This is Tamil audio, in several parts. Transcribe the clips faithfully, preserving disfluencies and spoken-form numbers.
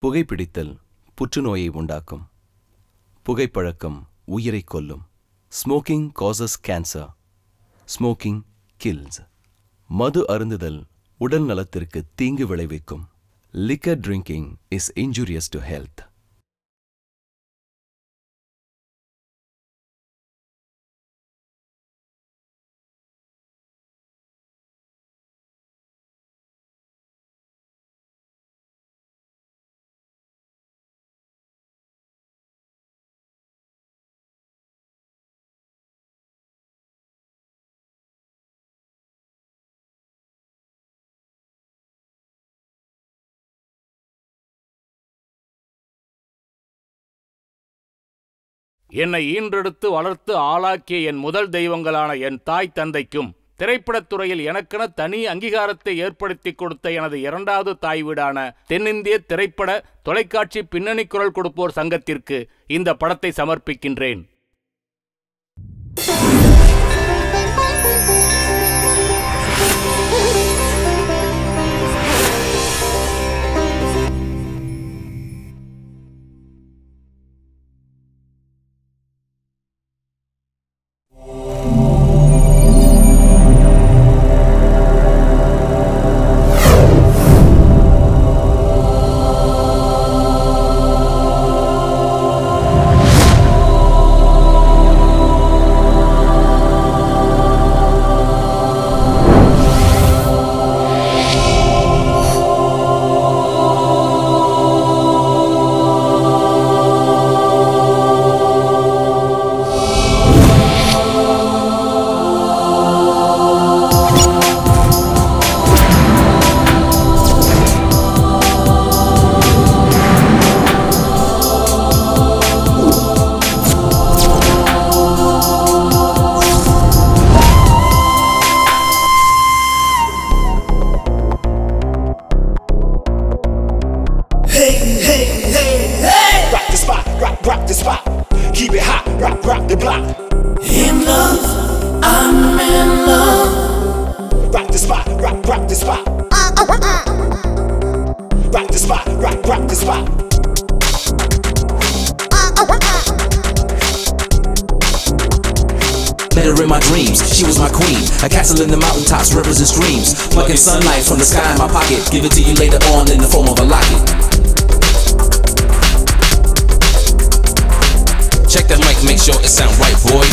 புகைப்பிடித்தல் புற்றுநோயை உண்டாக்கும். புகைப்பழக்கம் உயிரை கொல்லும். Smoking causes cancer. Smoking kills. மது அருந்துதல் உடல் நலத்திற்கு தீங்கு விளைவிக்கும். Liquor drinking is injurious to health. என்னை ஈன்றெடுத்து வளர்த்து ஆளாக்கிய என் முதல் தெய்வங்களான என் தாய் தந்தைக்கும் திரைப்படத்துறையில் எனக்கென தனி அங்கீகாரத்தை ஏற்படுத்தி கொடுத்த எனது இரண்டாவது தாய் வீடான தென்னிந்திய திரைப்பட தொலைக்காட்சி பின்னணி குரல் கொடுப்போர் சங்கத்திற்கு இந்த படத்தை சமர்ப்பிக்கின்றேன். Met her in my dreams, she was my queen. A castle in the mountaintops, rivers and streams. Plucking sunlight from the sky in my pocket. Give it to you later on in the form of a locket. Check that mic, make sure it sound right, boy.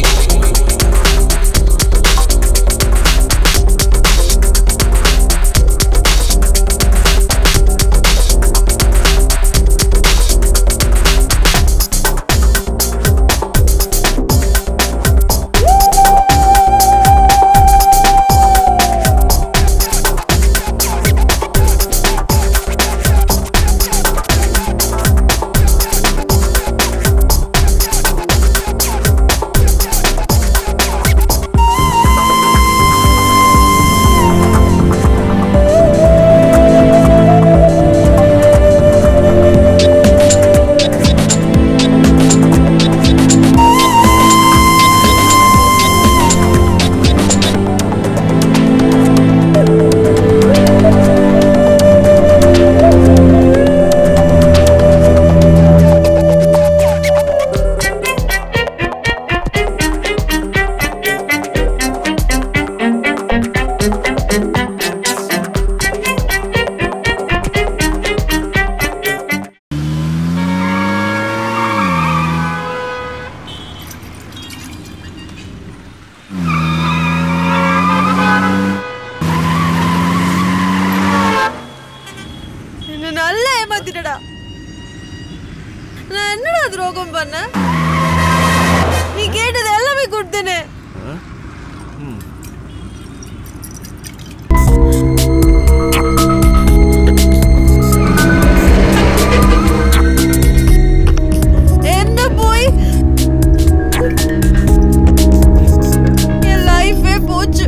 நான் என்னடா துரோகம் பண்ண? நீ கேட்டது எல்லாமே கொடுத்தேனே. என்ன போய் என் லைஃபே போச்சு.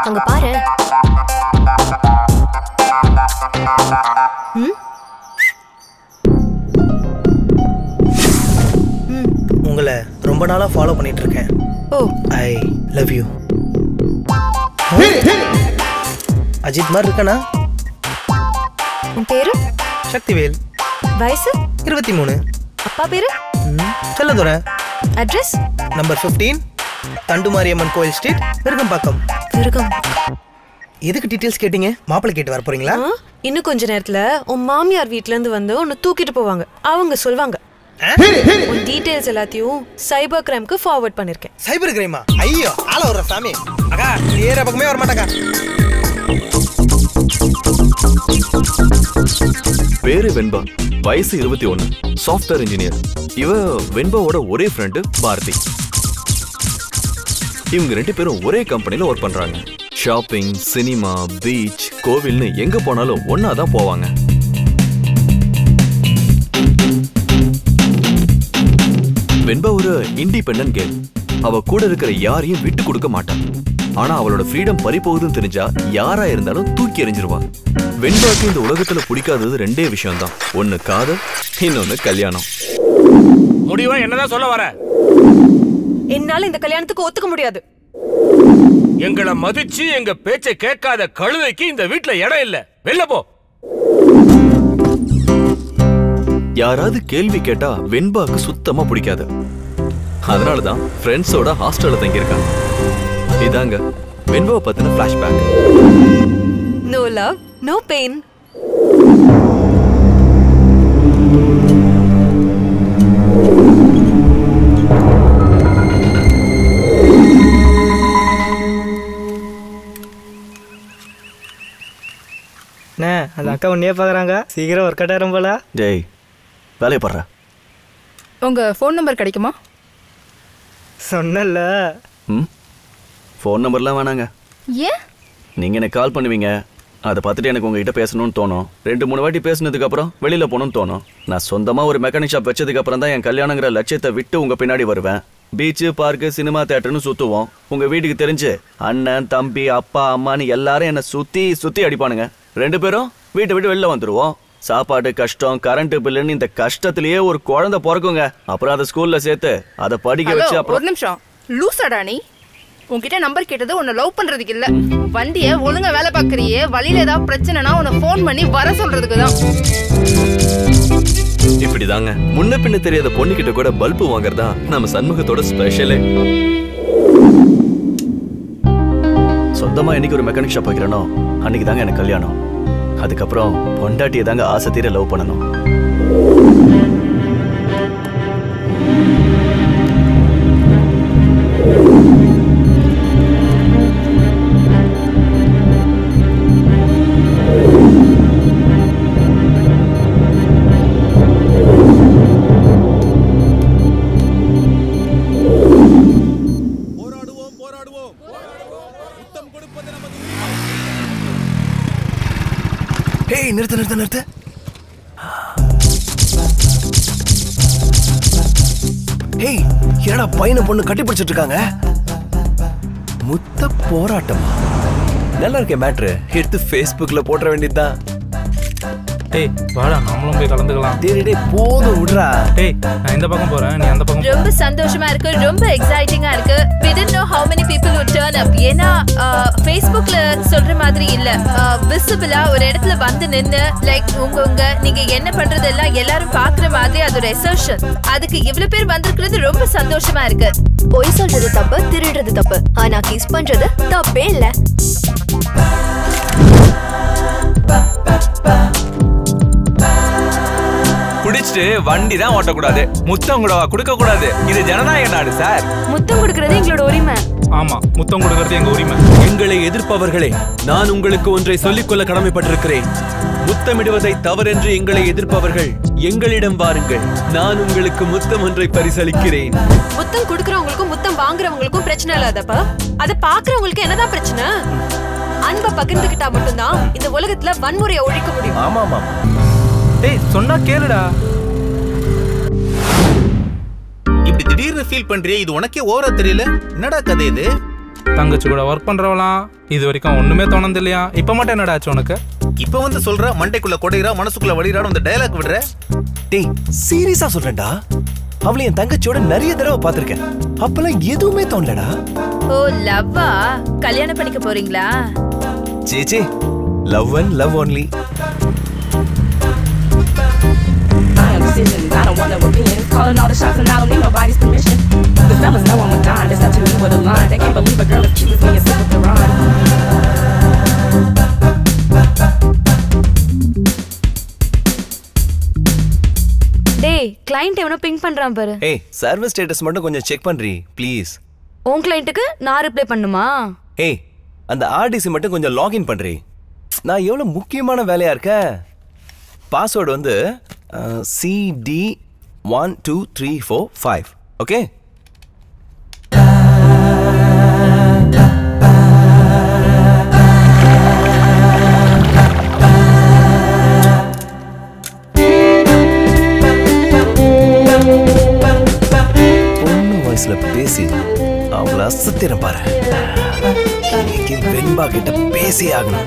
அங்க பாரு. உங்களை ரொம்ப நாளா ஃபாலோ பண்ணிட்டு இருக்கேன். Oh I love you. Ajith மாதிரி இருக்கனா? உன் பேரு? சக்திவேல். வயசு? இருபத்தி மூணு. அப்பா பேரு? செல்லதுரை. அட்ரஸ்? நம்பர் பதினைந்து, தண்டுமாரியம்மன் கோயில் ஸ்ட்ரீட், விருகம்பாக்கம். விருகம். எதுக்கு டீடைல்ஸ் கேட்டீங்க? மாப்பிள்ளை கேட்டு வர போறீங்களா? இன்னும் கொஞ்ச நேரத்துல உன் மாமியார் வீட்ல இருந்து வந்து உன்னை தூக்கிட்டு போவாங்க. அவங்க சொல்வாங்க. உன் டீடைல்ஸ் எல்லாத்தையும் சைபர் கிரைம்க்கு ஃபார்வர்ட் பண்ணிருக்கேன். சைபர் கிரைமா? ஐயோ, ஆள வர சாமி. அக்கா, ஏற பக்கமே வர மாட்டாக்கா. பேரு வெண்பா, வயசு இருபத்தி ஒன்னு, சாஃப்ட்வேர் இன்ஜினியர். இவ வெண்பாவோட ஒரே ஃப்ரெண்டு பாரதி. இவங்க ரெண்டு பேரும் ஒரே கம்பெனில ஒர்க் பண்றாங்க. ஷாப்பிங், சினிமா, பீச், கோவில்னு எங்க போனாலும் ஒன்னாதான் போவாங்க. வெண்பா ஒரு இண்டிபெண்டன்ட் கேர்ள். அவ கூட இருக்கிற யாரையும் விட்டு கொடுக்க மாட்டான். ஆனா அவளோட ஃப்ரீடம் பறி போகுதுன்னு தெரிஞ்சா யாரா இருந்தாலும் தூக்கி எறிஞ்சிருவா. வெண்பாக்கு இந்த உலகத்துல பிடிக்காதது ரெண்டே விஷயம் தான். ஒன்னு காதல், இன்னொன்னு கல்யாணம். முடிவா என்னதான் சொல்ல வர? என்னால இந்த கல்யாணத்துக்கு ஒத்துக்க முடியாது. எங்களை மதிச்சு எங்க பேச்சை கேட்காத கழுதைக்கு இந்த வீட்டுல இடம் இல்ல. வெளில போ. யாராவது கேள்வி கேட்டா வெண்பாக்கு சுத்தமா பிடிக்காது. அதனாலதான் ஃப்ரெண்ட்ஸோட ஹாஸ்டல்ல தங்கியிருக்காங்க. இதாங்க வெண்பாவை பத்தின flashback. No love, no pain. அண்ணே, அந்த அக்கா உன்னையே பார்க்குறாங்க. சீக்கிரம் ஒர்க் அவுட் ஆயிரும் போல. ஜெய், வேலையை படுற. உங்க ஃபோன் நம்பர் கிடைக்குமா? சொன்னல. ம், ஃபோன் நம்பர்லாம் வேணாங்க. ஏன்? நீங்கள் எனக்கு கால் பண்ணுவீங்க, அதை பார்த்துட்டு எனக்கு உங்ககிட்ட பேசணும்னு தோணும். ரெண்டு மூணு வாட்டி பேசினதுக்கப்புறம் வெளியில் போகணும்னு தோணும். நான் சொந்தமாக ஒரு மெக்கானிக் ஷாப் வச்சதுக்கப்புறம் தான் என் கல்யாணங்கிற லட்சியத்தை விட்டு உங்கள் பின்னாடி வருவேன். பீச்சு, பார்க்கு, சினிமா தேட்டர்னு சுற்றுவோம். உங்கள் வீட்டுக்கு தெரிஞ்சு அண்ணன், தம்பி, அப்பா, அம்மான்னு எல்லாரும் என்னை சுற்றி சுற்றி அடிப்பானுங்க. ரெண்டு பேரும் வீட்டை விட்டு வெளில வந்துடுவோம். சாப்பாடு கஷ்டம், கரண்ட் பில்லுன்னு இந்த கஷ்டத்திலேயே ஒரு குழந்தை பிறக்குங்க. அப்புறம் அதை ஸ்கூலில் சேர்த்து அதை படிக்க வச்சு அப்புறம். ஒரு நிமிஷம், லூசாடா நீ? உன்கிட்ட நம்பர் கேட்டது உன்னை லவ் பண்றதுக்கு இல்ல. வண்டிய ஒழுங்கா வேலை பார்க்கறியே, வழியில ஏதாவது பிரச்சனைனா உன்னை ஃபோன் பண்ணி வர சொல்றதுக்கு தான். இப்படிதாங்க முன்ன பின்ன தெரியாத பொண்ணுகிட்ட கூட பல்பு வாங்குறதா நம்ம சண்முகத்தோட ஸ்பெஷலே. சொந்தமா இன்னைக்கு ஒரு மெக்கானிக் ஷாப் வைக்கிறனோ அன்னைக்கு தாங்க எனக்கு கல்யாணம். அதுக்கப்புறம் பொண்டாட்டியை தாங்க ஆசை தீர லவ் பண்ணணும். ஏய், நிறுத்து நிறுத்து நிறுத்து. ஏய், என்னடா பையனை பொண்ணு கட்டி பிடிச்சிட்டு இருக்காங்க? முத்த போராட்டமா? நல்லா இருக்கே மேட்ரு. எடுத்து ஃபேஸ்புக்ல போட்டுற வேண்டியதுதான். டேய் வாடா, நாமளும் போய் கலந்துக்கலாம். டேய் டேய் போதும் விடுறா. டேய், நான் இந்த பக்கம் போறேன், நீ அந்த பக்கம். ரொம்ப சந்தோஷமா இருக்கு, ரொம்ப எக்ஸைட்டிங்கா இருக்கு. We didn't know how many people would turn up. ஏன்னா ஃபேஸ்புக்ல சொல்ற மாதிரி இல்ல, விசிபிளா ஒரு இடத்துல வந்து நின்னு லைக் உங்க உங்க நீங்க என்ன பண்றதெல்லாம் எல்லாரும் பாக்குற மாதிரி அது ஒரு எசர்ஷன். அதுக்கு இவ்வளவு பேர் வந்திருக்கிறது ரொம்ப சந்தோஷமா இருக்கு. பொய் சொல்றது தப்பு, திருடுறது தப்பு, ஆனா கிஸ் பண்றது தப்பே இல்ல. குடிச்சிட்டு வண்டி தான் ஓட்டக்கூடாது, முத்தம் கூட கொடுக்க கூடாது. இது ஜனநாயக நாடு சார். முத்தம் கொடுக்கறது எங்களோட உரிமை. ஆமா, முத்தம் கொடுக்கறது எங்க உரிமை. எங்களை எதிர்ப்பவர்களே, நான் உங்களுக்கு ஒன்றை சொல்லிக்கொள்ள கடமைப்பட்டிருக்கிறேன். முத்தமிடுவதை தவறென்று எங்களை எதிர்ப்பவர்கள் எங்களிடம் வாருங்கள், நான் உங்களுக்கு முத்தம் ஒன்றை பரிசளிக்கிறேன். முத்தம் கொடுக்கறவங்களுக்கும் முத்தம் வாங்குறவங்களுக்கும் பிரச்சனை இல்லாதப்ப அதை பாக்குறவங்களுக்கு என்னதான் பிரச்சனை? அன்பை பகிர்ந்துகிட்டா மட்டும்தான் இந்த உலகத்துல வன்முறையை ஒழிக்க முடியும். ஆமா ஆமா. டேய் சொன்னா கேளுடா. இப்படி திடீர்னு ஃபீல் பண்றியே, இது உனக்கே ஓவரா தெரியல. என்னடா கதை இது? தங்கச்சி கூட ஒர்க் பண்றவளாம். இது வரைக்கும் ஒண்ணுமே தோணுது இல்லையா? இப்ப மட்டும் என்னடா ஆச்சு உனக்கு? இப்ப வந்து சொல்ற மண்டைக்குள்ள கொடையிறா மனசுக்குள்ள வடிறான்னு அந்த டயலாக் விடுற. டேய் சீரியஸா சொல்றேன்டா, அவளை என் தங்கச்சியோட நிறைய தடவை பாத்திருக்கேன். அப்பெல்லாம் எதுவுமே தோணலடா. ஓ லவ்வா? கல்யாணம் பண்ணிக்க போறீங்களா? சேச்சே, love and love only. I don't want no opinions. Calling all the shots and I don't need nobody's permission. The fellas know I'm a dime. It's up to me with a line. They can't believe a girl accuses me of sleeping with the rhyme. டேய் கிளையண்ட் எவனோ பிங் பண்றான் பாரு. ஏய் சர்வர் ஸ்டேட்டஸ் மட்டும் கொஞ்சம் செக் பண்றீ ப்ளீஸ். உன் கிளையண்ட்டுக்கு நான் ரிப்ளை பண்ணுமா? ஏய் அந்த ஆர்டிசி மட்டும் கொஞ்சம் லாகின் பண்றீ. நான் எவ்வளவு முக்கியமான வேலையா இருக்கேன். பாஸ்வேர்டு வந்து C D one two three four five. Okay பொண்ணு வயசுல பேசி அவங்கள அசத்திரம் பாரு. இன்னைக்கு வெண்பா கிட்ட பேசி ஆகணும்.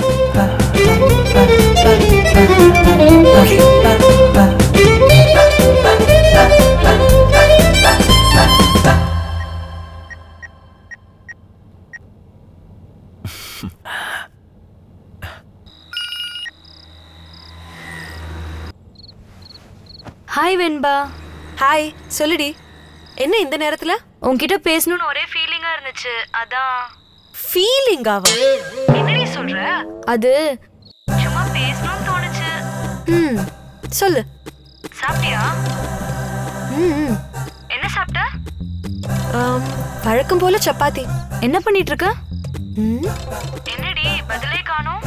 ஹாய் வெண்பா. ஹாய் சொல்லுடி. என்ன இந்த நேரத்துல? உன்கிட்ட பேசணும்னு ஒரே ஃபீலிங்கா இருந்துச்சு, அதான். ஃபீலிங்காவா? என்னடி சொல்ற? அது சும்மா பேசணும்னு தோணுச்சு. ம் சொல்லு. சாப்பிட்டியா? ம் என்ன சாப்பிட்ட? வழக்கம் போல சப்பாத்தி. என்ன பண்ணிட்டு இருக்க? ம் என்னடி பதிலே காணோம்?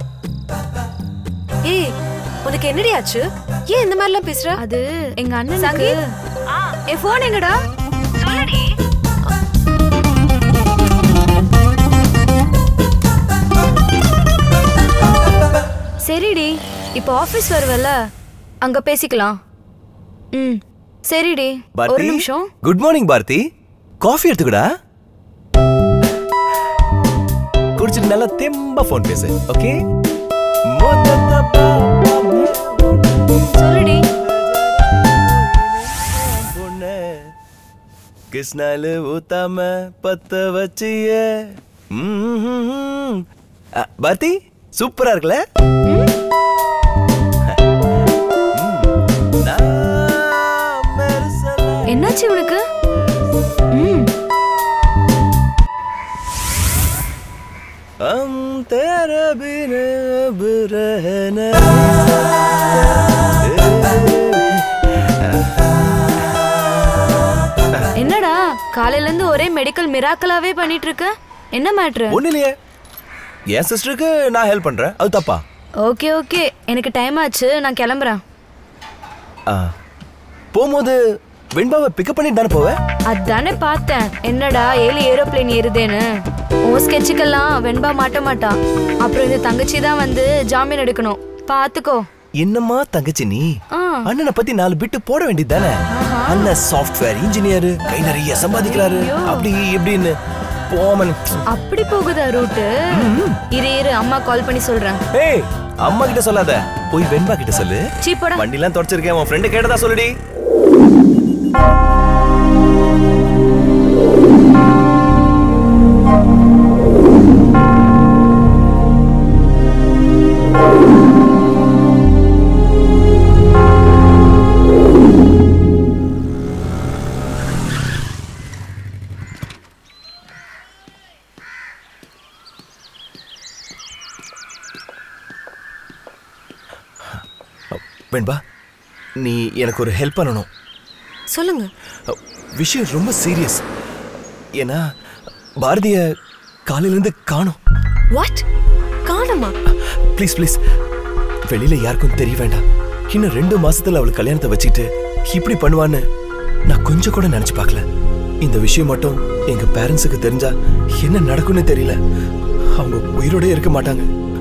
ஏய் உனக்கு என்னடி ஆச்சு? ஏன் இந்த மாதிரி எல்லாம் பேசுற? அது எங்க அண்ணனுக்கு. என் போன் எங்கடா? சொல்லுடி. சரிடி, இப்போ ஆபீஸ் வருவல, அங்க பேசிக்கலாம். ம் சரிடி. ஒரு நிமிஷம். Good morning Bharathi. காஃபி எடுத்துக்கடா. குடிச்சிட்டு நல்லா தெம்பா போன் பேசு. ஓகே சொல்லுடி. கிருஷ்ணாலு ஊத்தாம பத்த வச்சிய. பாரதி சூப்பரா இருக்குல்ல? என்னாச்சு உனக்கு? ம் हम तेरे बिना अब रहना. என்னடா காலையில இருந்து ஒரே மெடிக்கல் மிராக்கலாவே பண்ணிட்டு இருக்க? என்ன மேட்டர்? ஒண்ணு இல்லையே, என் சிஸ்டருக்கு நான் ஹெல்ப் பண்றேன், அது தப்பா? ஓகே ஓகே, எனக்கு டைம் ஆச்சு, நான் கிளம்புறேன். போகும்போது வெண்பாவை பிக்கப் பண்ணிட்டு தானே போவேன்? அதானே பார்த்தேன். என்னடா ஏழு ஏரோப்ளேன் ஏறுதேன்னு. உன் ஸ்கெட்சுக்கெல்லாம் வெண்பா மாட்ட மாட்டா. அப்புறம் இந்த தங்கச்சி தான் வந்து ஜாமீன் எடுக்கணும், பாத்துக்கோ. என்னம்மா தங்கச்சி நீ? அண்ணனை பத்தி நாலு பிட்டு போட வேண்டியது தானே? அண்ணன் சாஃப்ட்வேர் இன்ஜினியர், கை நிறைய சம்பாதிக்கிறாரு, அப்படி இப்படின்னு போமன். அப்படி போகுதா ரூட்டு? இரு இரு அம்மா கால் பண்ணி சொல்றேன். ஏய் அம்மா கிட்ட சொல்லாத, போய் வெண்பா கிட்ட சொல்லு. சீப்போடா. வண்டிலாம் தொடச்சிருக்கேன், உன் ஃப்ரெண்ட் கேட்டதா சொல்லுடி. வெண்பா, நீ எனக்கு ஒரு ஹெல்ப் பண்ணணும். சொல்லுங்க. விஷயம் ரொம்ப சீரியஸ். ஏன்னா பாரதிய காலையில இருந்து காணோம். வாட்? காணோமா? ப்ளீஸ் ப்ளீஸ், வெளியில யாருக்கும் தெரிய வேண்டாம். இன்னும் ரெண்டு மாசத்துல அவளுக்கு கல்யாணத்தை வச்சுட்டு இப்படி பண்ணுவான்னு நான் கொஞ்சம் கூட நினைச்சு பார்க்கல. இந்த விஷயம் மட்டும் எங்க பேரண்ட்ஸுக்கு தெரிஞ்சா என்ன நடக்கும்னு தெரியல. அவங்க உயிரோட இருக்க மாட்டாங்க.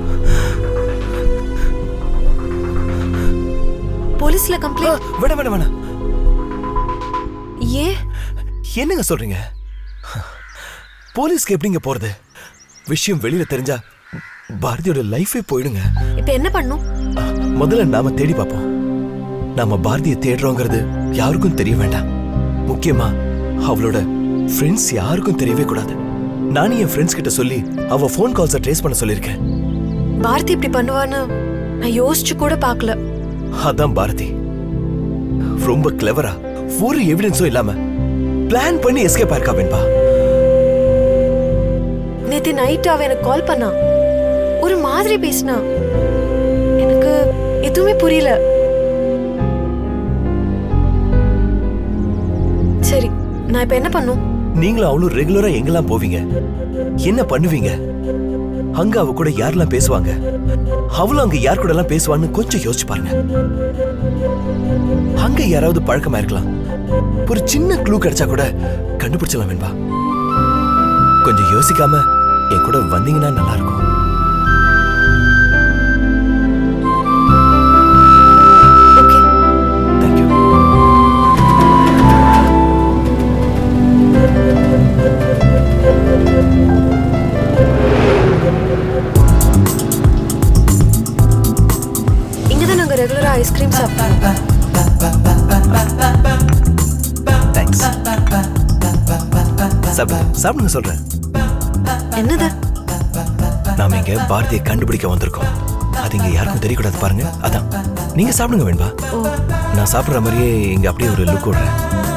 போலீஸ்ல கம்ப்ளைண்ட்? வேணா வேணா வேணா. ஏன்? என்னங்க சொல்றீங்க? போலீஸ்க்கு எப்படிங்க போறது? விஷயம் வெளியில தெரிஞ்சா பாரதியோட லைஃபே போயிடுங்க. இப்ப என்ன பண்ணும்? முதல்ல நாம தேடி பார்ப்போம். நாம பாரதியை தேடுறோங்கிறது யாருக்கும் தெரிய வேண்டாம். முக்கியமா அவளோட ஃப்ரெண்ட்ஸ் யாருக்கும் தெரியவே கூடாது. நானும் என் ஃப்ரெண்ட்ஸ் கிட்ட சொல்லி அவ ஃபோன் கால்ஸை ட்ரேஸ் பண்ண சொல்லியிருக்கேன். பாரதி இப்படி பண்ணுவான்னு நான் யோசிச்சு கூட பார்க்கல. அதான் பாரதி ரொம்ப கிளவரா ஒரு எவிடன்ஸும் இல்லாம பிளான் பண்ணி எஸ்கேப் ஆயிருக்கா வேண்பா. நேத்து நைட் அவ எனக்கு கால் பண்ணா, ஒரு மாதிரி பேசினா, எனக்கு எதுவுமே புரியல. சரி, நான் இப்ப என்ன பண்ணும்? நீங்களும் அவளும் ரெகுலரா எங்கெல்லாம் போவீங்க, என்ன பண்ணுவீங்க, அங்க அவ கூட யாரெல்லாம் பேசுவாங்க, அவளும் அங்க யார் கூட எல்லாம் பேசுவான்னு கொஞ்சம் யோசிச்சு பாருங்க. அங்க யாராவது பழக்கமா இருக்கலாம். ஒரு சின்ன க்ளூ கிடைச்சா கூட கண்டுபிடிச்சலாம் வேண்பா. கொஞ்சம் யோசிக்காம என் கூட வந்தீங்கன்னா நல்லா இருக்கும். இங்கதான் நாங்க ரெகுலரா ஐஸ்கிரீம் சாப்பிட்டோம். சாப்பிடுங்க சொல்றேன். என்னது? நாம இங்க பாரதியை கண்டுபிடிக்க வந்திருக்கோம். அது இங்க யாருக்கும் தெரியக்கூடாது பாருங்க. அதான் நீங்க சாப்பிடுங்க வேண்பா. நான் சாப்பிடுற மாதிரியே இங்க அப்படியே ஒரு லுக் விடுறேன்.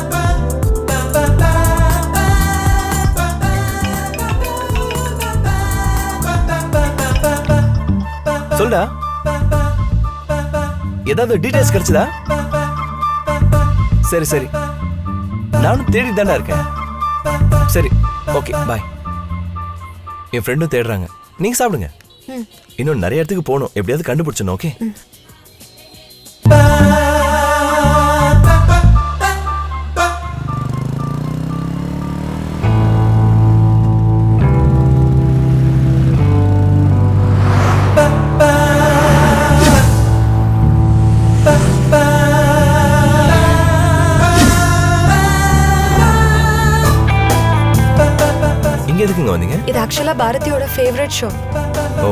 சொல்டா, ஏதாவது டீடைல்ஸ் கிடைச்சதா? சரி சரி, நானும் தேடி தானே இருக்கேன். சரி, ஓகே, பாய். என் ஃப்ரெண்டும் தேடுறாங்க, நீங்க சாப்பிடுங்க. இன்னும் நிறைய இடத்துக்கு போகணும், எப்படியாவது கண்டுபிடிச்சணும். ஓகே. எதுக்குங்க வந்தீங்க? இது ஆக்சுவலா பாரதியோட ஃபேவரட் ஷோ. ஓ.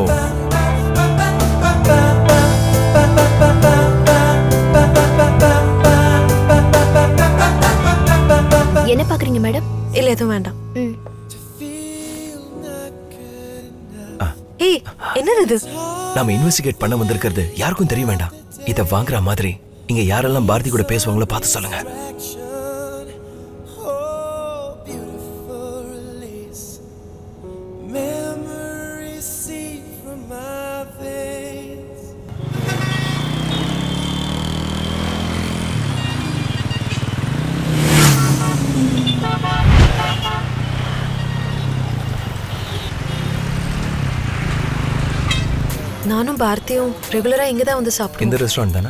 என்ன பாக்குறீங்க மேடம்? இல்ல எதுவும் வேண்டாம். ஏய், என்னது இது? நாம இன்வெஸ்டிகேட் பண்ண வந்திருக்கிறது யாருக்கும் தெரிய வேண்டாம். இத வாங்குற மாதிரி இங்க யாரெல்லாம் பாரதி கூட பேசுவாங்களோ பார்த்து சொல்லுங்க. நானும் பாரதியும் ரெகுலரா இங்க தான் வந்து சாப்பிடுவோம். இந்த ரெஸ்டாரண்ட் தானா?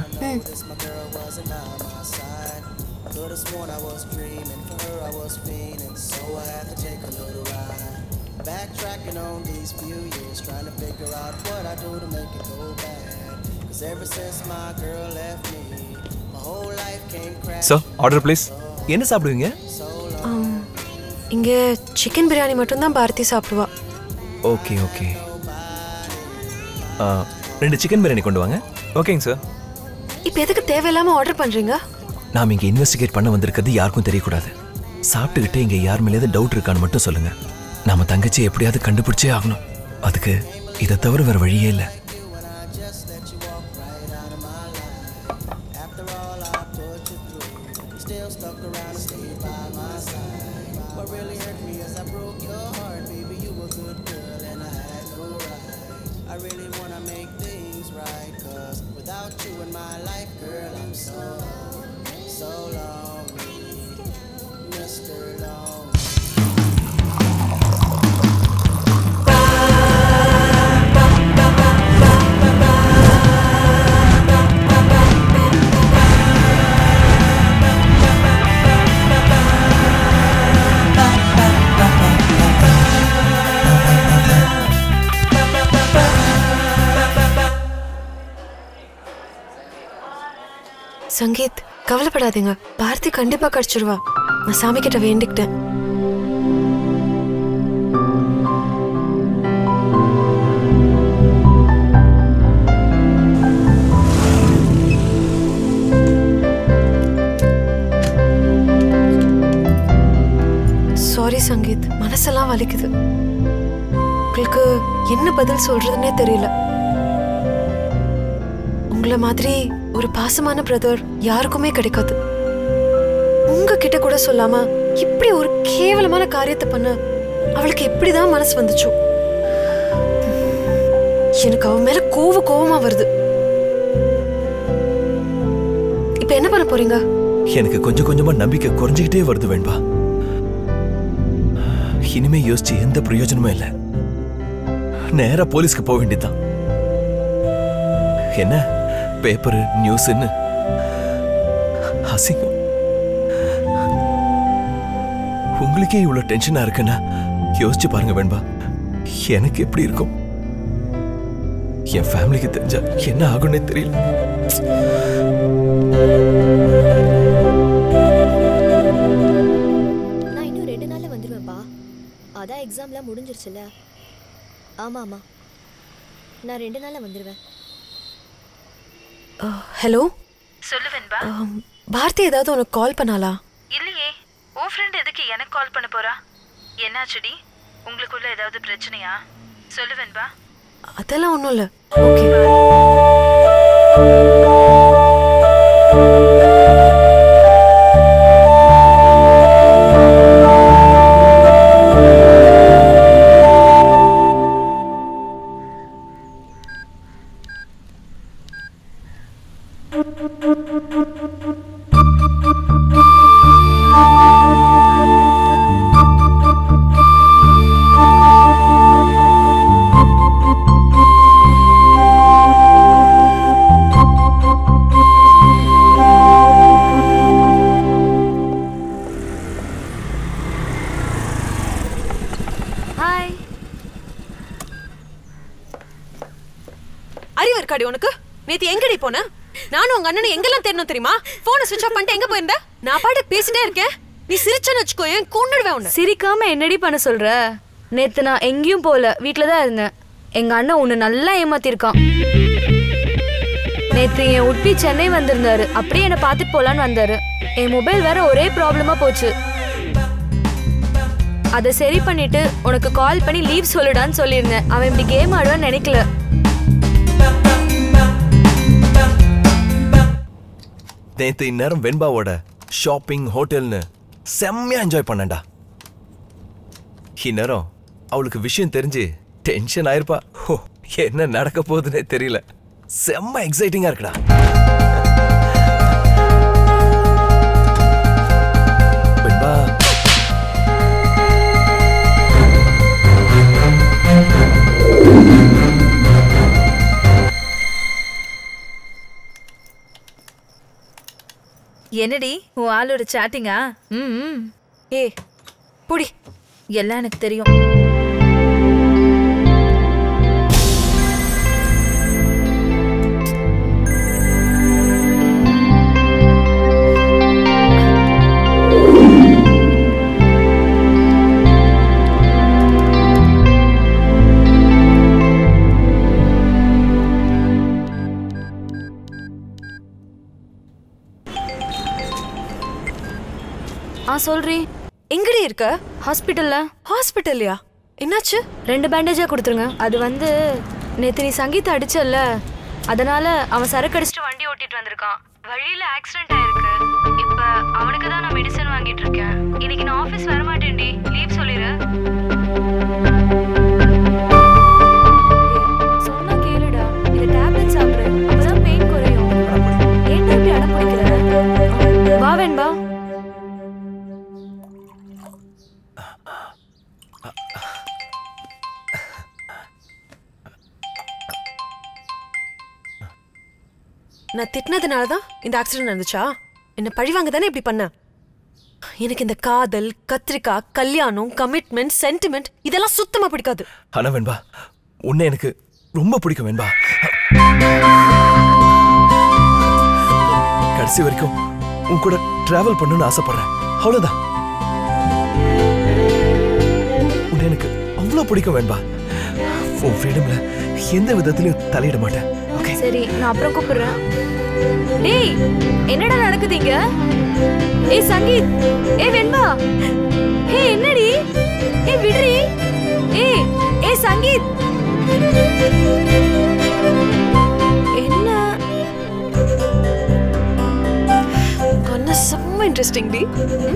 Sir, order please. என்ன சாப்பிடுவீங்க? இங்க சிக்கன் பிரியாணி மட்டும் தான் பாரதி சாப்பிடுவா. ஓகே ஓகே, ரெண்டு சிக்கன் பிரியாணி கொண்டு வாங்க. ஓகேங்க சார். இப்போ எதுக்கு தேவையில்லாம ஆர்டர் பண்றீங்க? நாம இங்க இன்வெஸ்டிகேட் பண்ண வந்திருக்கிறது யாருக்கும் தெரியக்கூடாது. சாப்பிட்டுக்கிட்டு இங்க யார் மேலேயாவது டவுட் இருக்கான்னு மட்டும் சொல்லுங்க. நாம தங்கச்சி எப்படியாவது கண்டுபிடிச்சே ஆகணும். அதுக்கு இதை தவிர வேற வழியே இல்லை. சங்கீத், கவலைப்படாதீங்க, பாரதி கண்டிப்பா கிடைச்சிருவா. நான் சாமி கிட்ட வேண்டிக்கிட்டேன். மனசெல்லாம் வலிக்குது. உங்களுக்கு என்ன பதில் சொல்றதுன்னே தெரியல. உங்களை மாதிரி ஒரு பாசமான பிரதர் யாருக்குமே கிடைக்காது. உங்ககிட்ட கூட சொல்லாம இப்படி ஒரு கேவலமான காரியத்தை பண்ண அவளுக்கு எப்படிதான் மனசு வந்துச்சோ. எனக்கு அவ மேல கோவ கோவமா வருது. இப்ப என்ன பண்ண போறீங்க? எனக்கு கொஞ்சம் கொஞ்சமா நம்பிக்கை குறைஞ்சிக்கிட்டே வருது வேண்பா. இனிமே யோசிச்சு எந்த பிரயோஜனமும் இல்லை. நேரா போலீஸ்க்கு போக வேண்டியதுதான். என்ன பேப்பர் நியூஸ்ன்னு அசிங்கம். உங்களுக்கே இவ்வளவு டென்ஷனா இருக்குன்னா யோசிச்சு பாருங்க வேண்பா, எனக்கு எப்படி இருக்கும்? என் ஃபேமிலிக்கு தெரிஞ்சா என்ன ஆகும்னே தெரியல. நான் இன்னும் ரெண்டு நாள்ல வந்துருவேன்ப்பா. அதான் எக்ஸாம்லாம் முடிஞ்சிருச்சுல. ஆமா ஆமா, நான் ரெண்டு நாள்ல வந்துருவேன். ஹலோ சொல்லுவேன்பா. பாரதி ஏதாவது உனக்கு கால் பண்ணாளா? இல்லையே. உன் ஃப்ரெண்ட் எதுக்கு எனக்கு கால் பண்ண போறா? என்னாச்சுடி? உங்களுக்குள்ள ஏதாவது பிரச்சனையா? சொல்லுவேன்பா. அதெல்லாம் ஒண்ணும் இல்ல. ஓகே. உனக்கு நேத்து எங்கடி போன? நானும் உங்க அண்ணனை எங்கெல்லாம் தேடணும் தெரியுமா? போனை ஸ்விட்ச் ஆஃப் பண்ணிட்டு எங்க போயிருந்த? நான் பாட்டுக்கு பேசிட்டே இருக்கேன். நீ சிரிச்சன்னு வச்சுக்கோ, ஏன் கொன்னுடுவேன் உன்னை. சிரிக்காம என்னடி பண்ண சொல்ற? நேத்து நான் எங்கேயும் போல, வீட்டுல தான் இருந்தேன். எங்க அண்ணன் உன்னை நல்லா ஏமாத்திருக்கான். நேத்து என் உட்பி சென்னை வந்திருந்தாரு. அப்படியே என்னை பார்த்துட்டு போலான்னு வந்தாரு. என் மொபைல் வேற ஒரே ப்ராப்ளமா போச்சு. அதை சரி பண்ணிட்டு உனக்கு கால் பண்ணி லீவ் சொல்லுடான்னு சொல்லியிருந்தேன். அவன் இப்படி கேம் ஆடுவான்னு நினைக்கல. நேத்து இந்நேரம் வெண்பாவோட ஷாப்பிங் ஹோட்டல்னு செம்மையா என்ஜாய் பண்ணண்டா. இந்நேரம் அவளுக்கு விஷயம் தெரிஞ்சு டென்ஷன் ஆயிருப்பா. ஓ, என்ன நடக்க போகுதுன்னே தெரியல. செம்ம எக்ஸைட்டிங்கா இருக்குடா. வெண்பா, என்னடி உன் ஆளோட சாட்டிங்கா? ம் ஏ புடி, எல்லாம் எனக்கு தெரியும். ஆ சொல்றி. எங்கடி இருக்க? ஹாஸ்பிட்டல்ல. ஹாஸ்பிட்டல்லையா? என்னாச்சு? ரெண்டு பேண்டேஜா கொடுத்துருங்க. அது வந்து நேத்து நீ சங்கீதா அடிச்சல்ல, அதனால அவன் சரக்கு அடிச்சுட்டு வண்டி ஓட்டிட்டு வந்திருக்கான். வழியில ஆக்சிடென்ட் ஆயிருக்கு. இப்ப அவனுக்கு தான் நான் மெடிசன் வாங்கிட்டு இருக்கேன். இன்னைக்கு நான் ஆபீஸ் வர மாட்டேன்டி, லீவ் சொல்லிரு. சொன்னா கேளுடா. இந்த டேப்லெட் சாப்பிடு, அப்பதான் பெயின் குறையும். ஏன் இப்படி அடம் பிடிக்கிற? வா வேண்பா. நான் திட்டினதுனாலதான் இந்த ஆக்சிடென்ட் நடந்துச்சா? என்ன பழிவாங்க தானே இப்படி பண்ண? எனக்கு இந்த காதல், கத்திரிக்காய், கல்யாணம், கமிட்மெண்ட், சென்டிமெண்ட் இதெல்லாம் சுத்தமா பிடிக்காது. ஆனா வெண்பா, உன்னை எனக்கு ரொம்ப பிடிக்கும் வெண்பா. கடைசி வரைக்கும் உன் கூட டிராவல் பண்ணணும்னு ஆசைப்படுறேன். அவ்வளவுதான். உன்னை எனக்கு அவ்வளவு பிடிக்கும் வெண்பா. உன் ஃப்ரீடம்ல எந்த விதத்திலையும் தலையிட மாட்டேன். சரி, நான் அப்புறம் கூப்பிடுறேன். டேய், என்னடா நடக்குதுங்க? ஏய் சங்கீத், ஏய் வெண்பா, ஏய் என்னடி? ஏய் விடுறி. ஏய் ஏய் சங்கீத். என்ன கண்ண செம்ம இன்ட்ரெஸ்டிங் டி.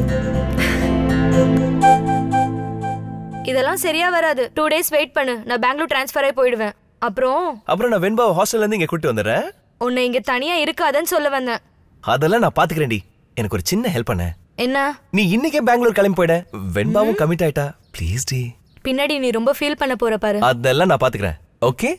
இதெல்லாம் சரியா வராது. டூ டேஸ் வெயிட் பண்ணு. நான் பெங்களூர் ட்ரான்ஸ்ஃபர் ஆகி போயிடுவேன். அப்புறம் அப்புறம் நான் வெண்பாவை ஹாஸ்டல்ல இருந்து இங்க கூட்டி வந்துடுறேன். உன்னை இங்க தனியா இருக்காதன்னு சொல்ல வந்தேன். அதெல்லாம் நான் பாத்துக்கிறேன் டி. எனக்கு ஒரு சின்ன ஹெல்ப் பண்ண. என்ன? நீ இன்னைக்கே பெங்களூர் கிளம்பி போயிட. வெண்பாவும் கமிட் ஆயிட்டா. ப்ளீஸ் டி. பின்னாடி நீ ரொம்ப ஃபீல் பண்ண போற பாரு. அதெல்லாம் நான் பாத்துக்கிறேன். ஓகே?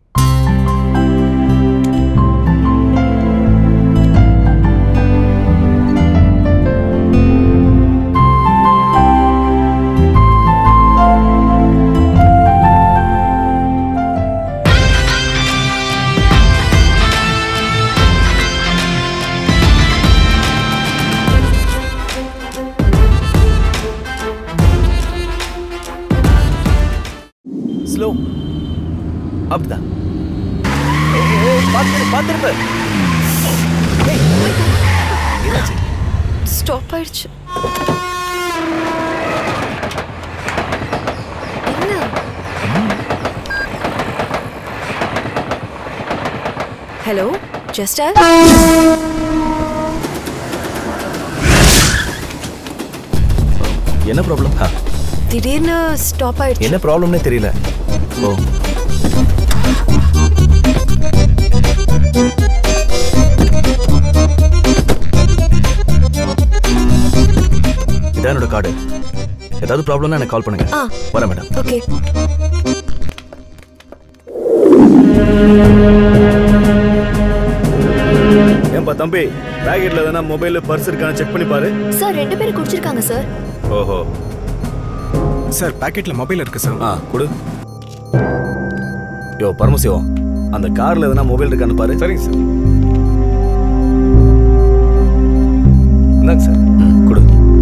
ஸ்லோ. அப்படிதான். பாத்து பாத்துருப்ப. ஸ்டாப் ஆயிடுச்சு. என்ன? ஹலோ ஜஸ்டர். என்ன ப்ராப்ளம்? திடீர்னு ஸ்டாப் ஆயிடுச்சு. என்ன ப்ராப்ளம்னே தெரியல. ஓ இதான் என்னோட கார்டு. ஏதாவது ப்ராப்ளம்னா எனக்கு கால் பண்ணுங்க. வரேன் மேடம். ஓகே. ஏன்பா தம்பி, பேக்கெட்ல எதனா மொபைல் பர்ஸ் இருக்கான்னு செக் பண்ணி பாரு. சார் ரெண்டு பேரும் குடிச்சிருக்காங்க சார். ஓஹோ. சார் பாக்கெட்ல மொபைல் இருக்கு சார். ஆ கொடு. யோ பரமசிவம், அந்த கார்ல எதனா மொபைல் இருக்கான்னு பாரு. சரிங்க சார். இந்தாங்க சார். கொடு.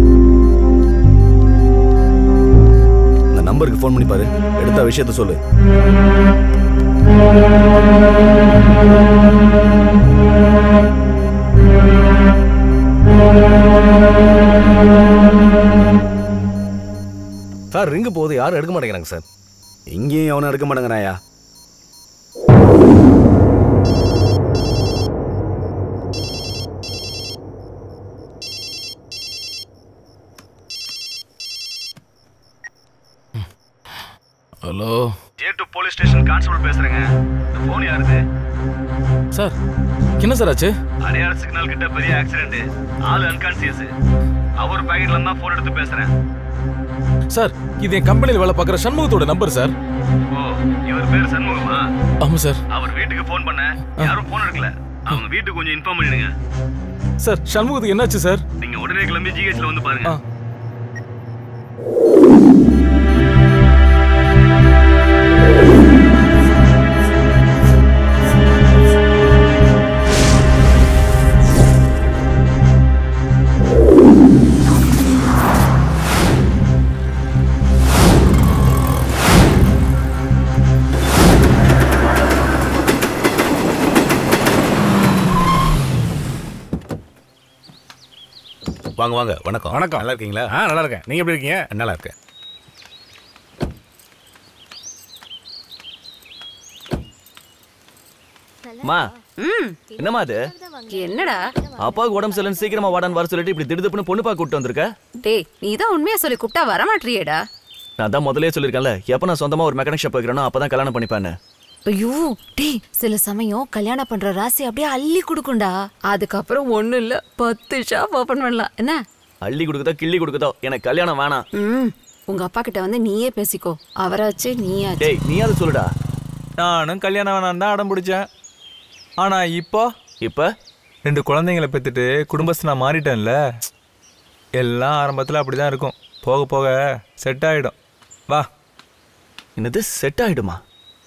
இந்த நம்பருக்கு ஃபோன் பண்ணி பாரு. எடுத்த விஷயத்த சொல்லு. சார் ரிங்கு போகுது, யாரும் எடுக்க மாட்டேங்கிறாங்க சார். இங்கேயும் எவனும் எடுக்க மாட்டேங்கிறாயா? Hello, J two police station constable பேசுறேங்க. இந்த ஃபோன் யாருது? சார் என்ன சார் ஆச்சு? அடையார் சிக்னல் கிட்ட பெரிய ஆக்சிடென்ட். ஆள் அன்கான்சியஸ். அவர் பாக்கெட்ல இருந்தா ஃபோன் எடுத்து பேசுறேன். சார் இது என் கம்பெனியில் வேலை பார்க்குற சண்முகத்தோட நம்பர் சார். ஓ, இவர் பேர் சண்முகமா? ஆமா சார். அவர் வீட்டுக்கு ஃபோன் பண்ண யாரும் ஃபோன் எடுக்கல. அவங்க வீட்டுக்கு கொஞ்சம் இன்ஃபார்ம் பண்ணிடுங்க. சார் சண்முகத்துக்கு என்னாச்சு சார்? நீங்க உடனே கிளம்பி ஜிஹெச்ல வந்து பாருங்க. வாங்க வாங்க. வணக்கம். வணக்கம். நல்லா இருக்கீங்களா? ஆ நல்லா இருக்கேன். நீங்க எப்படி இருக்கீங்க? நல்லா இருக்கேன். மா, என்னம்மா அது? என்னடா அப்பாவுக்கு உடம்பு சரியில்லைன்னு சீக்கிரமா வாடான்னு வர சொல்லிட்டு இப்படி திடுதுப்புன்னு பொண்ணு பார்க்க கூப்பிட்டு வந்திருக்க? டேய், நீ தான் உண்மையா சொல்லி கூப்பிட்டா வரமாட்டியேடா. நான் தான் முதலே சொல்லியிருக்கேன்ல, எப்ப நான் சொந்தமா ஒரு மெக்கானிக் ஷாப் வைக்கிறேனோ அப்பதான் கல்யாணம் பண்ணிப்பேன்னு. ஐயோ டேய், சில சமயம் கல்யாணம் பண்ற ராசி அப்படியே அள்ளி கொடுக்கும்டா. அதுக்கப்புறம் ஒண்ணு இல்ல பத்து ஷாப் ஓபன் பண்ணலாம். என்ன அள்ளி கொடுக்குதோ கிள்ளி கொடுக்குதோ, எனக்கு கல்யாணம் வேணாம். ம் உங்க அப்பா கிட்ட வந்து நீயே பேசிக்கோ. அவராச்சு நீயா? டேய் நீ அது சொல்லுடா. நானும் கல்யாணம் வேணாம் தான் அடம் பிடிச்சேன். ஆனா இப்போ இப்போ ரெண்டு குழந்தைங்களை பெற்றுட்டு குடும்பஸ்தனா மாறிட்டேன்ல. எல்லாம் ஆரம்பத்தில் அப்படி தான் இருக்கும், போக போக செட் ஆகிடும். வா. என்னது செட் ஆகிடுமா?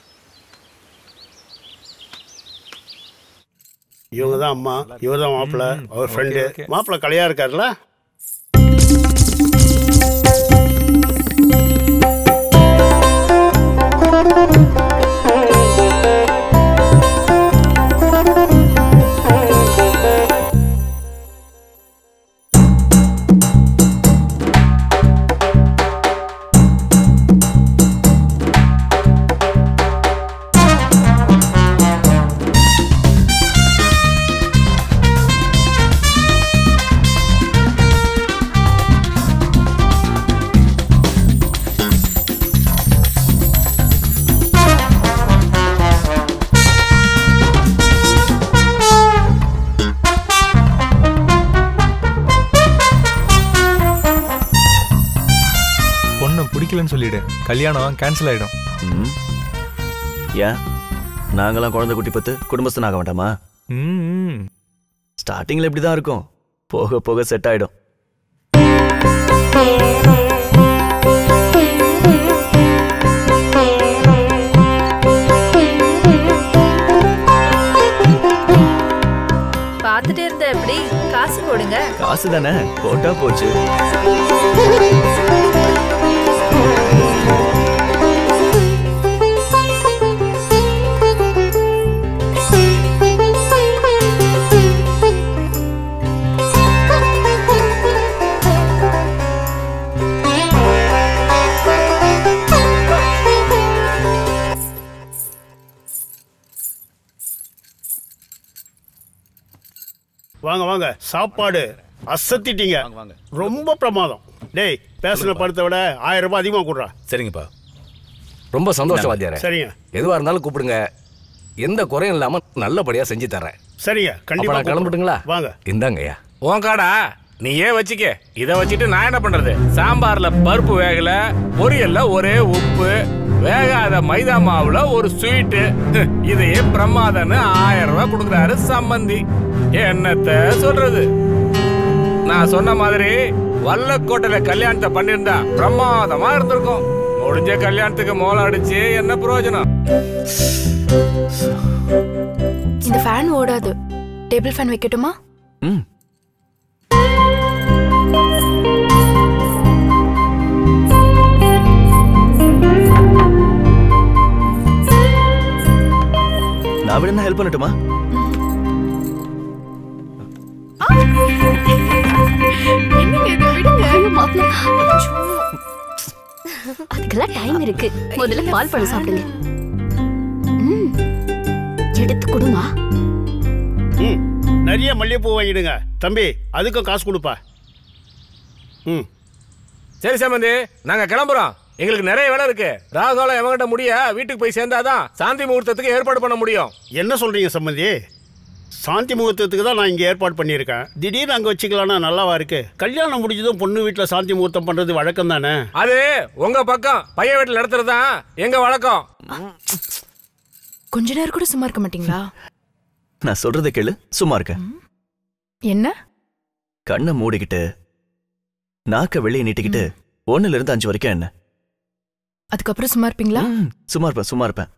இவங்க தான் அம்மா, இவர் தான் மாப்பிள்ளை, அவர் ஃப்ரெண்டு. மாப்பிள்ளை கலையா இருக்காருல்ல? பிடிக்கலன்னு சொல்லிடு, கல்யாணம் கேன்சல் ஆயிடும். ம். ஏன் நாங்களாம் குழந்தை குட்டி பத்து குடும்பஸ்தன் ஆக வேண்டாமா? ம். ஸ்டார்டிங்ல இப்படி தான் இருக்கும், போக போக செட் ஆயிடும். பார்த்துட்டே இருந்த எப்படி காசு போடுங்க. காசு தானே போட்டா போச்சு. வாங்க வாங்க, சாப்பாடு அசத்திட்டீங்க, ரொம்ப பிரமாதம். டேய், பேசின படத்தை விட ஆயிரம் ரூபாய் அதிகமாக கொடுறா. சரிங்கப்பா, ரொம்ப சந்தோஷம் வாத்தியாரே. சரிங்க, எதுவாக இருந்தாலும் கூப்பிடுங்க, எந்த குறையும் இல்லாமல் நல்லபடியாக செஞ்சு தரேன். சரிங்க, கண்டிப்பா கிளம்பிட்டுங்களா? வாங்க. இந்தாங்கய்யா. உன் காடா நீ ஏன் வச்சுக்க, இதை வச்சுட்டு நான் என்ன பண்றது? சாம்பார்ல பருப்பு வேகல, பொரியல்ல ஒரே உப்பு, வேகாத மைதா மாவுல ஒரு ஸ்வீட்டு, இதையே பிரமாதன்னு ஆயிரம் ரூபாய் கொடுக்குறாரு சம்பந்தி. என்னத்த சொல்றது? நான் சொன்ன மாதிரி வல்லக்கோட்டையில கல்யாணத்தை பண்ணிருந்தா பிரமாதமா இருந்திருக்கும். முடிஞ்ச கல்யாணத்துக்கு மோளம் அடிச்சு என்ன பிரயோஜனம்? இந்த ஃபேன் ஓடாது, டேபிள் ஃபேன் வைக்கட்டுமா? ம். நான் விட ஹெல்ப் பண்ணட்டுமா? அதுக்கெல்லாம் டைம் இருக்கு. முதல்ல பால் பழம் சாப்பிடுங்க. எடுத்து கொடுமா. ம், நிறைய மல்லிகைப்பூ வாங்கிடுங்க தம்பி, அதுக்கும் காசு கொடுப்பா. ம், சரி சம்பந்தி, நாங்க கிளம்புறோம். எங்களுக்கு நிறைய வேலை இருக்கு. ராகுகாலம் எவங்கிட்ட முடிய வீட்டுக்கு போய் சேர்ந்தாதான் சாந்தி முகூர்த்தத்துக்கு ஏற்பாடு பண்ண முடியும். என்ன சொல்றீங்க சம்பந்தி? சாந்தி முகூர்த்தத்துக்கு தான் நான் இங்கே ஏற்பாடு பண்ணியிருக்கேன். திடீர்னு அங்கே வச்சுக்கலாம்னா நல்லாவா இருக்கு? கல்யாணம் முடிஞ்சதும் பொண்ணு வீட்டில் சாந்தி முகூர்த்தம் பண்ணுறது வழக்கம் தானே? அது உங்க பக்கம், பையன் வீட்டில் நடத்துறது தான் எங்க வழக்கம். கொஞ்ச நேரம் கூட சும்மா இருக்க மாட்டீங்களா? நான் சொல்றதை கேளு, சும்மா இருக்க. என்ன? கண்ணை மூடிக்கிட்டு நாக்க வெளியே நீட்டிக்கிட்டு ஒன்னுல இருந்து அஞ்சு வரைக்கும் என்ன? அதுக்கப்புறம் சும்மா இருப்பீங்களா? சும்மா இருப்பேன், சும்மா இருப்பேன்.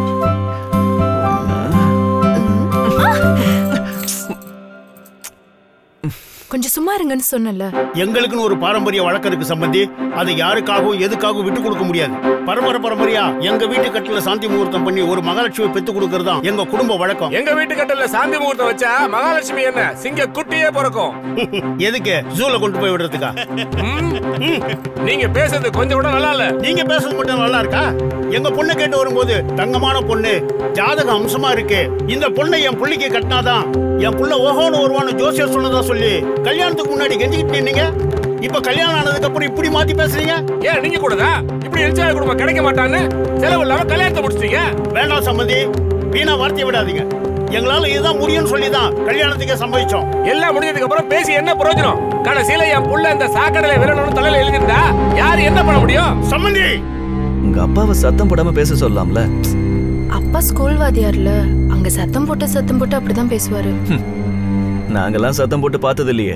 கொஞ்சம் சும்மா இருங்கன்னு சொன்னல. எங்களுக்குன்னு ஒரு பாரம்பரிய வழக்கம் இருக்கு சம்பந்தி, அதை யாருக்காகவும் எதுக்காகவும் விட்டு கொடுக்க முடியாது. பரம்பரை பரம்பரையா எங்க வீட்டு கட்டில சாந்தி முகூர்த்தம் பண்ணி ஒரு மகாலட்சுமி பெத்து கொடுக்கறதா எங்க குடும்ப வழக்கம். எங்க வீட்டு கட்டில சாந்தி முகூர்த்தம் வச்சா மகாலட்சுமி என்ன சிங்க குட்டியே பிறக்கும். எதுக்கு? ஜூல கொண்டு போய் விடுறதுக்கா? நீங்க பேசுறது கொஞ்சம் கூட நல்லா இல்ல. நீங்க பேசுறது மட்டும் நல்லா இருக்கா? எங்க பொண்ணை கேட்டு வரும்போது தங்கமான பொண்ணு, ஜாதக அம்சமா இருக்கு, இந்த பொண்ணை என் புள்ளிக்கு கட்டினாதான் என் புள்ள ஓஹோன்னு வருவான்னு ஜோசியர் சொன்னதா சொல்லி கல்யாணத்துக்கு முன்னாடி கெஞ்சிக்கிட்டு நின்னீங்க. இப்ப கல்யாணம் ஆனதுக்கு அப்புறம் இப்படி மாத்தி பேசுறீங்க. ஏன் நீங்க கூடதா இப்படி எல்சாய குடும்பம் கிடைக்க மாட்டான்னு செலவு இல்லாம கல்யாணத்தை முடிச்சிட்டீங்க? வேண்டாம் சம்பந்தி, வீணா வார்த்தையை விடாதீங்க. எங்களால இதுதான் முடியும்னு சொல்லிதான் கல்யாணத்துக்கே சம்பவிச்சோம். எல்லாம் முடிஞ்சதுக்கு அப்புறம் பேசி என்ன பிரயோஜனம்? கடைசியில என் புள்ள இந்த சாக்கடையில விரணும்னு தலையில எழுதிருந்தா யாரு என்ன பண்ண முடியும்? சம்பந்தி, உங்க அப்பாவை சத்தம் போடாம பேச சொல்லலாம்ல. அப்பா ஸ்கூல் வாத்தியார்ல, அங்க சத்தம் போட்டு சத்தம் போட்டு அப்படிதான் பேசுவாரு. நாங்கெல்லாம் சத்தம் போட்டு பார்த்தது இல்லையே.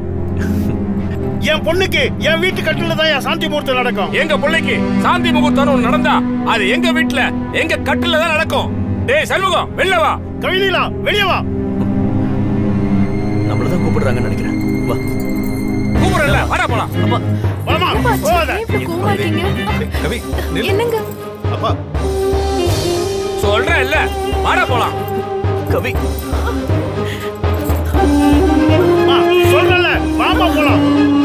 என் பொண்ணுக்கு என் வீட்டு கட்டில தான் சாந்தி முகூர்த்தம் நடக்கும். எங்க பிள்ளைக்கு சாந்தி முகூர்த்தம் நடந்தா அது எங்க வீட்டுல எங்க கட்டில தான் நடக்கும். டேய் சண்முகம், வெளிய வா. கவினிலா, வெளிய வா. நம்மள தான் கூப்பிடுறாங்கன்னு நினைக்கிறேன். வா. கூப்பிடுறல, வாடா போலாம். அப்பா, வாமா. போடா. கவி, என்னங்க? அப்பா. சொல்றேன் இல்ல, வாடா போலாம். கவி. மா, சொல்றல, வாமா போலாம்.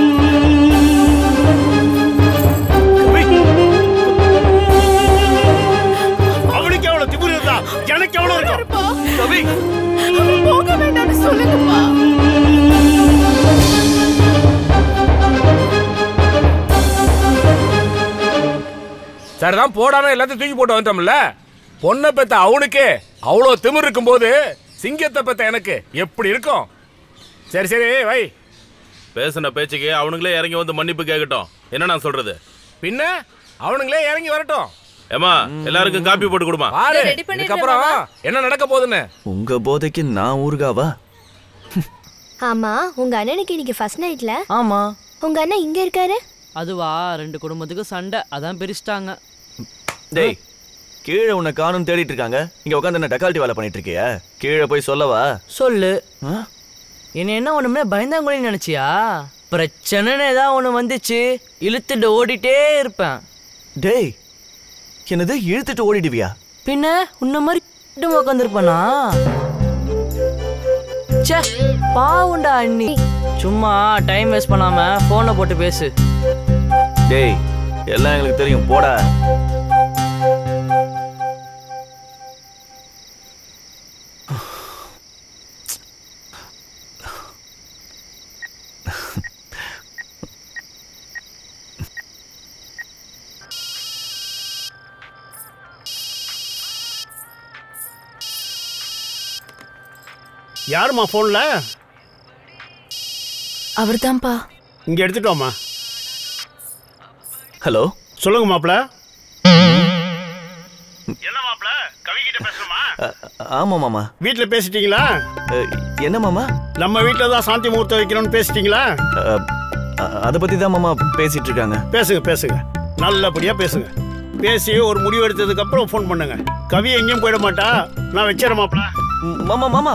அவனுக்கு எவ்வளவு திமிரு இருந்தா எனக்கு எவ்வளவு இருக்கும்? கவி, போக வேண்டாம்னு சொல்லுங்கப்பா. சரிதான், போடாம எல்லாத்தையும் தூக்கி போட்டு வந்துட்டோம்ல. பொண்ணை பெத்த அவனுக்கே அவ்வளோ திமிர் இருக்கும் போது சிங்கத்தை பெத்த எனக்கு எப்படி இருக்கும்? சரி சரி வை. பேசின பேச்சுக்கு அவனுங்களே இறங்கி வந்து மன்னிப்பு கேட்கட்டும். என்ன நான் சொல்றது? பின்ன அவனுங்களே இறங்கி வரட்டும். ஏமா எல்லாருக்கும் காப்பி போட்டு கொடுமா. பாரு இதுக்கப்புறம் என்ன நடக்க போகுதுன்னு. உங்க போதைக்கு நான் ஊர்காவா? ஆமா உங்க அண்ணனுக்கு இன்னைக்கு ஃபர்ஸ்ட் நைட்ல. ஆமா. உங்க அண்ணன் இங்க இருக்காரு. அதுவா ரெண்டு குடும்பத்துக்கு சண்டை அதான் பிரிச்சிட்டாங்க. டேய் கீழே உன்னை காணும் தேடிட்டு இருக்காங்க. இங்க உட்காந்து என்ன டக்கால்ட்டி வேலை பண்ணிட்டு இருக்கியா? கீழே போய் சொல்லவா? சொல்லு. என்ன என்ன ஒண்ணுமே பயந்தாங்குழின்னு நினைச்சியா? பிரச்சனைன்னு ஏதாவது ஒண்ணு வந்துச்சு இழுத்துட்டு ஓடிட்டே இருப்பேன். டேய் என்னது இழுத்துட்டு ஓடிடுவியா? பின்ன உன்ன மாதிரி உட்காந்துருப்பானா? சே பாவுண்டா அண்ணி. சும்மா டைம் வேஸ்ட் பண்ணாம போனை போட்டு பேசு. டேய் எல்லாம் எங்களுக்கு தெரியும் போடா. யாருமா போன்ல? அவர்தான்ப்பா. இங்க எடுத்துட்டோமா. ஹலோ சொல்லுங்க மாப்ள. என்ன மாப்ள கவி கிட்ட பேசணுமா? ஆமா மாமா. வீட்ல பேசிட்டீங்களா? என்ன மாமா? நம்ம வீட்ல தான் சாந்தி முகூர்த்தம் வைக்கணும்னு பேசிட்டீங்களா? அத பத்தி தான் மாமா பேசிட்டு இருக்காங்க. பேசுங்க பேசுங்க நல்லபடியா பேசுங்க. பேசி ஒரு முடிவு எடுத்ததுக்கு அப்புறம் ஃபோன் பண்ணுங்க. கவி எங்கேயும் போயிட மாட்டா. நான் வச்சிரேன் மாப்ள. மாமா மாமா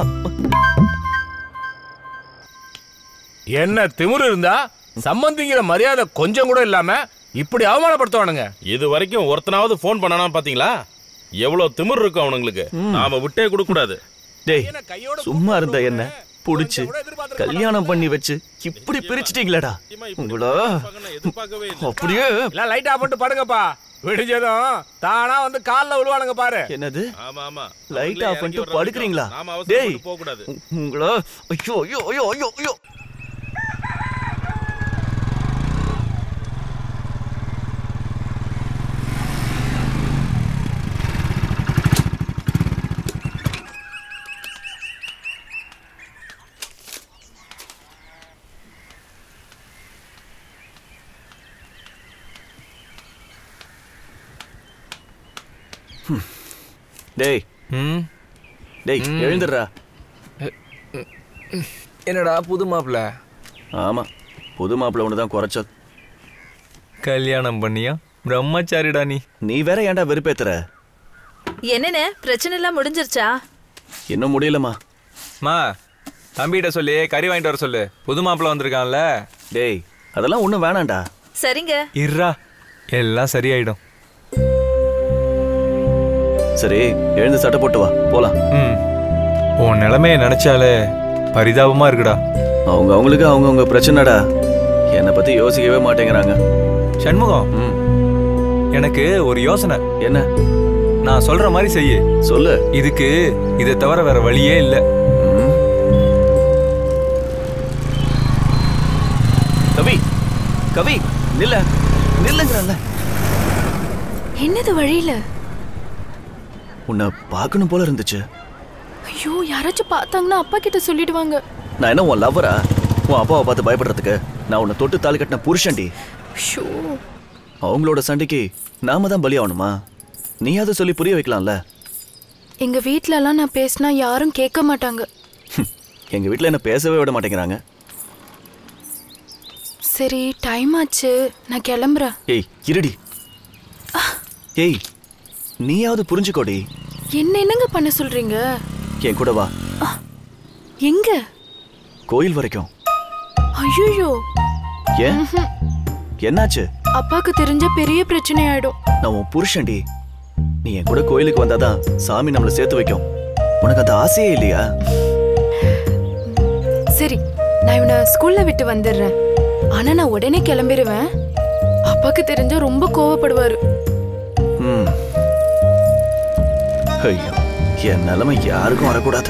என்ன திமிரு இருந்தா சம்பந்திங்கிற மரியாதை கொஞ்சம் கூட இல்லாம இப்படி அவமானப்படுத்துவானுங்க. இது வரைக்கும் ஒருத்தனாவது போன் பண்ணனா பாத்தீங்களா? எவ்வளவு திமிரு இருக்கும் அவனுங்களுக்கு. நாம விட்டே கொடுக்க கூடாது. டேய் சும்மா இருந்த என்ன புடிச்சு கல்யாணம் பண்ணி வச்சு இப்படி பிரிச்சிட்டீங்களடா. உங்களா அப்படியே எல்லாம் லைட் ஆஃப் பண்ணிட்டு படுங்கப்பா. விடிஞ்சதும் தானா வந்து கால்ல விழுவானுங்க பாரு. என்னது? ஆமா ஆமா லைட் ஆஃப் பண்ணிட்டு படுக்குறீங்களா? நாம டேய் அவசரப்பட்டு போக கூடாது. உங்களா ஐயோ ஐயோ ஐயோ ஐயோ ஐயோ. டேய் ம் டேய் எழுந்துடுறா. என்னடா புது மாப்பிள்ள? ஆமா புது மாப்பிள்ள ஒன்று தான் குறைச்சல். கல்யாணம் பண்ணியா பிரம்மச்சாரிடா நீ. நீ வேற ஏன்டா வெறுப்பேத்துற? என்னென்ன பிரச்சனை எல்லாம் முடிஞ்சிருச்சா? இன்னும் முடியலமா. மா தம்பிகிட்ட சொல்லி கறி வாங்கிட்டு வர சொல்லு. புது மாப்பிள்ள வந்திருக்கான்ல. டேய் அதெல்லாம் ஒன்றும் வேணாண்டா. சரிங்க. இருடா எல்லாம் சரியாயிடும். சரி எழுந்து சட்டை போட்டு வா போலாம். ம் உன் நிலைமையை நினைச்சாலே பரிதாபமா இருக்குடா. அவங்க அவங்களுக்கு அவங்கவுங்க பிரச்சனைடா. என்னை பத்தி யோசிக்கவே மாட்டேங்கிறாங்க. சண்முகம் எனக்கு ஒரு யோசனை. என்ன? நான் சொல்ற மாதிரி செய்ய சொல்லு. இதுக்கு இதை தவிர வேற வழியே இல்லை. கவி கவி நில்ல நில்லுங்கறல்ல. என்னது வழியில? உன்னை பார்க்கணும் போல இருந்துச்சு. ஐயோ யாராச்சும் பார்த்தாங்கன்னா அப்பா கிட்ட சொல்லிடுவாங்க. நான் என்ன உன் லவ்வரா? உன் அப்பாவை பார்த்து பயப்படுறதுக்கு? நான் உன்னை தொட்டு தாலி கட்டின புருஷன்டி. அவங்களோட சண்டைக்கு நாம தான் பலி ஆகணுமா? நீ அதை சொல்லி புரிய வைக்கலாம்ல. எங்க வீட்ல எல்லாம் நான் பேசினா யாரும் கேட்க மாட்டாங்க. எங்க வீட்ல என்ன பேசவே விட மாட்டேங்கிறாங்க. சரி டைம் ஆச்சு நான் கிளம்புறேன். ஏய் இருடி. ஏய் நீயாவது புரிஞ்சுக்கோடி. என்ன என்னங்க பண்ண சொல்றீங்க? என் கூட வா. எங்க? கோயில் வரைக்கும். ஐயோ ஏன் என்னாச்சு? அப்பாக்கு தெரிஞ்ச பெரிய பிரச்சனை ஆயிடும். நான் உன் புருஷன்டி. நீ என் கூட கோயிலுக்கு வந்தாதான் சாமி நம்மளை சேர்த்து வைக்கும். உனக்கு அந்த ஆசையே இல்லையா? சரி நான் இவனை ஸ்கூல்ல விட்டு வந்துடுறேன். ஆனா நான் உடனே கிளம்பிடுவேன். அப்பாக்கு தெரிஞ்சா ரொம்ப கோவப்படுவாரு. ம் ஐயோ என் நிலைமை யாருக்கும் வரக்கூடாது.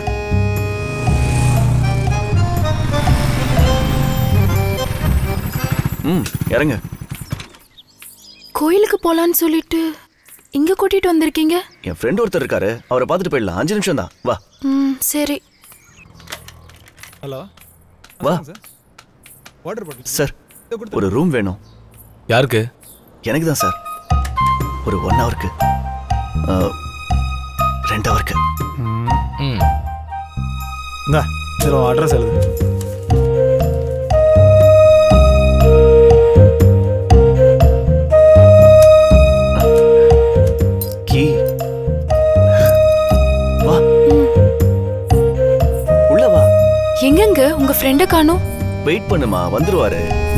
ம் இறங்க. கோயிலுக்கு போலான்னு சொல்லிட்டு இங்க கூட்டிட்டு வந்திருக்கீங்க? என் ஃப்ரெண்ட் ஒருத்தர் இருக்காரு, அவரை பார்த்துட்டு போயிடலாம். அஞ்சு நிமிஷம் தான், வா. ம் சரி. ஹலோ வா. வாட்டர் பாட்டில் சார் ஒரு ரூம் வேணும். யாருக்கு? எனக்கு தான் சார். ஒரு ஒன் ஹவருக்கு ரெண்டு ஹவருக்கு. இந்தா சரி அட்ரஸ் எழுது. கீ வா உள்ள வா. எங்கங்க உங்க ஃப்ரெண்ட காணோம்? வெயிட் பண்ணுமா, வந்துருவாரு.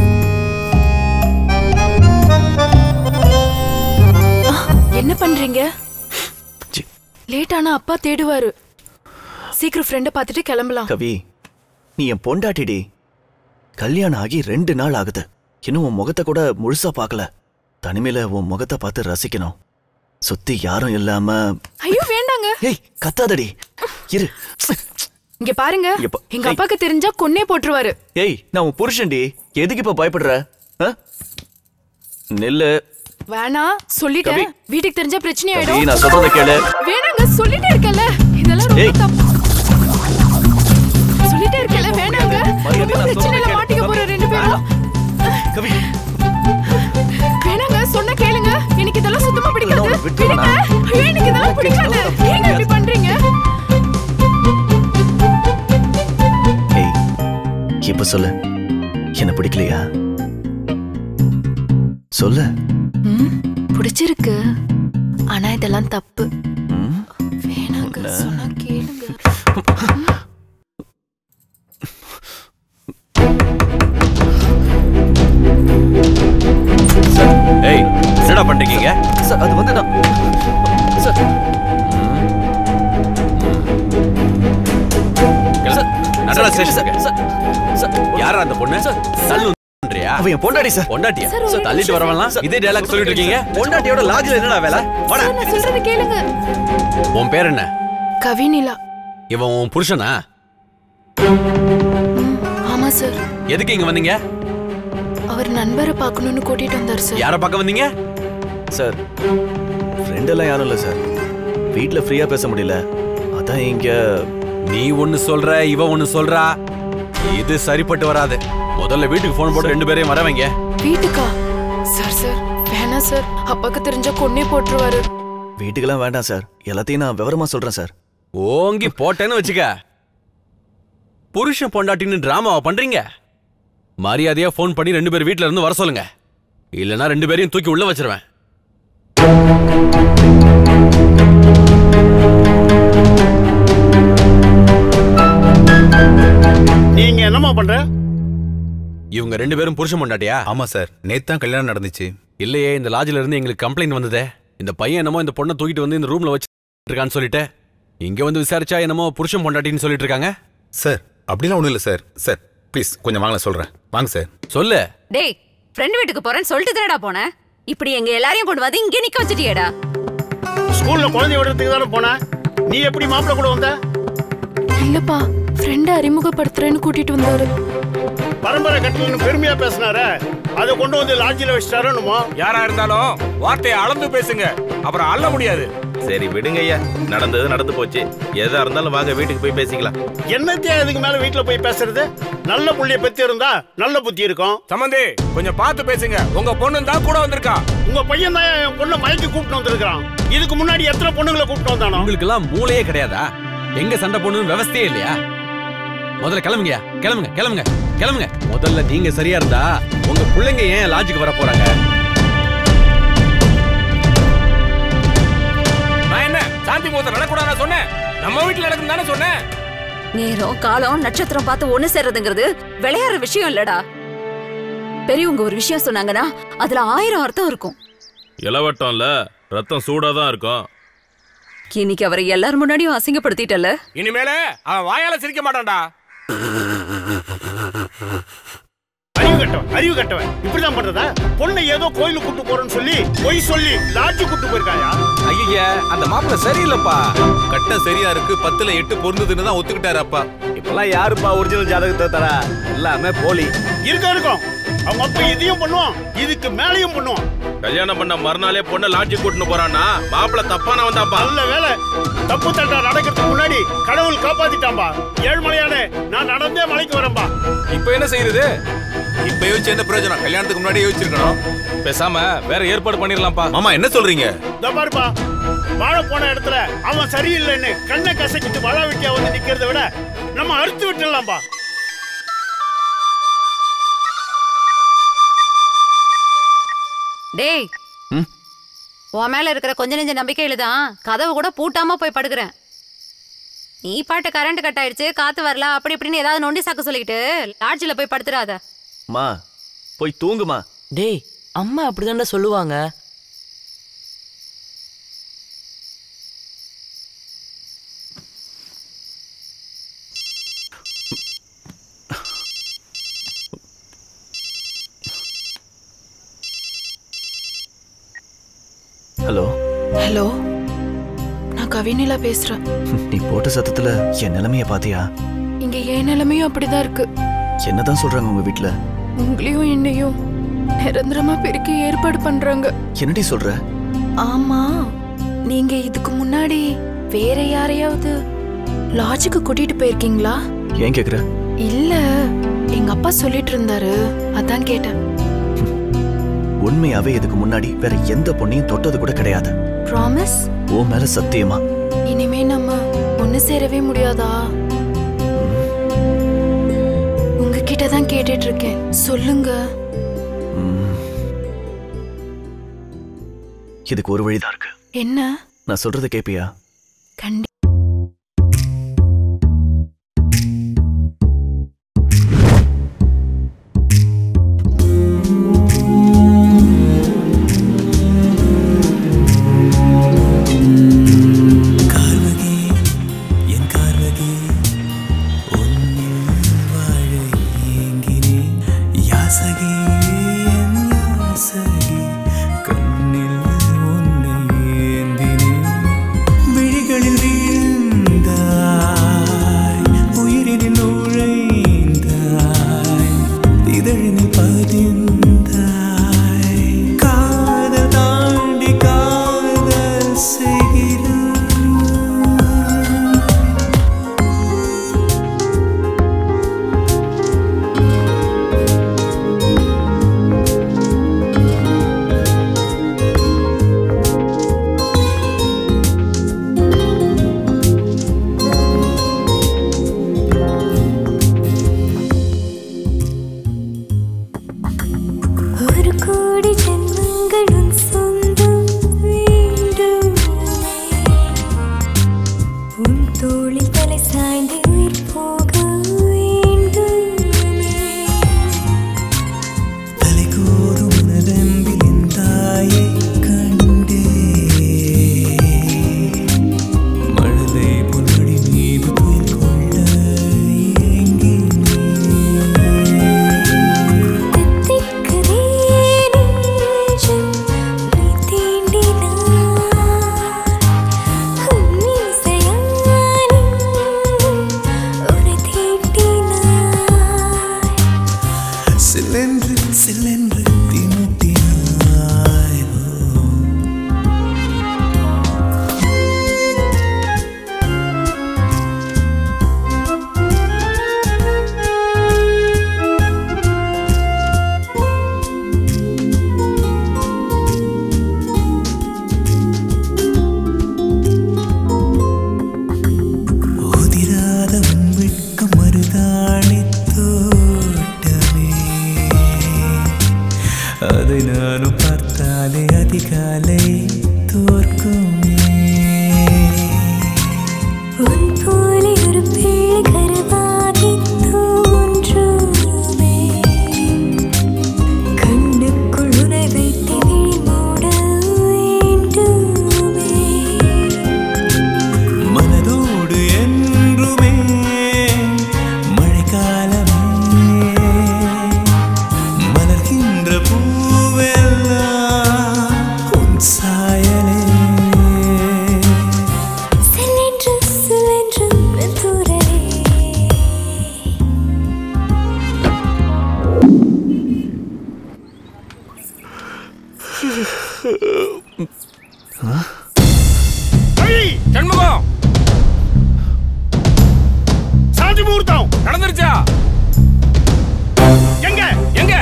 என்ன பண்றீங்க? லேட் ஆனா அப்பா தேடுவாரு. சீக்கிரம் ஃப்ரெண்ட பார்த்துட்டு கிளம்பலாம். கவி, நீ என் பொண்டாட்டிடி. கல்யாணம் ஆகி ரெண்டு நாள் ஆகுது. இன்னும் உன் முகத்தை கூட முழுசா பார்க்கல. தனிமையில உன் முகத்தை பார்த்து ரசிக்கணும். சுத்தி யாரும் இல்லாம. ஐயோ வேண்டாங்க. ஏய் கத்தாதடி, இரு. இங்க பாருங்க, எங்க அப்பாக்கு தெரிஞ்சா கொன்னே போட்டுருவாரு. ஏய் நான் உன் புருஷன்டி, எதுக்கு இப்ப பயப்படுற? நெல்லு. வேணா சொல்லிட்டேன், வீட்டுக்கு தெரிஞ்சா பிரச்சனை ஆயிடும். நான் சொல்றத கேளு. வேணாங்க, சொல்லிட்டே இருக்கல. இதெல்லாம் ரொம்ப தப்பு. சொல்லிட்டே இருக்கல, வேணாங்க. பிரச்சனைல மாட்டிக்க போற ரெண்டு பேரும். கவி வேணாங்க, சொன்னா கேளுங்க. எனக்கு இதெல்லாம் சுத்தமா பிடிக்காது. விடுங்க. ஐயோ எனக்கு இதெல்லாம் பிடிக்காது. ஏங்க இப்படி பண்றீங்க? ஏய் இப்ப சொல்லு, என்ன பிடிக்கலையா? சொல்லு. பிடிச்சிருக்கு, ஆனா இதெல்லாம் தப்பு. வேணாங்க, சொன்னா கேளுங்க. ஏய் என்னடா பண்றீங்க? சார் அது வந்து நான் சார் நடரா ஸ்டேஷன் சார். யாரா அந்த பொண்ணு? தள்ளு பண்றியா? அவ என் பொண்டாட்டி சார். பொண்டாட்டியா? சார் தள்ளிட்டு வரவலாம் இதே டயலாக் சொல்லிட்டு இருக்கீங்க. பொண்டாட்டியோட லாஜ்ல என்னடா வேலை? வாடா. நான் சொல்றத கேளுங்க. உன் பேர் என்ன? கவினிலா. இவன் உன் புருஷனா? ஆமா சார். எதுக்கு இங்க வந்தீங்க? அவர் நண்பரை பார்க்கணும்னு கூட்டிட்டு வந்தார் சார். யாரை பார்க்க வந்தீங்க? சார் ஃப்ரெண்ட் எல்லாம் யாரும் இல்ல சார். வீட்ல ஃப்ரீயா பேச முடியல, அதான் இங்க. நீ ஒன்னு சொல்ற, இவ ஒன்னு சொல்றா. இது சரிப்பட்டு வராது. முதல்ல வீட்டுக்கு போன் போட்டு ரெண்டு பேரையும் வர வைங்க. வீட்டுக்கா? சார் சார் வேணா சார், அப்பாக்கு தெரிஞ்சா கொன்னே போட்டுருவாரு. வீட்டுக்கெல்லாம் வேண்டாம் சார், எல்லாத்தையும் நான் விவரமா சொல்றேன் சார். ஓங்கி போட்டேன்னு வச்சுக்க. புருஷன் பொண்டாட்டின்னு டிராமாவா பண்றீங்க? மரியாதையா போன் பண்ணி ரெண்டு பேர் வீட்டுல இருந்து வர சொல்லுங்க, இல்லனா ரெண்டு பேரையும் தூக்கி உள்ள வச்சிருவேன். நீங்க என்னமா பண்ற? இவங்க ரெண்டு பேரும் புருஷன் பொண்டாட்டியா? ஆமா சார், நேத்து தான் கல்யாணம் நடந்துச்சு. இல்லையே, இந்த லாட்ஜ்ல இருந்து எங்களுக்கு கம்ப்ளைண்ட் வந்ததே. இந்த பையன் என்னமோ இந்த பொண்ணை தூக்கிட்டு வந்து இந்த ரூம்ல வச்சிருக்கான்னு சொல்லிட்டு இங்க வந்து விசாரிச்சா என்னமோ புருஷன் பொண்டாட்டின்னு சொல்லிட்டு இருக்காங்க. சார் அப்படிலாம் ஒண்ணும் இல்ல சார். சார் ப்ளீஸ் கொஞ்சம் வாங்க, சொல்றேன். வாங்க சார். சொல்லு. டேய், ஃப்ரெண்ட் வீட்டுக்கு போறேன்னு சொல்லிட்டு தானடா போனேன். இப்படி எங்க எல்லாரையும் கொண்டு வந்து இங்கே நிக்க வச்சிட்டியேடா. ஸ்கூல்ல குழந்தை விடுறதுக்கு தானே போன, நீ எப்படி மாப்பிள்ள கூட வந்த? இல்லப்பா, ஃப்ரெண்ட அறிமுகப்படுத்துறேன்னு கூட்டிட்டு வந்தாரு. பரம்பரை கட்டணும்னு பெருமையா பேசினாரு, அதை கொண்டு வந்து லாட்ஜில வச்சிட்டாருன்னுமோ. யாரா இருந்தாலும் வார்த்தையை அளந்து பேசுங்க, அப்புறம் அள்ள முடியாது. சரி விடுங்க ஐயா, நடந்தது நடந்து போச்சு. எதா இருந்தாலும் வாங்க வீட்டுக்கு போய் பேசிக்கலாம். என்னத்தையா இதுக்கு மேல வீட்டுல போய் பேசுறது? நல்ல புள்ளிய பத்தி இருந்தா நல்ல புத்தி இருக்கும். சம்பந்தி கொஞ்சம் பார்த்து பேசுங்க. உங்க பொண்ணு தான் கூட வந்திருக்கா. உங்க பையன் தான் என் பொண்ணை மயக்கி கூப்பிட்டு வந்திருக்கான். இதுக்கு முன்னாடி எத்தனை பொண்ணுங்களை கூப்பிட்டு வந்தானோ? உங்களுக்கு எல்லாம் மூளையே கிடையாதா? எங்க சண்டை போடணும்னு விவசாயே இல்லையா? முதல்ல கிளம்புங்க, கிளம்புங்க, கிளம்புங்க, கிளம்புங்க. முதல்ல நீங்க சரியா இருந்தா உங்க பிள்ளைங்க ஏன் லாட்ஜுக்கு வர போறாங்க? நான் என்ன சாந்தி முகூர்த்தம் நடக்கூடாது சொன்னேன்? நம்ம வீட்டுல நடக்கும் தானே சொன்னேன். நேரம் காலம் நட்சத்திரம் பார்த்து ஒண்ணு சேர்றதுங்கிறது விளையாடுற விஷயம் இல்லடா. பெரியவங்க ஒரு விஷயம் சொன்னாங்கன்னா அதுல ஆயிரம் அர்த்தம் இருக்கும். இளவட்டம் இல்ல, ரத்தம் சூடாதான் இருக்கும். இன்னைக்கு அவரை எல்லாரும் முன்னாடியும் அசிங்கப்படுத்திட்டல. இனிமேல அவன் வாயால சிரிக்க மாட்டான்டா. அறிவு கட்டவன், அறிவு கட்டவன் இப்படிதான் பண்றதா? பொண்ணை ஏதோ கோயிலுக்கு கூட்டு போறேன்னு சொல்லி பொய் சொல்லி லாட்ஜு கூட்டு போயிருக்காயா? ஐயா, அந்த மாப்பிள்ள சரியில்லப்பா. கட்டம் சரியா இருக்கு, பத்துல எட்டு பொருந்ததுன்னு தான் ஒத்துக்கிட்டாரு அப்பா. இப்பெல்லாம் யாருப்பா ஒரிஜினல் ஜாதகத்தை தரா? எல்லாமே போலி. இருக்க இருக்கும். அவங்க அப்பா இதையும் பண்ணுவான், இதுக்கு மேலையும் பண்ணுவான். கல்யாணம் பண்ண மறுநாளே பொண்ணை லாட்ஜி கூட்டின்னு போறான்னா மாப்பிள்ள தப்பான வந்தாப்பா. நல்ல வேலை, தப்பு தட்டா நடக்கிறதுக்கு முன்னாடி கடவுள் காப்பாத்திட்டாம்பா. ஏழ்மலையானே, நான் நடந்தே மலைக்கு வரேன்பா. இப்ப என்ன செய்யறது? இப்ப யோசிச்சு என்ன பிரயோஜனம்? கல்யாணத்துக்கு முன்னாடி யோசிச்சிருக்கணும். பேசாம வேற ஏற்பாடு பண்ணிடலாம்ப்பா. மாமா என்ன சொல்றீங்க? இதோ பாருப்பா, வாழ போன இடத்துல அவன் சரியில்லைன்னு கண்ணை கசக்கிட்டு வாழ வெட்டியா வந்து நிக்கிறத விட நம்ம அறுத்து விட்டுடலாம்பா. டேய், உன் மேல இருக்கிற கொஞ்ச நெஞ்ச நம்பிக்கையில தான் கதவு கூட பூட்டாம போய் படுக்கிறேன். நீ பாட்டு கரண்ட் கட் ஆயிடுச்சு, காத்து வரல, அப்படி இப்படின்னு ஏதாவது நொண்டி சாக்கு சொல்லிக்கிட்டு லாட்ஜில போய் படுத்துறாத. மா போய் தூங்குமா. டேய், அம்மா அப்படிதான்டா சொல்லுவாங்க. ஹலோ ஹலோ, நான் கவினிலா பேசுறேன். நீ போட்ட சத்தத்துல என் நிலைமைய பாத்தியா? இங்க என் நிலைமையும் அப்படிதான் இருக்கு. என்னதான் சொல்றாங்க உங்க வீட்டுல? உங்களையும் என்னையும் நிரந்தரமா பிரிக்க ஏற்பாடு பண்றாங்க. என்னடி சொல்ற? ஆமா, நீங்க இதுக்கு முன்னாடி வேற யாரையாவது லாட்ஜுக்கு கூட்டிட்டு போயிருக்கீங்களா? ஏன் கேக்குற? இல்ல, எங்க அப்பா சொல்லிட்டு இருந்தாரு, அதான் கேட்டேன். உண்மையாவே இதுக்கு முன்னாடி வேற எந்த பொண்ணையும் தொட்டது கூட கிடையாது. ப்ராமிஸ்? ஓ மேல சத்தியமா? இனிமே நம்ம ஒண்ணு சேரவே முடியாதா? உங்ககிட்ட தான் கேட்டுட்டு இருக்கேன், சொல்லுங்க. இதுக்கு ஒரு வழிதான் இருக்கு. என்ன? நான் சொல்றத கேப்பியா? கண்டி சண்முகம், சாந்தி முகூர்த்தம் நடந்துருச்சா? எங்க எங்க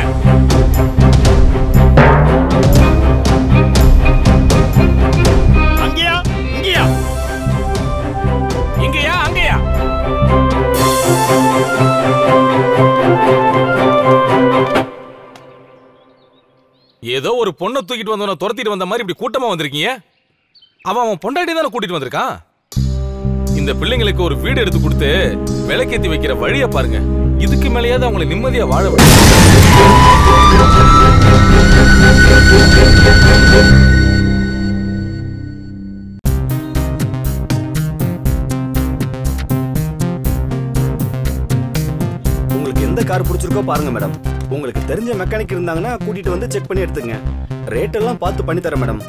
ஏதோ ஒரு பொண்ணை தூக்கிட்டு வந்தவன துரத்திட்டு வந்த மாதிரி இப்படி கூட்டமா வந்திருக்கீங்க. அவன் அவன் பொண்டாட்டி தானே கூட்டிட்டு வந்திருக்கான். இந்த பிள்ளைங்களுக்கு ஒரு வீடு எடுத்து கொடுத்து விலைக்கேத்தி வைக்கிற வழியை பாருங்க. இதுக்கு மேலேயாவது அவங்களை நிம்மதியா வாழ விட. உங்களுக்கு எந்த கார் பிடிச்சிருக்கோ பாருங்க மேடம். உங்களுக்கு தெரிஞ்ச மெக்கானிக் இருந்தாங்கன்னா கூட்டிட்டு வந்து செக் பண்ணி எடுத்துங்க. ரேட் எல்லாம் பார்த்து பண்ணி தரேன் madam.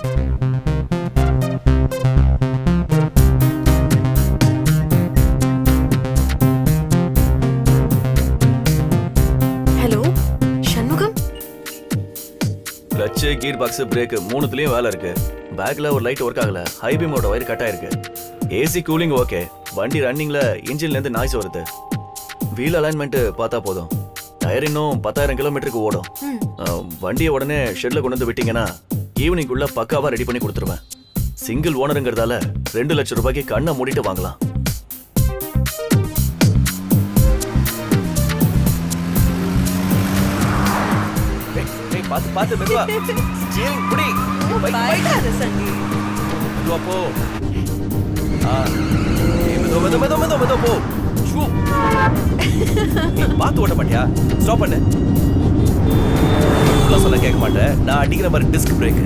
Hello Shanmugam. Clutch, gear box, brake மூணுத்துலயும் வேலை இருக்கு. பேக்ல ஒரு லைட் ஒர்க் ஆகல. ஹை பீமோட வயர் கட் ஆயிருக்கு. AC cooling okay. வண்டி ரன்னிங்ல இன்ஜின்ல இருந்து நாய்ஸ் வருது. வீல் அலைன்மெண்ட் பார்த்தா போதும். டயர் இன்னும் பத்தாயிரம் கிலோமீட்டருக்கு ஓடும். வண்டியை உடனே ஷெட்ல கொண்டு வந்து விட்டீங்கன்னா ஈவினிங்குள்ள பக்காவா ரெடி பண்ணி கொடுத்துருவேன். சிங்கிள் ஓனருங்கிறதால ரெண்டு லட்சம் ரூபாய்க்கு கண்ணை மூடிட்டு வாங்கலாம். பாத்து பாத்து மெதுவா. ஸ்டீரிங் புடி. பயப்படாத சண்டி. மெதுவா போ. ஆ மெதுவா மெதுவா மெதுவா மெதுவா மெதுவா போ. ஷூ. நீ பாத்து ஓட்ட மாட்டியா? ஸ்டாப் பண்ணு. இவ்வளவு சொல்ல கேட்க மாட்டேன். நான் அடிக்கிற மாதிரி டிஸ்க் பிரேக்.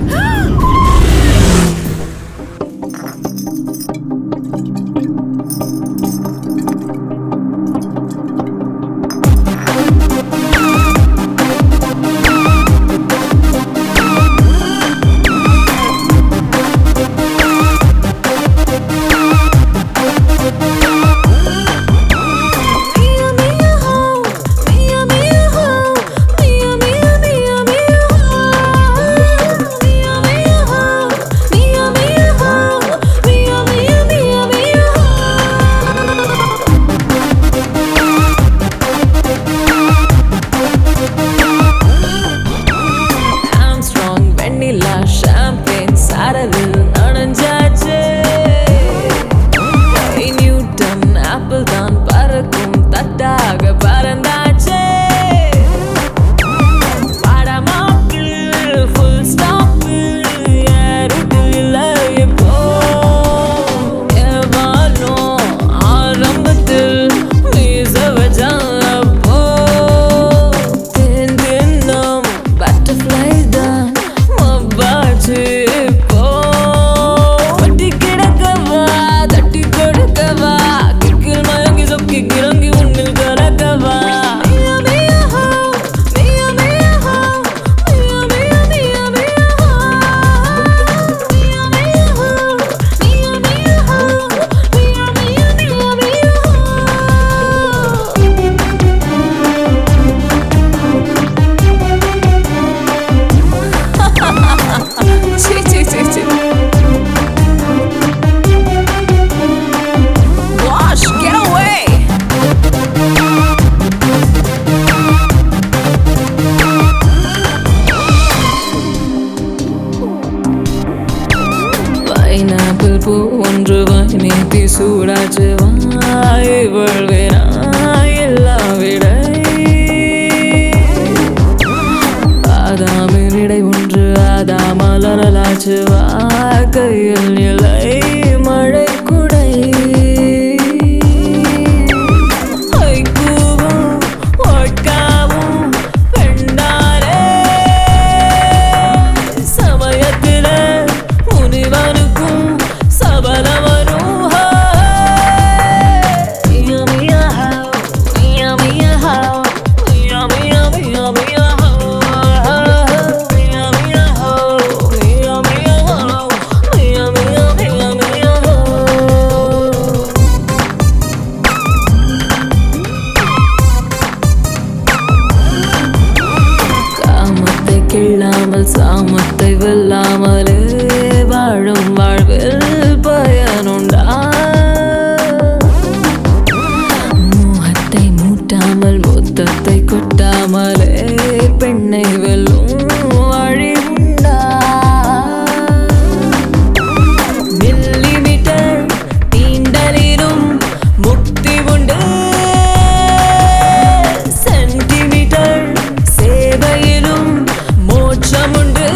சென்டிமீட்டர் சேவையிலும் மோட்சமுண்டு.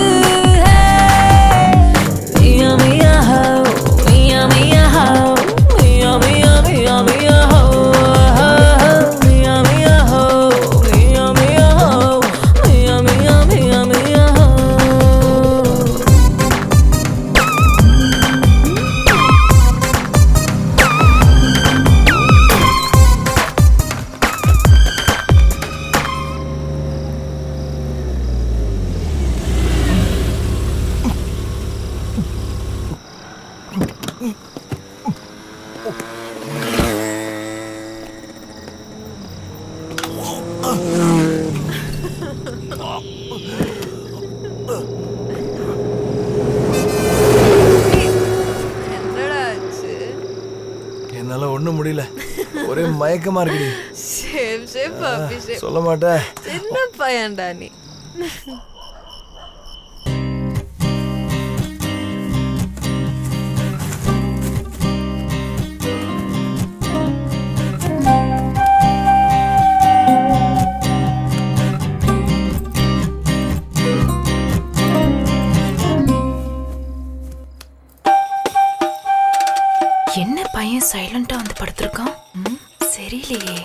என்னால ஒண்ணும் முடியல, ஒரே மயக்கமா இருக்குடி. ஷேப் ஷேப் பாப்பி ஷேப். சொல்ல மாட்டேன். சின்ன பையன்டா நீ. என்ன பையன் சைலண்டா வந்து படுத்திருக்கான்? சரியில்லையே.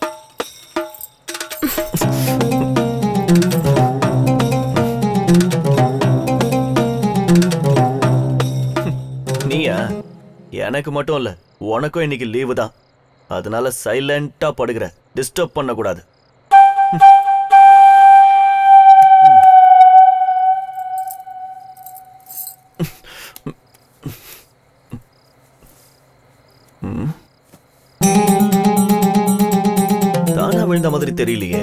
நீயா? எனக்கு மட்டும் இல்ல, உனக்கும் இன்னைக்கு லீவு தான். அதனால சைலண்டா படுகிற, டிஸ்டர்ப் பண்ண கூடாது. தானா விழுந்த மாதிரி தெரியலையே.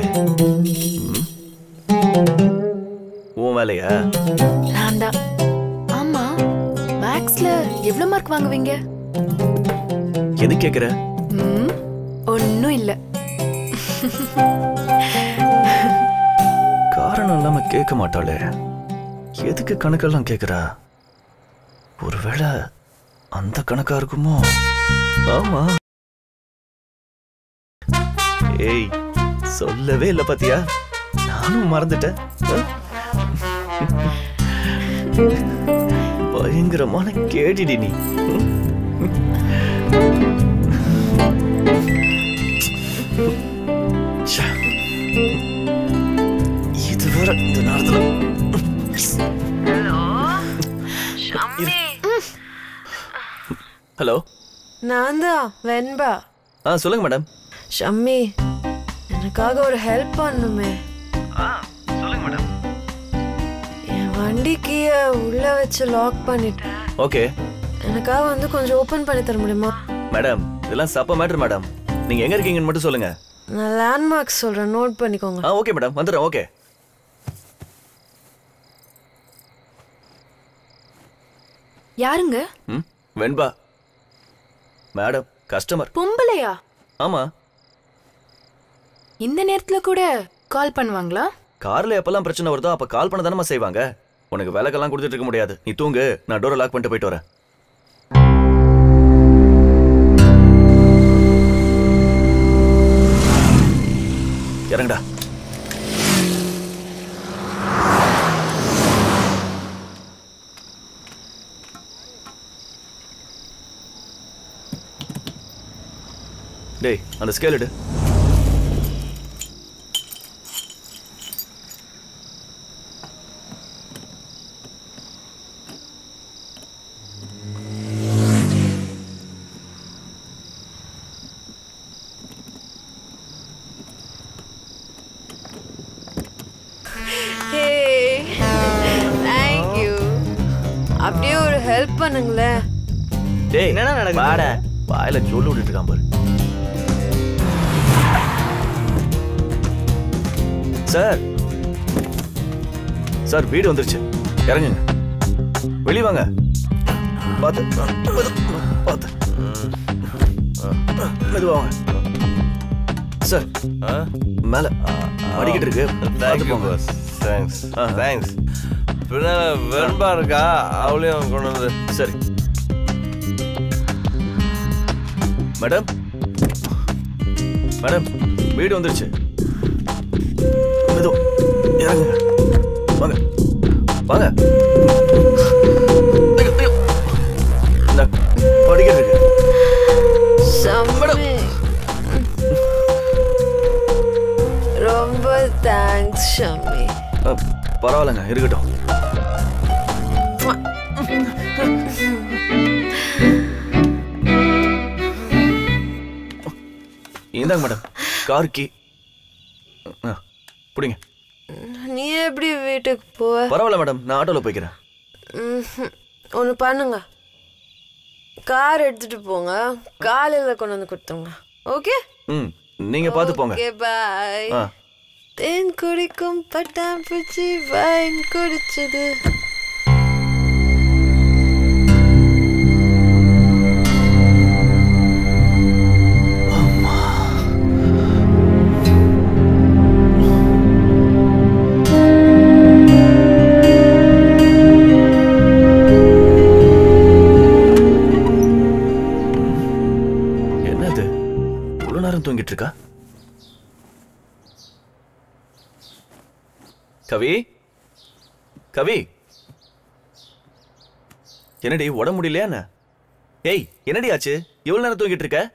உன் வேலையா? நான் தான். ஆமா, மேக்ஸ்ல எவ்வளவு மார்க் வாங்குவீங்க? எது கேக்குற? ம், ஒண்ணும் இல்ல. காரணம் இல்லாம கேட்க மாட்டாளே, எதுக்கு கணக்கெல்லாம் கேக்குறா? ஒருவேளை அந்த கணக்கா இருக்குமோ? ஆமா. ஏய், சொல்லவே இல்ல பாத்தியா? நானும் மறந்துட்டேன். பயங்கரமான கேடிடி நீ. இது வேற இந்த நேரத்துல. ஹலோ, நான் தான் வெண்பா. ஆ சொல்லுங்க மேடம். ஷம்மி, எனக்காக ஒரு ஹெல்ப் பண்ணுமே. சொல்லுங்க மேடம். என் வண்டி கீய உள்ள வச்சு லாக் பண்ணிட்டேன். ஓகே. எனக்காக வந்து கொஞ்சம் ஓபன் பண்ணி தர முடியுமா? மேடம், இதெல்லாம் சப்ப மேட்டர் மேடம். நீங்க எங்க இருக்கீங்கன்னு மட்டும் சொல்லுங்க. நான் லேண்ட்மார்க் சொல்றேன், நோட் பண்ணிக்கோங்க. ஆ ஓகே மேடம், வந்துடுறேன். ஓகே. யாருங்க? ம், வெண்பா மேடம், கஸ்டமர். பொம்பளையா? ஆமா. இந்த நேரத்துல கூட கால் பண்ணுவாங்களா? கார்ல எப்பெல்லாம் பிரச்சனை வருதோ அப்ப கால் பண்ண தானே செய்வாங்க. உனக்கு வேலைக்கெல்லாம் கொடுத்துட்டு இருக்க முடியாது. நீ தூங்கு, நான் டோரை லாக் பண்ணிட்டு போயிட்டு வரேன். இறங்கடா. டேய், அந்த ஸ்கேல் எடு. அப்படியே ஒரு ஹெல்ப் பண்ணுங்களேன். டேய், என்னடா நடக்குது? வாடா, வாயில சொல்லு விட்டுட்டு இருக்கான் பாரு. சார் சார் வீடு வந்துருச்சு, இறங்குங்க. வெளியே வாங்க. பார்த்து பார்த்து மெதுவா வாங்க. சார் மேல அடிக்கிட்டு இருக்கு. Thanks thanks. பின்னால வெண்பா இருக்கா, அவளையும் கொண்டு வந்து. சரி மேடம். மேடம், வீடு வந்துருச்சு. மெதுவா இறங்குங்க. வாங்க வாங்க. படிக்கிட்டு இருக்கு. ரொம்ப தேங்க்ஸ் ஷம்மி. பரவாயில்லைங்க, இருக்கட்டும். இந்தாங்க மேடம், கார் கீ. பிடிங்க. நீ எப்படி வீட்டுக்கு போவ? பரவாயில்ல மேடம், நான் ஆட்டோல போய்க்கிறேன். ஒன்று பண்ணுங்க, கார் எடுத்துட்டு போங்க, காலையில் கொண்டு வந்து கொடுத்துருங்க. ஓகே? ம், நீங்க பார்த்து போங்க. Okay, by. தேன் குடிக்கும் பட்டாம்பூச்சி வைன் குடிச்சது. என்னது இவ்வளவு நேரம் தூங்கிட்டு இருக்கா? கவி கவி என்னடி உடம்பு முடியலையா என்ன? ஏய் என்னடி ஆச்சு? எவ்வளவு நேரம் தூங்கிட்டு இருக்க?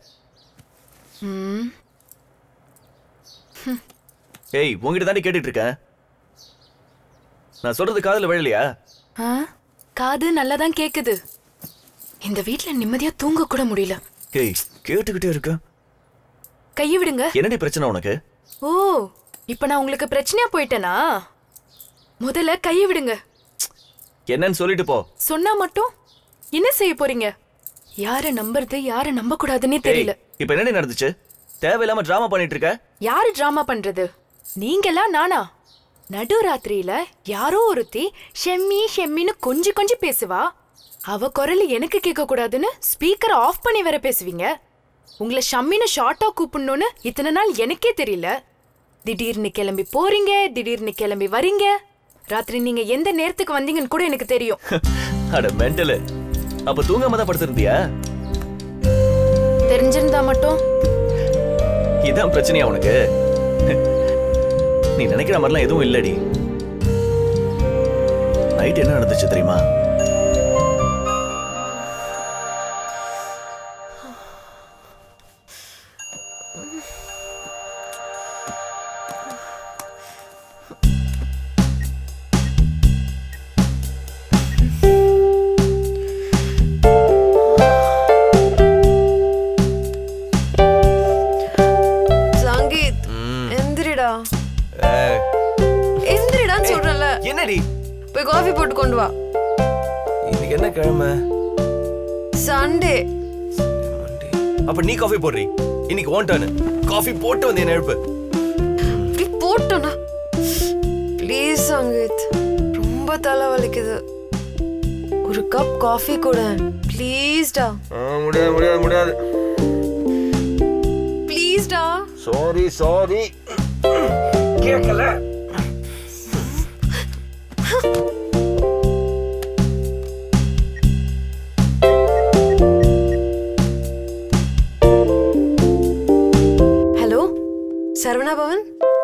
ஏய் உங்ககிட்ட தாண்டி கேட்டுட்டு இருக்கேன். நான் சொல்றது காதுல விழலையா? காது நல்லாதான் கேக்குது. இந்த வீட்ல நிம்மதியா தூங்க கூட முடியல. ஏய் கேட்டுக்கிட்டே இருக்க. கையை விடுங்க. என்னடி பிரச்சனை உனக்கு? ஓ இப்ப நான் உங்களுக்கு பிரச்சனையா போயிட்டேனா? முதல்ல கையை விடுங்க. என்னன்னு சொல்லிட்டு போ. சொன்னா மட்டும் என்ன செய்ய போறீங்க? யார நம்புறது யார நம்ப கூடாதுன்னே தெரியல. இப்ப என்னடி நடந்துச்சு? தேவையில்லாம டிராமா பண்ணிட்டு இருக்க. யாரு டிராமா பண்றது? நீங்களா நானா? நடு ராத்திரியில யாரோ ஒருத்தி ஷெம்மி ஷெம்மின்னு கொஞ்சி கொஞ்சி பேசுவா. அவ குரல் எனக்கு கேட்க கூடாதுன்னு ஸ்பீக்கர் ஆஃப் பண்ணி வர பேசுவீங்க. உங்களை ஷம்மின்னு ஷார்ட்டா கூப்பிடணும்னு இத்தனை நாள் எனக்கே தெரியல. திடீர்னு கிளம்பி போறீங்க, திடீர்னு கிளம்பி வரீங்க. ராத்திரி நீங்க எந்த நேரத்துக்கு வந்தீங்கன்னு கூட எனக்கு தெரியும். அட மெண்டல். அப்ப தூங்காம தான் படுத்திருந்தியா? தெரிஞ்சிருந்தா மட்டும். இதான் பிரச்சனையா உனக்கு? நீ நினைக்கிற மாதிரிலாம் எதுவும் இல்லடி. நைட் என்ன நடந்துச்சு தெரியுமா? என்னடி போய் காஃபி போட்டு கொண்டு வா. இன்னைக்கு என்ன கிழமை? சண்டே. அப்ப நீ காஃபி போடுறீ. இன்னைக்கு ஓன் டர்ன். காஃபி போட்டு வந்து என்ன எழுப்பு. நீ போட்டோனா ப்ளீஸ் சங்கீத், ரொம்ப தலை வலிக்குது. ஒரு கப் காஃபி கூட ப்ளீஸ் டா. முடியாது முடியாது முடியாது. ப்ளீஸ் டா. Sorry sorry. கேக்கல. ஹலோ சரவணா பவன்.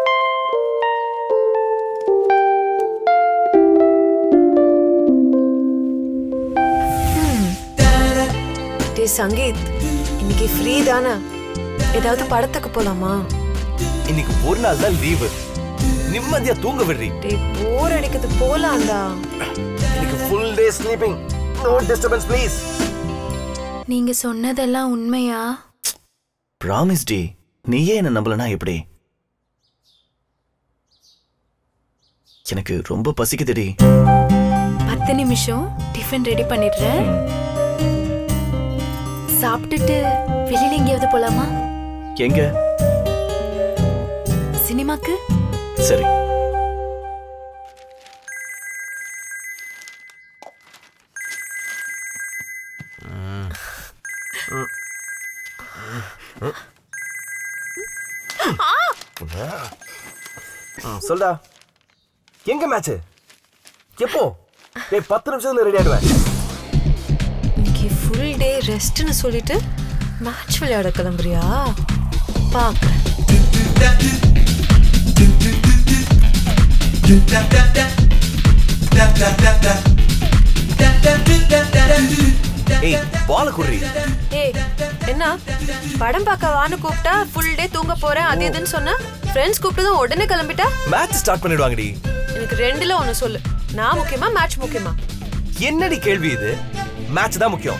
டே சங்கீத், இன்னைக்கு ஃப்ரீ தானே? ஏதாவது படத்துக்கு போலாமா? இன்னைக்கு ஒரு நாள் தான் லீவு. நிம்மதியா தூங்க விடுறீ. டேய் போர் அடிக்குது, போலாம்டா. இன்னைக்கு full day sleeping. No disturbance please. நீங்க சொன்னதெல்லாம் உண்மையா? ப்ராமிஸ் டி. நீயே என்ன நம்பலனா எப்படி? எனக்கு ரொம்ப பசிக்குதுடி. பத்து நிமிஷம் டிஃபன் ரெடி பண்ணிடுறேன். சாப்பிட்டுட்டு வெளியில எங்கேயாவது போலாமா? எங்க? சினிமாக்கு. சரி. சொல்டா, எங்க மேட்ச்? எப்போ? டேய் பத்து நிமிஷத்துல ரெடி ஆயிடுவேன். இன்னைக்கு ஃபுல் டே ரெஸ்ட்னு சொல்லிட்டு மேட்ச் விளையாட கிளம்புறியா? பாக்குறேன். ஏய் பால் குர்ரி. ஏய் என்ன படம் பார்க்க வான்னு கூப்பிட்டா ஃபுல் டே தூங்க போறேன் அது இதுன்னு சொன்னா, ஃப்ரெண்ட்ஸ் கூப்பிட்டதும் உடனே கிளம்பிட்டா? Match start பண்ணிடுவாங்கடி. எனக்கு ரெண்டுல ஒன்னு சொல்லு, நான் முக்கியமா மேட்ச் முக்கியமா? என்னடி கேள்வி இது? மேட்ச் தான் முக்கியம்.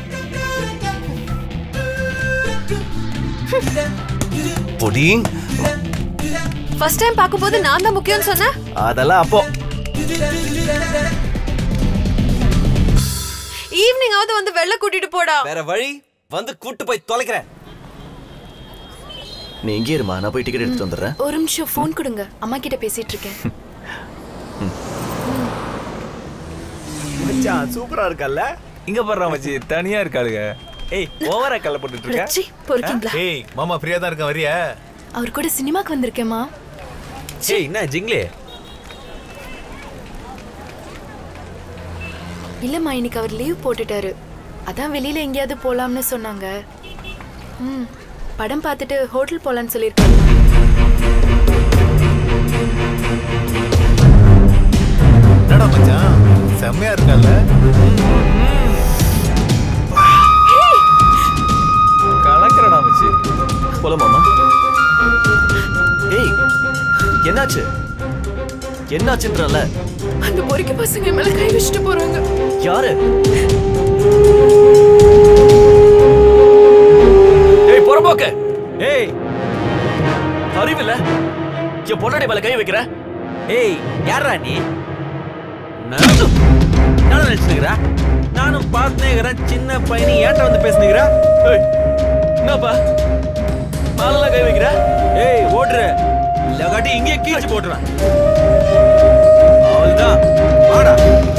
புடிங் ஃபர்ஸ்ட் டைம் பாக்கும்போது நான் தான் முக்கியம்னு சொன்னேன். அதெல்லாம் அப்போ ஈவினிங் ஆவது வந்து வெள்ள கூட்டிட்டு போடா. வேற வழி வந்து கூட்டி போய் தொலைக்கிறேன். நீ இங்கே இருமா, நான் போய் டிக்கெட் எடுத்துட்டு வந்துடுறேன். ஒரு நிமிஷம் ஃபோன் கொடுங்க, அம்மா கிட்ட பேசிட்டு இருக்கேன். மச்சான் சூப்பரா இருக்கல்ல? இங்க பாருடா மச்சி, தனியா இருக்காளுங்க. ஏய் ஓவரா கல்ல போட்டுட்டு இருக்க. ரச்சி பொறுக்கீங்களா? ஏய் மாமா ஃப்ரீயா தான் இருக்க, வரியா? அவர் கூட சினிமாக்கு வந்திருக்கேம்மா. ஏய் என்ன ஜிங்லே? இல்லம்மா, இன்னைக்கு அவர் லீவ் போட்டுட்டாரு. அதான் வெளியில எங்கேயாவது போலாம்னு சொன்னாங்க. ம் படம் பார்த்துட்டு ஹோட்டல் போலான்னு சொல்லியிருக்காரு. என்னடா மச்சான் செம்மையா இருக்கல்ல? கலக்கறடா மச்சி. போலாம் மாமா. ஏய் என்னாச்சு? என்னாச்சுன்றல? அந்த பொறுக்கி பசங்க மேல கை வச்சுட்டு போறாங்க. யாரு? ஏய் பொறம்போக்கு. ஏய் அறிவில்ல? என் பொண்டாட்டி மேல கை வைக்கிற? ஏய் யாரா நீ? என்ன நினைச்சுக்கிறா? நானும் பார்த்துனேங்கிறேன், சின்ன பையனி ஏட்ட வந்து பேசுனீங்களா? என்னப்பா மேல கை வைக்கிற? ஏய் ஓடுற இல்லகாட்டி இங்கே கீழ்ச்சி போட்டுறேன். அவ்வளவுதான் வாடா.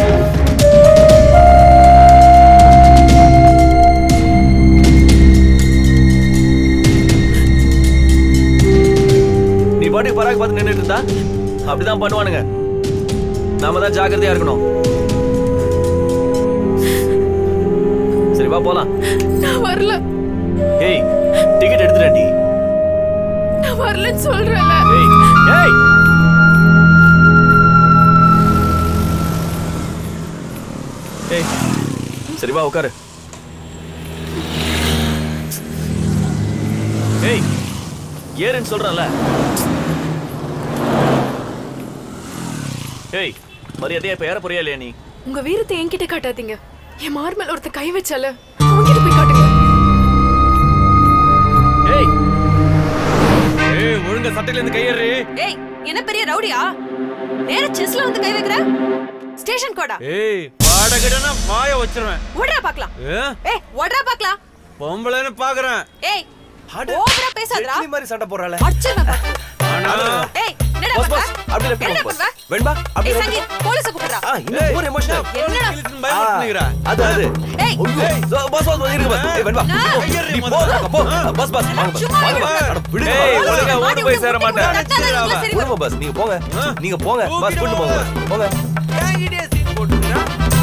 நீ பாட்டி பராக் பார்த்து நின்றுட்டு இருந்தா அப்படிதான் பண்ணுவானுங்க. நாம தான் ஜாக்கிரதையா இருக்கணும். சரி வா போலாம். நான் வரல. ஏய் டிக்கெட் எடுத்துறேன். நான் வரலன்னு சொல்றேன்ல. ஏய் ஏய் ஏய் சரி வா உட்காரு. ஏய் ஏறுன்னு சொல்றேன்ல. ஏய் மரியாதையா இப்ப ஏற போறியா இல்லையா நீ? உங்க வீரத்தை என்கிட்ட காட்டாதீங்க. என் மார் மேல ஒருத்த கை வச்சால அவங்கிட்ட போய் காட்டுங்க. ஏய் ஏய் ஒழுங்கா சட்டையில இருந்து கையேறு. ஏய் என்ன பெரிய ரவுடியா? நேர செஸ்ல வந்து கை வைக்கற? ஸ்டேஷன் கோடா? ஏய் பாடகடனா வாய வச்சிருவேன். ஓடறா பார்க்கலாம். ஏய் ஓடறா பார்க்கலாம். பொம்பளைன்னு பாக்குறேன். ஏய் ஓவரா பேசாதடா. நீ மாதிரி சண்டை போறல. அடிச்சிரேன் பாத்து. ஏய் என்னடா பண்ற? அப்படி லெஃப்ட் என்ன போஸ். பண்ற? வெண்பா அப்படி ஏய் லெஃப்ட். சங்கீத் போலீஸ் கூப்பிடுறா. ஆ இன்னும் ஓவர் எமோஷனல். என்னடா பயப்படுறீங்கடா? அது அது. ஏய் பாஸ் பாஸ் இருக்கு பாஸ். ஏய் வெண்பா. நீ போ போ. பாஸ் பாஸ் வாங்க பாஸ். வாங்க பாஸ். அட விடுங்க. ஏய் ஒழுங்கா ஓடி போய் சேர மாட்டேன். விடுங்க பாஸ். நீங்க போங்க. நீங்க போங்க. பாஸ் கூட்டி போங்க. போங்க. கேங்கிட்டே சீன் போட்டுறா.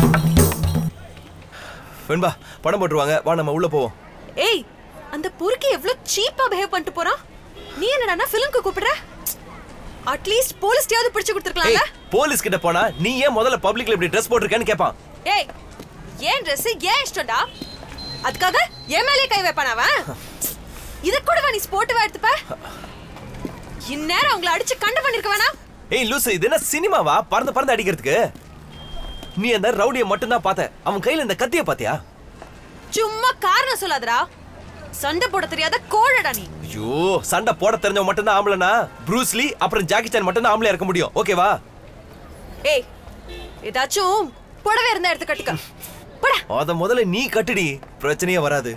வெண்பா பணம் போட்டுருவாங்க. வா நம்ம உள்ள போவோம். ஏய் அந்த பொறுக்கி எவ்வளவு சீப்பா பிஹேவ் பண்ணிட்டு போறான். நீ என்னடா ஃபிலிம்க்கு கூப்பிடுற? அட்லீஸ்ட் போலீஸ்டியாவது பிடிச்சு கொடுத்துருக்கலாம்ல. போலீஸ் கிட்ட போனா நீ ஏன் முதல்ல பப்ளிக்ல இப்படி ட்ரெஸ் போட்டுருக்கேன்னு கேட்பான். ஏய் ஏன் ட்ரெஸ் ஏன் இஷ்டம்டா? அதுக்காக ஏன் மேலே கை வைப்பான் அவன்? இத கூட நீ ஸ்போர்ட்டிவா எடுத்துப்ப? இந்நேரம் அவங்கள அடிச்சு கண்ட பண்ணிருக்க வேணா? ஏய் லூசு, இது என்ன சினிமாவா பறந்து பறந்து அடிக்கிறதுக்கு? நீ அந்த ரவுடியை மட்டும் தான் பார்த்த. அவன் கையில இந்த கத்திய பாத்தியா? சும்மா காரணம் சொல்லாதடா. சண்டை போட தெரியாத கோழடா நீ. ஐயோ சண்டை போட தெரிஞ்சவன் மட்டும் தான் ஆம்பளனா? ப்ரூஸ்லி அப்புறம் ஜாக்கி சான் மட்டும் தான் ஆம்பளையா இருக்க முடியும். ஓகேவா? ஏய் ஏதாச்சும் புடவை இருந்தா எடுத்து கட்டிக்க. போடா. அத முதல்ல நீ கட்டுடி, பிரச்சனையே வராது.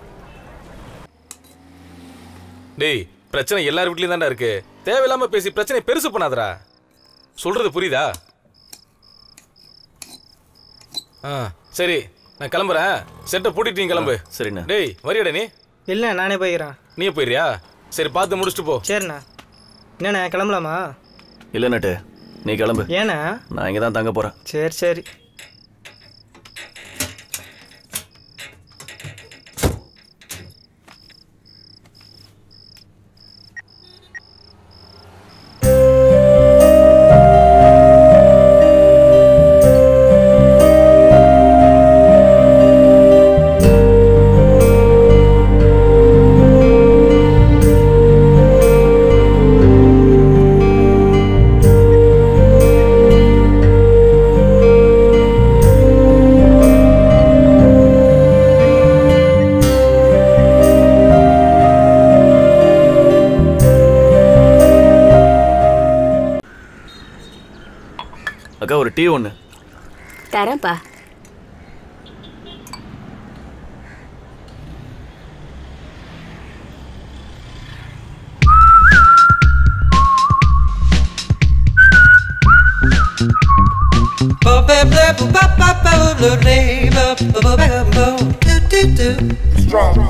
டேய் பிரச்சனை எல்லார் வீட்லயும் தான்டா இருக்கு. தேவையில்லாம பேசி பிரச்சனை பெருசு பண்ணாதடா. சொல்றது புரியுதா? ஆ சரி நான் கிளம்புறேன். செட்டை பூட்டிட்டு நீ கிளம்பு. சரிண்ணா. டேய் வரியாடா நீ? இல்லை நானே போய்க்கிறேன். நீ போயிடுறியா? சரி பார்த்து முடிச்சுட்டு போ. சரிண்ணா. என்னண்ணா கிளம்பலாமா? இல்லை நட்டு நீ கிளம்பு. ஏண்ணா? நான் இங்கே தான் தங்க போகிறேன். சரி சரி. அக்கா ஒரு டீ ஒன்று தரேன்ப்பா. Strong.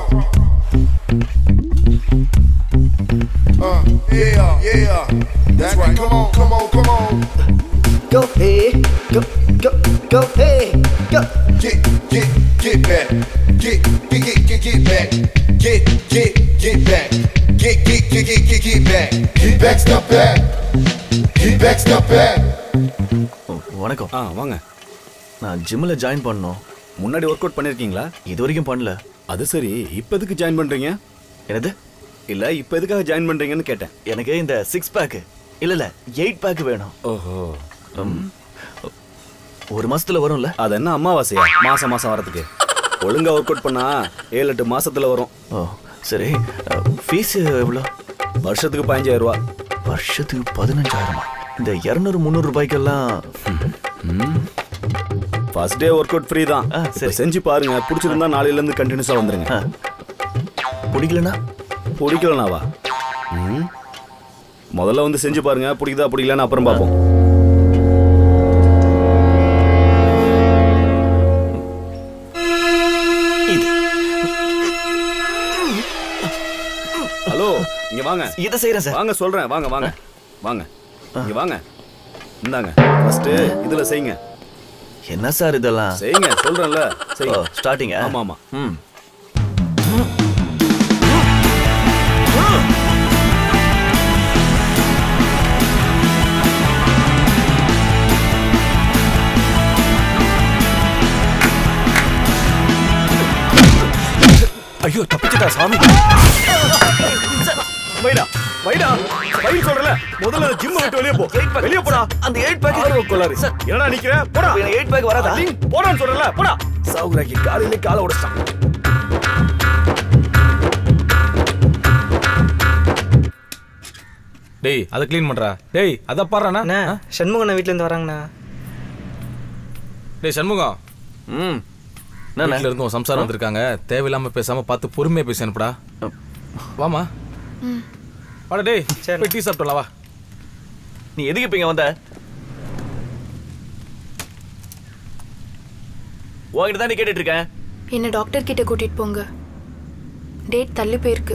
Uh, yeah, yeah. That's right. Come on, come on, come on. Go ahead, go, go, go ahead, go. Get, get, get back. Get, get, get, get, get back. Get, get, get back. Get, get, get, get, get, get back. Get back, step back. Get back, step back. வணக்கம். ஆ வாங்க. நான் ஜிம்ல ஜாயின் பண்ணனும். முன்னாடி ஒர்க் அவுட் பண்ணிருக்கீங்களா? இது வரைக்கும் பண்ணல. அது சரி, இப்போ எதுக்கு ஜாயின் பண்றீங்க? என்னது? இல்ல, இப்போ எதுக்காக ஜாயின் பண்றீங்கன்னு கேட்டேன். எனக்கு இந்த சிக்ஸ் பேக் இல்ல இல்ல எயிட் பேக் வேணும். ஓஹோ. ஒரு மாசத்துல வரும்ல? அது என்ன அமாவாசையா மாசம் மாசம் வரதுக்கு? ஒழுங்கா ஒர்க் அவுட் பண்ணா ஏழு எட்டு மாசத்துல வரும். ஓ சரி. ஃபீஸ் எவ்வளோ? வருஷத்துக்கு பதினஞ்சாயிரம் ரூபா. வருஷத்துக்கு பதினஞ்சாயிரமா? இந்த இரநூறு முந்நூறு ரூபாய்க்கெல்லாம் first day workout free தான். சரி செஞ்சு பாருங்க, பிடிச்சிருந்தா நாளையில இருந்து கண்டினியூஸா வந்துருங்க. பிடிக்கலனா? பிடிக்கலனாவா? ம் முதல்ல வந்து செஞ்சு பாருங்க, பிடிக்குதா பிடிக்கலன்னு அப்புறம் பார்ப்போம். ஹலோ, இங்க வாங்க. இதை செய்யறேன் சார். வாங்க சொல்றேன். வாங்க வாங்க வாங்க இங்க வாங்க. இந்தாங்க ஃபர்ஸ்ட் இதுல செய்யுங்க. என்ன சார் இதெல்லாம்? செய்யுங்க சொல்றேன்ல. செய்யுங்க. ஸ்டார்டிங். ஆமா ஆமா. ம் ஐயோ தப்பிச்சிட்டா சாமி. வைடா வைடா வைடு சொல்றல. முதல்ல ஜிம் விட்டு வெளிய போ. வெளிய போடா. அந்த எயிட் பேக் ஆர்வ கோளாறு. என்னடா நிக்கிற? போடா. எனக்கு எயிட் பேக் வராதா? போடான்னு சொல்றல. போடா. சௌகராக்கி காலையில காலை உடைச்சான். டேய் அதை க்ளீன் பண்றா. டேய் அத பாறறனா? அண்ணா சண்முகண்ணா வீட்ல இருந்து வராங்கண்ணா. டேய் சண்முகம். ம் வீட்ல இருந்து உன் சம்சாரம் வந்திருக்காங்க. தேவையில்லாம பேசாம பார்த்து பொறுமையா பேசி அனுப்புடா. வாமா. ம் வாடா டேய். போய் டீ சாப்பிட்டலாம் வா. நீ எதுக்கு இப்ப இங்க வந்த? உன்கிட்ட தான் கேட்டுட்டு இருக்கேன். என்ன டாக்டர் கிட்ட கூட்டிட்டு போங்க. டேட் தள்ளி போயிருக்கு.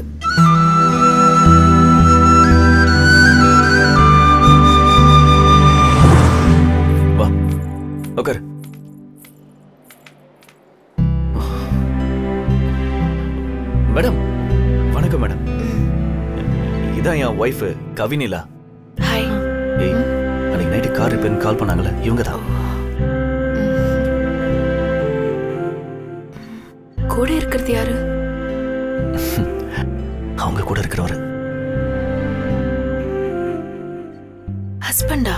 வா உட்காரு. மேடம் வணக்கம் மேடம். இதான் என் ஒய்ஃப் கவினிலா. ஹாய். ஏய் அன்னைக்கு நைட்டு கார் ரிப்பேர்னு கால் பண்ணாங்கல்ல, இவங்க தான். கூட இருக்கிறது யாரு? அவங்க கூட இருக்கிறவரு ஹஸ்பண்டா?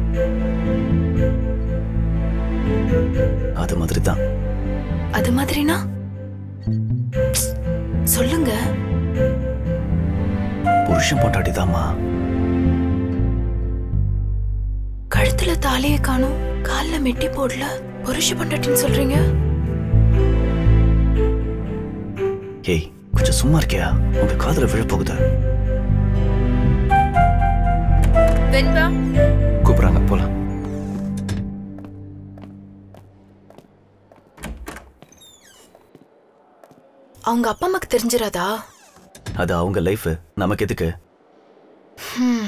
அது மாதிரி தான். அது மாதிரினா சொல்லுங்க. புருஷன் பொண்டாட்டி தாம்மா. கழுத்துல தாலியை காணும், கால்ல மெட்டி போடல, புருஷ பொண்டாட்டின்னு சொல்றீங்க? ஏய் கொஞ்சம் சும்மா இருக்கியா? உங்க காதுல விழ போகுது. வெண்பா கூப்பிடுறாங்க போலாம். அவங்க அப்பா அம்மாக்கு தெரிஞ்சிராதா? அது அவங்க லைஃப், நமக்கு எதுக்கு? ஹம்.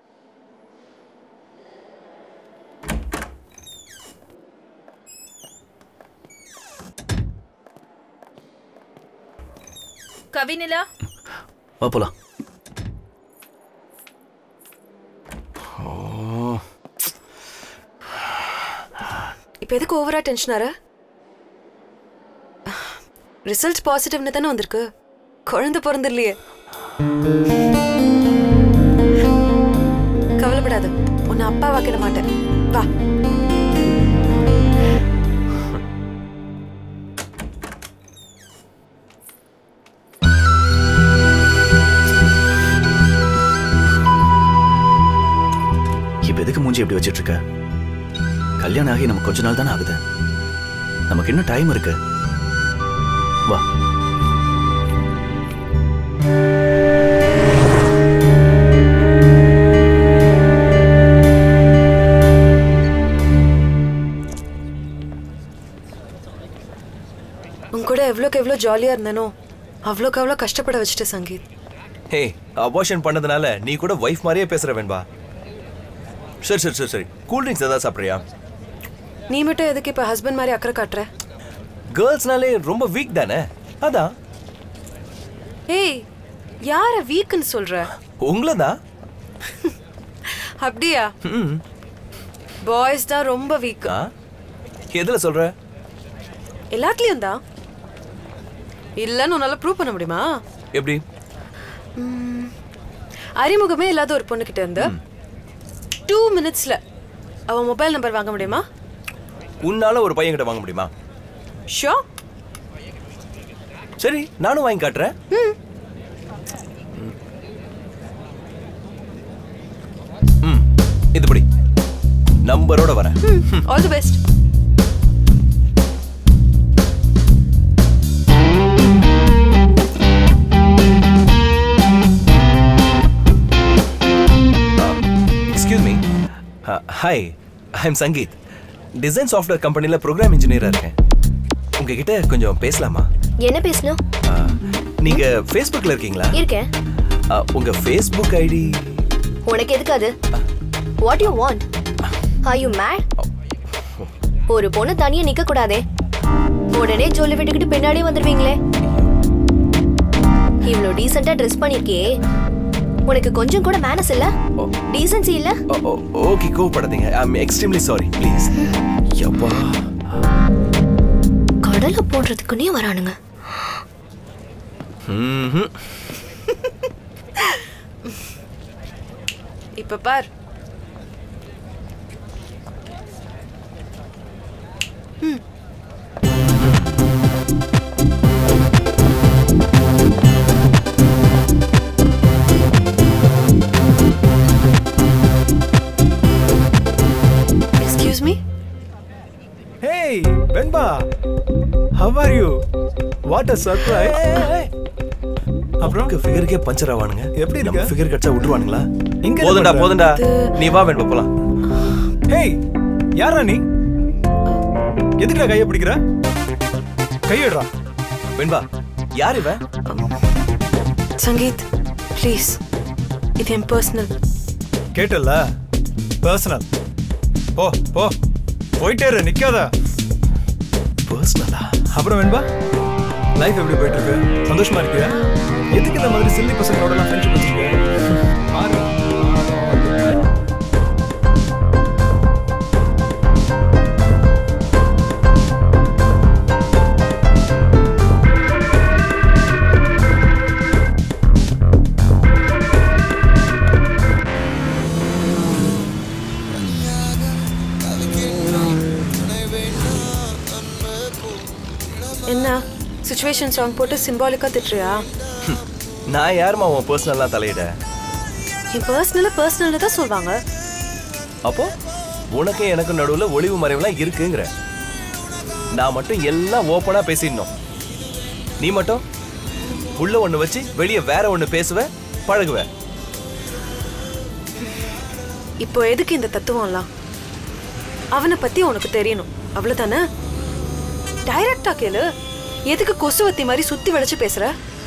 கவினிலா வா போலாம். இப்போ எதுக்கு ஓவரா டென்ஷன் ஆற? ரிசல்ட் பாசிட்டிவ்னு தானே வந்திருக்கு. குழந்தை பிறந்துடலையே. கவலைப்படாத, உன்னை அப்பா வாக்கிட மாட்டேன். வா. இப்ப எதுக்கு மூஞ்சி எப்படி வச்சிட்டு இருக்க? கல்யாணம் ஆகி நமக்கு கொஞ்ச நாள் தானே ஆகுது. நமக்கு இன்னும் டைம் இருக்கு. வா. எவ்வளோக்கு எவ்வளோ ஜாலியா இருந்தேனோ அவ்வளோக்கு அவ்வளோ கஷ்டப்பட வச்சுட்டு சங்கீத். ஹே, அபார்ஷன் பண்ணதுனால நீ கூட வைஃப் மாதிரியே பேசுற வேண்பா. சரி சரி சரி சரி கூல் ட்ரிங்க்ஸ் ஏதாவது சாப்பிட்றியா? நீ மட்டும் எதுக்கு இப்போ ஹஸ்பண்ட் மாதிரி அக்கறை காட்டுற? கேர்ள்ஸ்னாலே ரொம்ப வீக் தானே, அதான். ஏய், யார வீக்னு சொல்ற? உங்களதான். அப்படியா? பாய்ஸ் தான் ரொம்ப வீக். எதுல சொல்ற? எல்லாத்துலயும் தான். இல்லன்னு உன்னால ப்ரூவ் பண்ண முடியுமா? எப்படி? அறிமுகமே இல்லாத ஒரு பொண்ணு கிட்ட இருந்து டூ மினிட்ஸ்ல அவ மொபைல் நம்பர் வாங்க முடியுமா? உன்னால ஒரு பையன் கிட்ட வாங்க முடியுமா? ஷோ. சரி, நானும் வாங்கி காட்டுறேன். ம், இதுபடி நம்பரோட வரேன். All the best. Excuse me. Hi, I am Sangeeth. Design software கம்பெனியில் ப்ரோக்ராம் இன்ஜினியராக இருக்கேன். உங்ககிட்ட கொஞ்சம் பேசலாமா? என்ன பேசணும்? நீங்க ஃபேஸ்புக்ல இருக்கீங்களா? இருக்கேன். உங்க ஃபேஸ்புக் ஐடி உனக்கு எதுக்கு அது? What you want? Are you mad? ஒரு பொண்ணு தனியா நிக்க கூடாதே, உடனே ஜொல்லி விட்டுக்கிட்டு பின்னாடி வந்துருவீங்களே. இவ்ளோ டீசெண்டா ட்ரெஸ் பண்ணிருக்கே, உனக்கு கொஞ்சம் கூட மேனஸ் இல்ல, டீசன்சி இல்ல? ஓகே, கோவப்படாதீங்க. I am extremely sorry, please. யப்பா, கடலை போடுறதுக்குன்னே வரானுங்க. இப்ப பார். Excuse me? Hey, Benba. How are you? What a surprise. அப்புறம் ஃபிகருக்கே பஞ்சர் ஆவானுங்க. எப்படி இருக்கு? நம்ம ஃபிகர் கட்சா விட்டுருவானுங்களா? இங்க போதண்டா போதண்டா, நீ வா வெண்பா போலாம். ஹேய், யாரா நீ? எதுக்குடா கையை பிடிக்கிற? கையடுறா. வெண்பா, யார் இவன்? சங்கீத், ப்ளீஸ், இது என் பர்சனல். கேட்டல்ல, பர்சனல். போ போ, போயிட்டே இரு, நிக்காத. பர்சனலா? அப்புறம் வெண்பா, லைஃப் எப்படி போயிட்டு இருக்கு? சந்தோஷமா இருக்கியா? எதுக்கு இந்த மாதிரி சில்லி பசங்களோட எல்லாம் ஃப்ரெண்ட்ஷிப் வச்சிருக்கேன்? பாரு. என்ன சிச்சுவேஷன் சாங் போட்டு சிம்பாலிக்கா திட்டுறியா? நான் யாருமா உன் பர்சனல்லாம் தலையிட? என் பர்சனல பர்சனல் தான் சொல்வாங்க. அப்போ உனக்கு எனக்கு நடுவுல ஒளிவு மறைவுலாம் இருக்குங்கிற. நான் மட்டும் எல்லாம் ஓப்பனா பேசிடணும், நீ மட்டும் உள்ள ஒண்ணு வச்சு வெளியே வேற ஒண்ணு பேசுவ, பழகுவ. இப்போ எதுக்கு இந்த தத்துவம்லாம்? அவனை பத்தி உனக்கு தெரியணும், அவ்வளவுதானே? டைரக்டா கேளு. எதுக்கு கொசுவத்தி மாதிரி சுத்தி வளைச்சு பேசுற?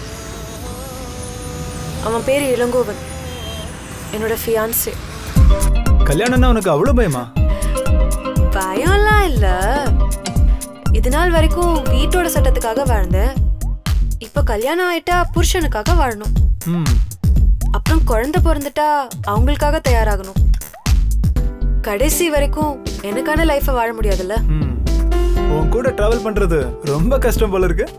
அவன் பேரு இளங்கோவன், என்னோட ஃபியான்சே. கல்யாணம்னா உனக்கு அவ்வளவு பயமா? பயம்லாம் இல்ல. இது நாள் வரைக்கும் வீட்டோட சட்டத்துக்காக வாழ்ந்தேன். இப்ப கல்யாணம் ஆயிட்டா புருஷனுக்காக வாழணும். அப்புறம் குழந்தை பிறந்துட்டா அவங்களுக்காக தயாராகணும். கடைசி வரைக்கும் எனக்கான லைஃபை வாழ முடியாதுல்ல. உன் கூட டிராவல் பண்றது ரொம்ப கஷ்டம் போல இருக்கு.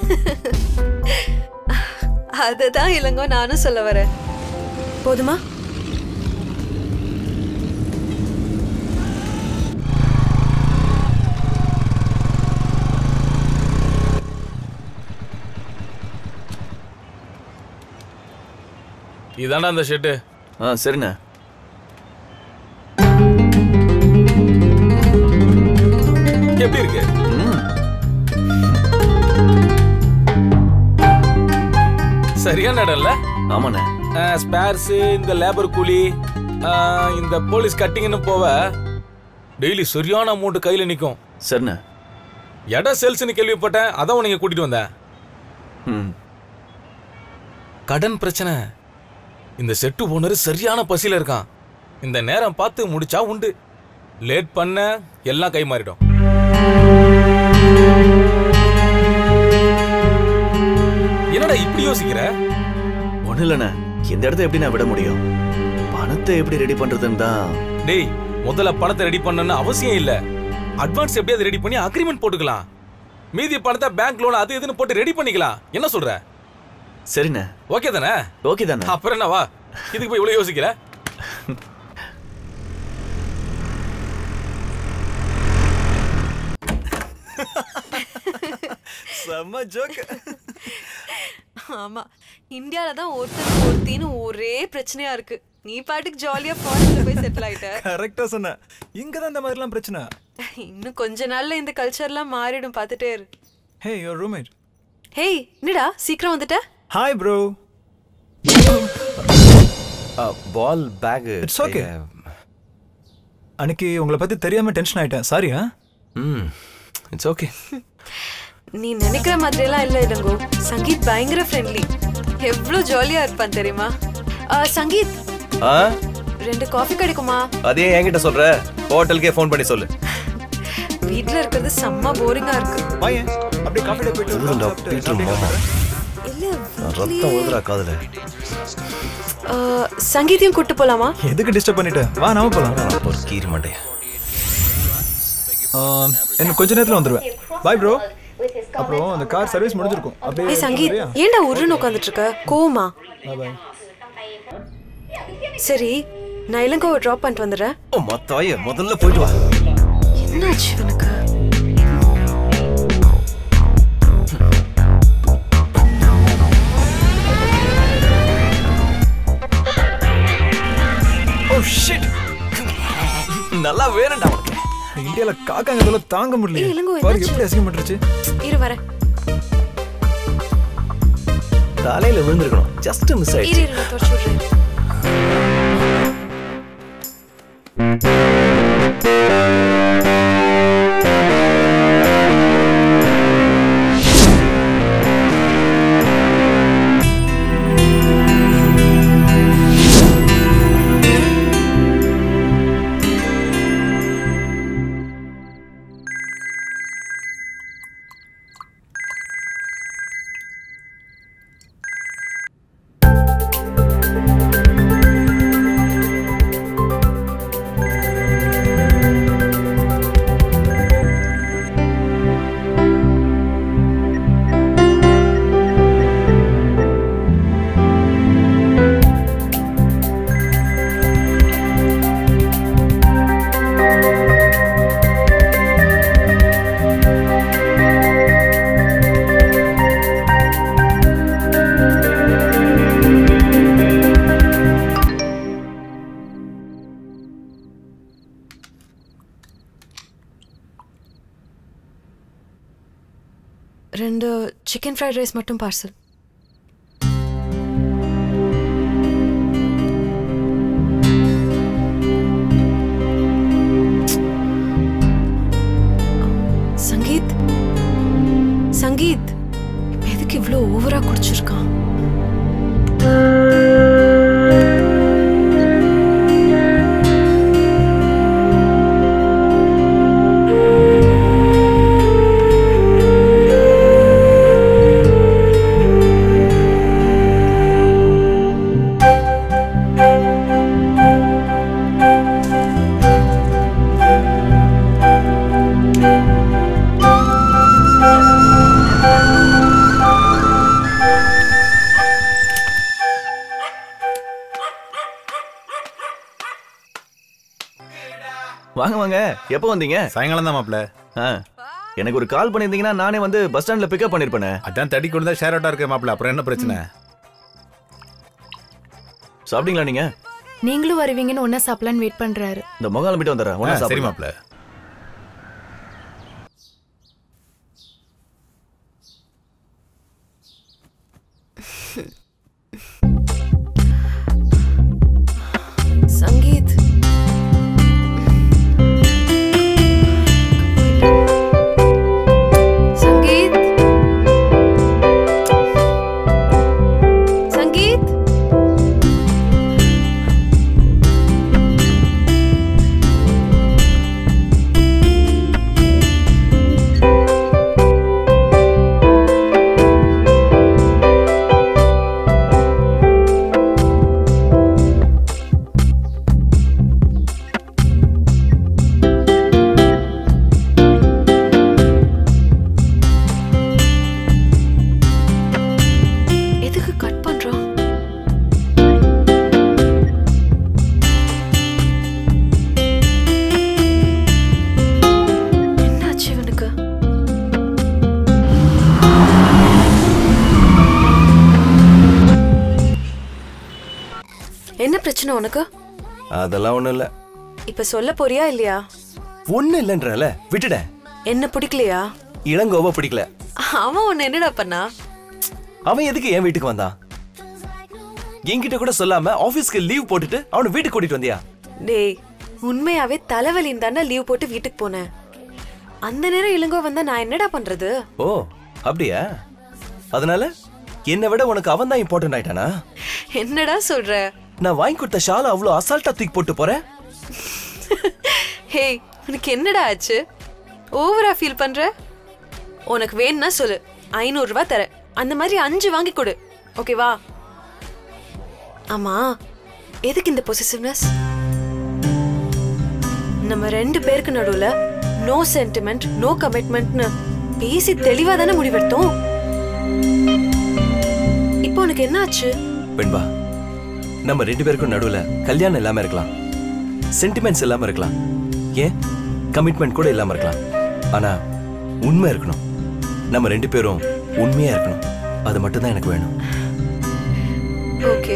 அதுதான் இளங்கோ நானும் சொல்ல வரேன். போதுமா? இதாண்டா அந்த ஷர்ட். ஆ சரிண்ணே. எப்படி இருக்கு? சரியான இடம்ல? ஆமாண்ணே. ஸ்பேர்ஸ், இந்த லேபர் கூலி, இந்த போலீஸ் கட்டிங்னு போவ டெய்லி சரியான அமௌண்ட் கையில நிக்கும். சரிண்ணே. இடம் சேல்ஸ்னு கேள்விப்பட்டேன், அதான் உன்னை கூட்டிட்டு வந்தேன். ம். கடன் பிரச்சனை. இந்த செட்டு ஓனர் சரியான பசியில இருக்கான். இந்த நேரம் பார்த்து முடிச்சா உண்டு. லேட் பண்ண எல்லாம் கை மாறிடும். என்னடா இப்படி யோசிக்கிற? ஒண்ணு இல்லண்ணே, இந்த இடத்த எப்படி நான் விட முடியும்? பணத்தை எப்படி ரெடி பண்றதுன்னு தான். டேய், முதல்ல பணத்தை ரெடி பண்ணணும்னு அவசியம் இல்ல. அட்வான்ஸ் எப்படியாவது ரெடி பண்ணி அக்ரிமெண்ட் போட்டுக்கலாம். மீதி பணத்தை பேங்க் லோன் அது இதுன்னு போட்டு ரெடி பண்ணிக்கலாம். என்ன சொல்ற? சரிண்ணே. ஓகே தானே? ஓகே தானே. அப்புறம் என்ன, வா. இதுக்கு போய் இவ்வளவு யோசிக்கிற? செம்ம ஜோக். ஆமா, இந்தியால தான் ஒருத்தர் ஒருத்தின்னு ஒரே பிரச்சனையா இருக்கு. நீ பாட்டுக்கு ஜாலியா ஃபாரின்ல போய் செட்டில் ஆயிட்ட. கரெக்டா சொன்ன. இங்க தான் இந்த மாதிரிலாம் பிரச்சனை. இன்னும் கொஞ்ச நாள்ல இந்த கல்ச்சர்லாம் மாறிடும், பாத்துட்டே இரு. ஹே, யுவர் ரூம்மேட். ஹேய், என்னடா சீக்கிரம் வந்துட்ட? Hi bro. பால் பேக். It's okay. அன்னைக்கு உங்களை பத்தி தெரியாம டென்ஷன் ஆயிட்டேன். சாரி. ஆ ம், இட்ஸ் ஓகே. நீ நினைக்கிற மாதிரி எல்லாம் இல்ல இடங்கோ. சங்கீத் பயங்கர ஃப்ரெண்ட்லி. எவ்வளவு ஜாலியா இருப்பான் தெரியுமா? சங்கீத், ஆ ரெண்டு காஃபி கிடைக்குமா? அதே என்கிட்ட சொல்ற, ஹோட்டலுக்கே ஃபோன் பண்ணி சொல்லு. வீட்ல இருக்கிறது செம்ம போரிங்கா இருக்கு. பையன் அப்படியே காஃபி டே போயிட்டு பீட்டர் மாமா. இல்ல, ரத்தம் ஊதுறா காதுல. சங்கீத்தையும் கூட்டி போலாமா? எதுக்கு டிஸ்டர்ப் பண்ணிட்ட? வா, நாம போலாம். ஒரு கீரி மண்டே. இன்னும் கொஞ்ச நேரத்துல வந்துருவேன். Bye bro. அப்புறம் அந்த கார் சர்வீஸ் முடிஞ்சிருக்கும். அப்படியே ஏய் சங்கீத், ஏன்டா உருன்னு உட்கார்ந்துட்டு இருக்க? கோவமா? பாய் பாய். சரி, நான் இளங்கோவை டிராப் பண்ணிட்டு வந்துடுறேன். ஓ மத்தாயே, முதல்ல போயிட்டு வா. என்னாச்சு இவனுக்கு? Oh shit. நல்லா வேறண்டா. இந்தியால காக்காங்கதல தாங்க முடியல. பாரு எப்படி அசிங்கம் பண்றச்சு. இரு வரேன். தலையில விழுந்திருக்கணும். ஜஸ்ட் மிஸ் ஆயிடுச்சு. இரு இரு தொடச்சு விடுறேன். ரெண்டு சிக்கன் ஃப்ரைட் ரைஸ் மட்டும் பார்சல். சங்கீத், சங்கீத், எதுக்கு இவ்வளோ ஓவரா குடிச்சிருக்கான்? வாங்க வாங்க. எப்போ வந்தீங்க? சாயங்காலம் தான் மாப்ள. எனக்கு ஒரு கால் பண்ணியிருந்தீங்கன்னா நானே வந்து பஸ் ஸ்டாண்ட்ல பிக்கப் பண்ணிருப்பேனே. அதான் தடி கொண்டு தான் ஷேர் அவுட்டா இருக்கு மாப்ள. அப்புறம் என்ன பிரச்சனை? சாப்பிட்டீங்களா நீங்க? நீங்களும் வருவீங்கன்னு ஒன்னா சாப்பிடலான்னு வெயிட் பண்றாரு. இந்த மொகால போயிட்டு வந்துடுறேன். ஒண்ணா சரி சாப்பிடலாம். மாப்ள. சங்கீத், என்ன பிரச்சனை உனக்கு? அதெல்லாம் ஒண்ணும் இல்ல. இப்ப சொல்ல போறியா இல்லையா? ஒண்ணு இல்லன்றல விட்டுட. என்ன பிடிக்கலையா? இளங்கோவ பிடிக்கல. அவன் உன்னை என்னடா பண்ணா? அவன் எதுக்கு என் வீட்டுக்கு வந்தான்? என்கிட்ட கூட சொல்லாம ஆபீஸ்க்கு லீவ் போட்டுட்டு அவனை வீட்டுக்கு கூட்டிட்டு வந்தியா? டேய், உண்மையாவே தலைவலின்னு தானே லீவ் போட்டு வீட்டுக்கு போனேன். அந்த நேரம் இளங்கோ வந்தா நான் என்னடா பண்றது? ஓ அப்படியா? அதனால என்னை விட உனக்கு அவன் தான் இம்பார்ட்டன்ட் ஆயிட்டானா? என்னடா சொல்ற? நான் வாங்கி கொடுத்த ஷாலை அவ்வளோ அசால்ட்டா தூக்கி போட்டு போறேன். ஹேய், உனக்கு என்னடா ஆச்சு? ஓவரா ஃபீல் பண்ற? உனக்கு வேணும்னா சொல்லு, ஐநூறு ரூபாய் தர. அந்த மாதிரி அஞ்சு வாங்கி கொடு, ஓகேவா? ஆமா, எதுக்கு இந்த பொசசிவ்னஸ்? நம்ம ரெண்டு பேருக்கு நடுவுல நோ சென்டிமெண்ட் நோ கமிட்மெண்ட்னு பேசி தெளிவா தானே முடிவெடுத்தோம். இப்போ உனக்கு என்ன ஆச்சு? வெண்பா, நம்ம ரெண்டு பேருக்கும் நடுவுல கல்யாணம் இல்லாம இருக்கலாம், சென்டிமெண்ட்ஸ் இல்லாம இருக்கலாம், ஏன் கமிட்மெண்ட் கூட இல்லாம இருக்கலாம். ஆனா உண்மை இருக்கணும். நம்ம ரெண்டு பேரும் உண்மையா இருக்கணும். அது மட்டும் தான் எனக்கு வேணும். ஓகே.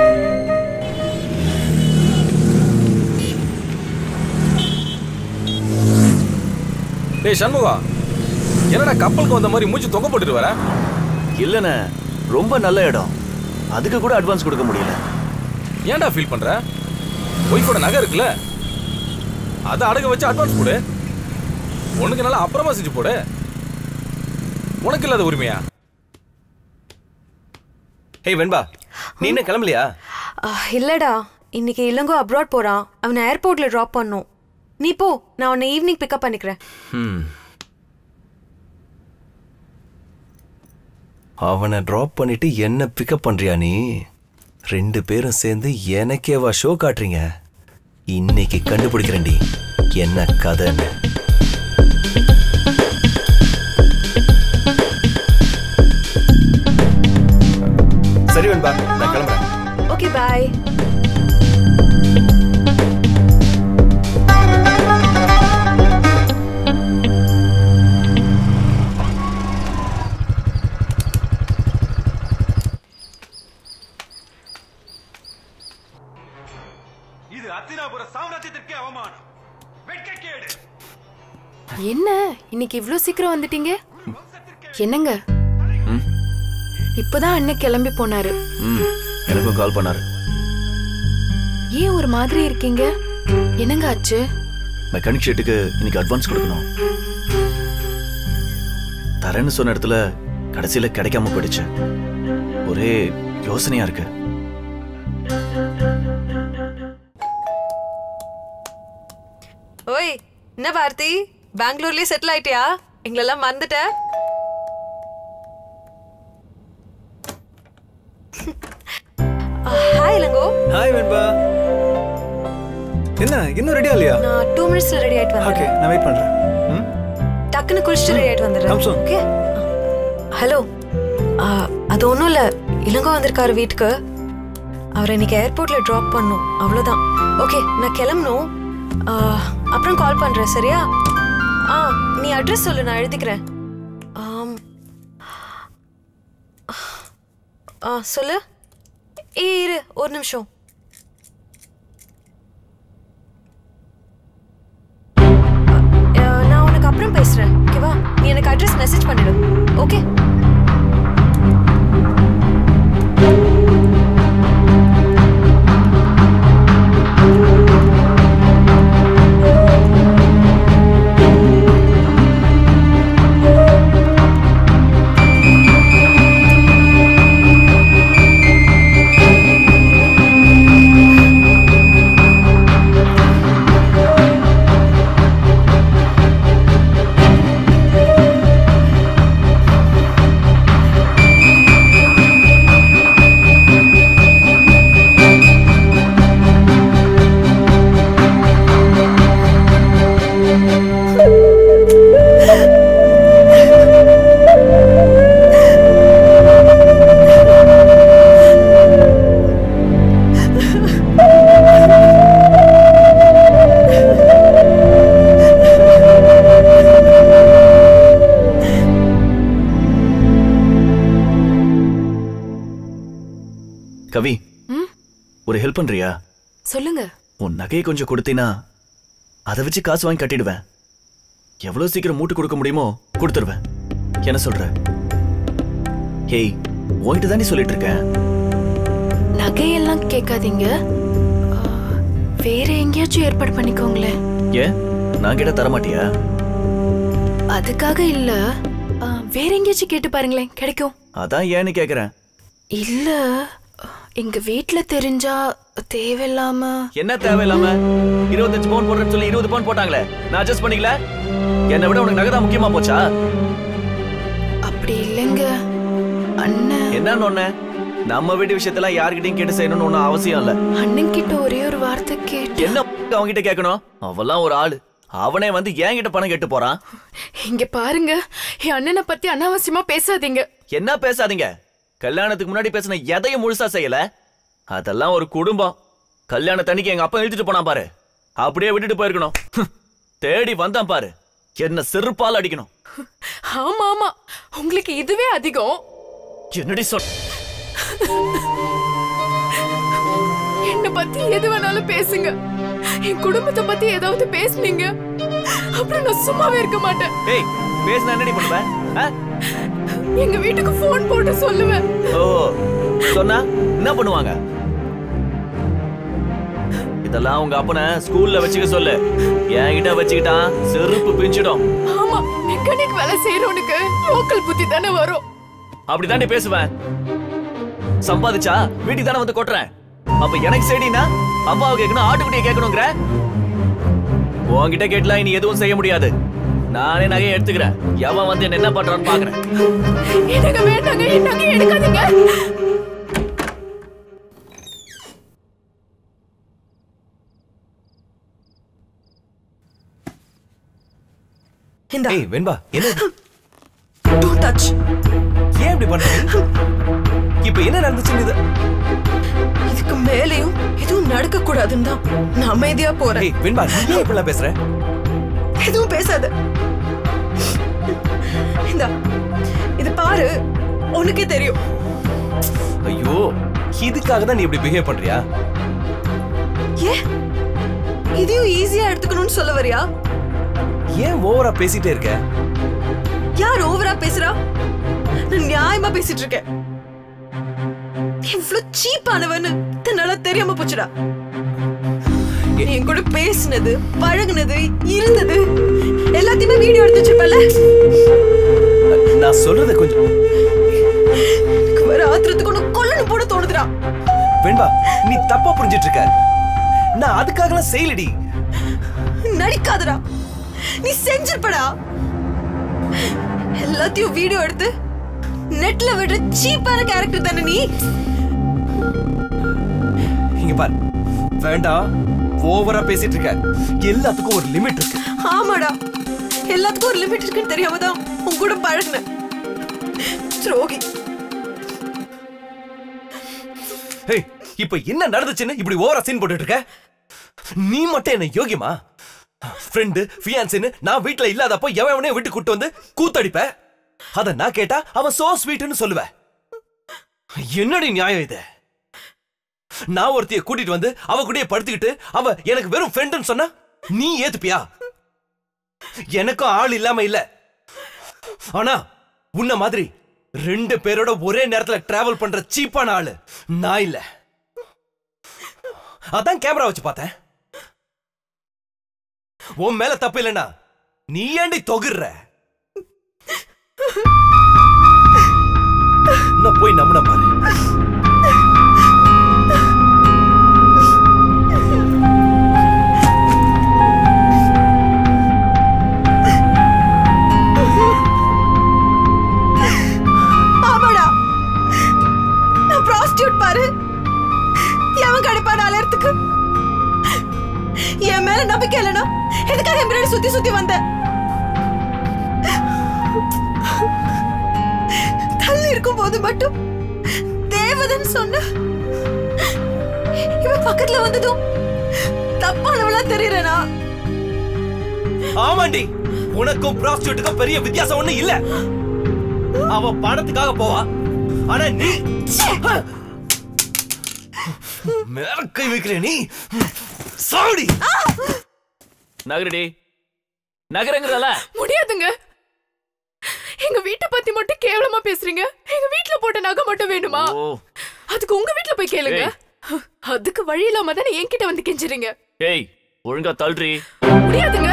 டேய் சண்முகா, என்னடா கப்பலுக்கு வந்த மாதிரி மூச்சு தொங்க போட்டுட்டு வர? இல்லண்ணே, ரொம்ப நல்ல இடம், அதுக்கு கூட அட்வான்ஸ் கொடுக்க முடியல. ஏன்டா ஃபீல் பண்ற? ஒய்ஃபோட நகை இருக்குல்ல, அதை அடகு வச்சு அட்வான்ஸ் கொடு. உனக்கு நல்லா அப்புறமா செஞ்சு போடு. உனக்கு இல்லாத உரிமையா? ஹே வெண்பா, நீ என்ன கிளம்பலையா? இல்லடா, இன்னைக்கு இளங்கோ அப்ராட் போறான். அவனை ஏர்போர்ட்ல டிராப் பண்ணும். நீ போ, நான் உன்னை ஈவினிங் பிக்கப் பண்ணிக்கிறேன். அவனை டிராப் பண்ணிட்டு என்ன பிக்கப் பண்றியா நீ? ரெண்டு பேரும் சேர்ந்து எனக்கேவா ஷோ காட்டுறீங்க? இன்னைக்கு கண்டுபிடிக்கிறேன்டி என்ன கதைன்னு. சரி வெண்பா, நான் கிளம்புறேன். Okay, bye. இது அத்தினாபுர சாம்ராஜ்யத்திற்கே அவமானம், வெட்கக்கேடு. என்ன இன்னைக்கு இவ்ளோ சீக்கிரம் வந்துட்டீங்க? என்னங்க, இப்பதான் அண்ணன் கிளம்பி போனாரு. எனக்கும் கால் பண்ணாரு. ஏன் ஒரு மாதிரி இருக்கீங்க? என்னங்க ஆச்சு? மெக்கானிக் ஷெட்டுக்கு இன்னைக்கு அட்வான்ஸ் கொடுக்கணும். தரேன்னு சொன்ன இடத்துல கடைசியில கிடைக்காம போயிடுச்சு. ஒரே யோசனையா இருக்கு. ஓய், என்ன பார்த்தி, பெங்களூர்லயே செட்டில் ஆயிட்டியா? எங்களெல்லாம் மறந்துட்ட? ஹாய் இளங்கோ. ஹாய் வெண்பா. என்ன இன்னும் ரெடியா இல்லையா? நான் டூ மினிட்ஸ்ல ரெடி ஆயிட்டு வந்துறேன். ஓகே, நான் வெயிட் பண்றேன். ம், டக்குன்னு குளிச்சிட்டு ரெடி ஆயிட்டு வந்துறேன். Come soon. ஓகே. ஹலோ, அது ஒன்றும் இல்லை, இளங்கோ வந்திருக்காரு வீட்டுக்கு. அவரை இன்னைக்கு ஏர்போர்ட்ல ட்ராப் பண்ணும், அவ்வளோதான். ஓகே, நான் கிளம்பணும். அப்புறம் கால் பண்றேன், சரியா? ஆ, நீ அட்ரஸ் சொல்லு, நான் எழுதிக்கிறேன். ஆ சொல்லு. ஏ இரு ஒரு நிமிஷம். நான் உனக்கு அப்புறம் பேசுறேன், ஓகேவா? நீ எனக்கு அட்ரஸ் மெசேஜ் பண்ணிடு, ஓகே? ஒரு ஹெல்ப் பண்றியா? சொல்லுங்க. உன் நகையை கொஞ்சம் கொடுத்தீனா அதை வச்சு காசு வாங்கி கட்டிடுவேன். எவ்வளவு சீக்கிரம் மூட்டு கொடுக்க முடியுமோ கொடுத்துருவேன். என்ன சொல்ற? ஹேய், உன்கிட்ட தானே சொல்லிட்டு இருக்கேன். நகையெல்லாம் கேட்காதீங்க, வேற எங்கேயாச்சும் ஏற்பாடு பண்ணிக்கோங்களேன். ஏன் நான் கேட்ட தரமாட்டியா? அதுக்காக இல்ல, வேற எங்கேயாச்சும் கேட்டு பாருங்களேன், கிடைக்கும். அதான் ஏன்னு கேக்குறேன். இல்ல, எங்க வீட்ல தெரிஞ்சா தேவையில்லாம. என்ன தேவையில்லாம? இருபத்தஞ்சு பவுன் போடுறேன்னு சொல்லி இருபது பவுன் போட்டாங்களே, நான் அட்ஜஸ்ட் பண்ணிக்கல. என்னை விட உனக்கு நகை தான் முக்கியமா போச்சா? அப்படி இல்லைங்க அண்ணன். என்னன்னு ஒண்ணு, நம்ம வீட்டு விஷயத்தெல்லாம் யாருக்கிட்டையும் கேட்டு செய்யணும்னு ஒன்னும் அவசியம் இல்ல. அண்ணன் கிட்ட ஒரே ஒரு வார்த்தை கேட்டு. என்ன அவங்க கிட்ட கேட்கணும்? அவெல்லாம் ஒரு ஆளு, அவனே வந்து என் கிட்ட பணம் கேட்டு போறான். இங்க பாருங்க, என் அண்ணனை பத்தி அனாவசியமா பேசாதீங்க. என்ன பேசாதீங்க? கல்யாணத்துக்கு முன்னாடி பேசின எதையும் முழுசா செய்யல. அதெல்லாம் ஒரு குடும்பம். கல்யாணத்தன்னைக்கு எங்க அப்பா இழுத்துட்டு போனா பாரு, அப்படியே விட்டுட்டு போயிருக்கணும். தேடி வந்தான் பாரு, என்ன செருப்பால் அடிக்கணும். ஆமா ஆமா, உங்களுக்கு இதுவே அதிகம். என்னடி சொல்? என்ன பத்தி எது வேணாலும் பேசுங்க, என் குடும்பத்தை பத்தி ஏதாவது பேசுனீங்க அப்புறம் நான் சும்மாவே இருக்க மாட்டேன். ஏய், பேசுனா என்னடி பண்ணுவேன்? எங்க வீட்டுக்கு போன் போட்டு சொல்லுவேன். ஓ, சொன்னா என்ன பண்ணுவாங்க? இதெல்லாம் உங்க அப்பனை ஸ்கூல்ல வச்சுக்க சொல்லு. என்கிட்ட வச்சுக்கிட்டான் செருப்பு பிஞ்சிடும். ஆமா, மெக்கானிக் வேலை செய்யறவனுக்கு லோக்கல் புத்தி தானே வரும். அப்படிதானே பேசுவேன். சம்பாதிச்சா வீட்டுக்கு தானே வந்து கொட்டுறேன். அப்ப எனக்கு சரினா அப்பாவை கேட்கணும், ஆட்டுக்குட்டியை கேட்கணுங்கிற? உன்கிட்ட கேட்டலாம் இனி எதுவும் செய்ய முடியாது. நானே நகையை எடுத்துக்கிறேன். எவன் வந்து என்ன பண்றான்னு பாக்குறேன். எனக்கு வேண்டாங்க, என் நகையை எடுக்காதீங்க. இந்த ஏய் வெண்பா, என்ன? Don't touch. ஏன் இப்படி பண்ற? இப்போ என்ன நடந்துச்சு? இது இதுக்கு மேலேயும் எதுவும் நடக்க கூடாதுன்னு தான் நான் அமைதியா போறேன். ஏய் வெண்பா, நீ ஏன் இப்படி பேசுற? எதுவும் பேசாத. இந்த இது பாரு, உனக்கே தெரியும். ஐயோ, இதுக்காக தான் நீ இப்படி பிஹேவ் பண்றியா? ஏ, இதையும் ஈஸியா எடுத்துக்கணும்னு சொல்ல வரியா? ஏன் ஓவரா பேசிட்டே இருக்க? யார் ஓவரா பேசுறா? நான் நியாயமா பேசிட்டு இருக்கேன். இவ்வளவு சீப்பானவன்னு தன்னால தெரியாம போச்சுடா. நீ என் கூட பேசினது, பழகுனது, இருந்தது எல்லாத்தையுமே வீடியோ எடுத்து வச்சிருப்பல. நான் சொல்றத கொஞ்சம் எனக்கு வர ஆத்திரத்துக்கு ஒண்ணு கொல்லணும் போட தோணுதுடா. வெண்பா, நீ தப்பா புரிஞ்சிட்டு இருக்க. நான் அதுக்காகலாம் செய்யலடி. நடிக்காதடா, நீ செஞ்சிருப்படா. எல்லாத்தையும் வீடியோ எடுத்து நெட்ல விடுற சீப்பான கேரக்டர் தானே நீ. இங்க பாரு, வேண்டாம், ஓவரா பேசிட்டு இருக்க. எல்லாத்துக்கும் ஒரு லிமிட் இருக்கு. ஆமாடா, எல்லாத்துக்கும் ஒரு லிமிட் இருக்குன்னு தெரியாம தான் உன் கூட பழகுனேன். துரோகி. ஏய், இப்போ என்ன நடந்துச்சுன்னு இப்படி ஓவரா சீன் போட்டுட்டு இருக்க? நீ மட்டும் என்ன யோகியமா? ஃப்ரெண்டு ஃபியான்சின்னு நான் வீட்ல இல்லாதப்போ எவனே விட்டு கூட்டு வந்து கூத்தடிப்ப. அத நான் கேட்டா அவன் சோ ஸ்வீட்னு சொல்லுவ. என்னடி நியாயம் இது? நான் ஒருத்திய கூட்டிட்டு வந்து அவ கூடயே படுத்துக்கிட்டு அவ எனக்கு வெறும் ஃப்ரெண்டுன்னு சொன்னா நீ ஏத்துப்பியா? எனக்கும் ஆள் இல்லாம இல்ல. ஆனா உன்ன மாதிரி ரெண்டு பேரோட ஒரே நேரத்துல டிராவல் பண்ற சீப்பான ஆளு நான் இல்ல. அதான் கேமரா வச்சு பார்த்தேன். உன் மேல தப்பு இல்லைன்னா நீ ஏண்டி தொகுற? நான் போய் நம்பின பாரு. ஆமாடா, நான் ப்ராஸ்டியூட் பாரு. எவன் கிடைப்பா நாளத்துக்கு? என் மேல நம்பிக்கை இல்லைனா எதுக்காக என் பின்னாடி சுத்தி சுத்தி வந்த? தள்ளி இருக்கும் போது மட்டும் தேவதன் சொன்ன இவ பக்கத்துல வந்ததும் தப்பானவளா தெரியறனா? ஆமாண்டி, உனக்கும் ப்ராஸ்டியூட்டுக்கும் பெரிய வித்தியாசம் ஒண்ணு இல்ல. அவ பணத்துக்காக போவா, ஆனா நீ மேல கை வைக்கிற நீ சாடி நகரடி நகரங்கறல முடியாதுங்க. எங்க வீட்டை பத்தி மட்டும் கேவலமா பேசுறீங்க. எங்க வீட்ல போட்ட நகை மட்டும் வேணுமா? அதுக்கு உங்க வீட்ல போய் கேளுங்க. அதுக்கு வழி இல்லாம தானே என்கிட்ட வந்து கெஞ்சுறீங்க. ஏய் ஒழுங்கா தள்ளுறி. முடியாதுங்க.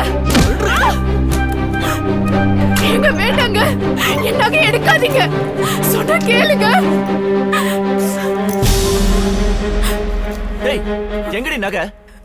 எங்க வேண்டாங்க. என் நகை எடுக்காதீங்க. சொன்னா கேளுங்க. ஏய் எங்கடி நகை?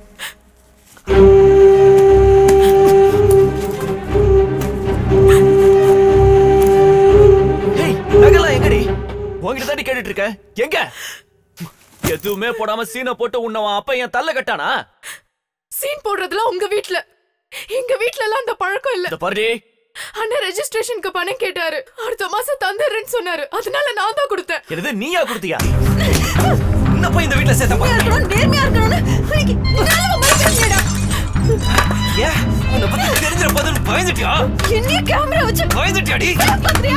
ஏய் நகைலாம் எங்கடி? உன்கிட்ட தாண்டி கேட்டுட்டு இருக்க. எங்க? எதுவுமே போடாம சீனை போட்டு உன்னவன் அப்ப என் தள்ள கட்டானா? சீன் போடுறதுலாம் உங்க வீட்ல. எங்க வீட்ல எல்லாம் அந்த பழக்கம் இல்ல. பாருடி. அண்ணா ரெஜிஸ்ட்ரேஷனுக்கு பணம் கேட்டாரு. அடுத்த மாசம் தந்துறேன்னு சொன்னாரு. அதனால நான் தான் கொடுத்தேன். என்னது நீயா கொடுத்தியா? என்ன போய் இந்த வீட்ல சேர்த்த போற? நேர்மையா இருக்கணும்னு இன்னைக்கு இதனால உங்களை பேசிடா. ஏ உன்னை பத்தி தெரிஞ்சற பதில் பயந்துட்டியா? என்ன கேமரா வச்சு பயந்துட்டியாடி? பாத்தியா?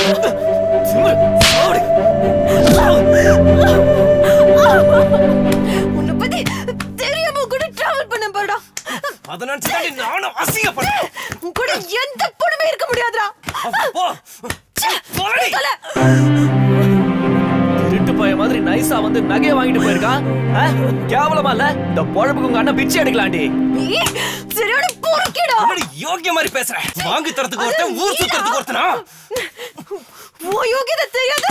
உன்னை பத்தி தெரியாம கூட டிராவல் பண்ண போறடா. அத நினைச்சாடி நானும் அசிங்கப்படுறேன். உன் கூட எந்த பொண்ணுமே இருக்க முடியாதுடா. போ. போடி. திருட்டு பைய மாதிரி நைஸா வந்து நகையை வாங்கிட்டு போயிருக்கான். கேவலமா இல்ல? இந்த பொழப்புக்கு உங்க அண்ணன் பிச்சை எடுக்கலாண்டி. நீ சரியான பொறுக்கிடா. அப்படி யோகிய மாதிரி பேசுற. வாங்கி தரதுக்கு ஒருத்தன் ஊர் சுத்தறதுக்கு ஒருத்தனா? ஓ யோகியதை தெரியாது.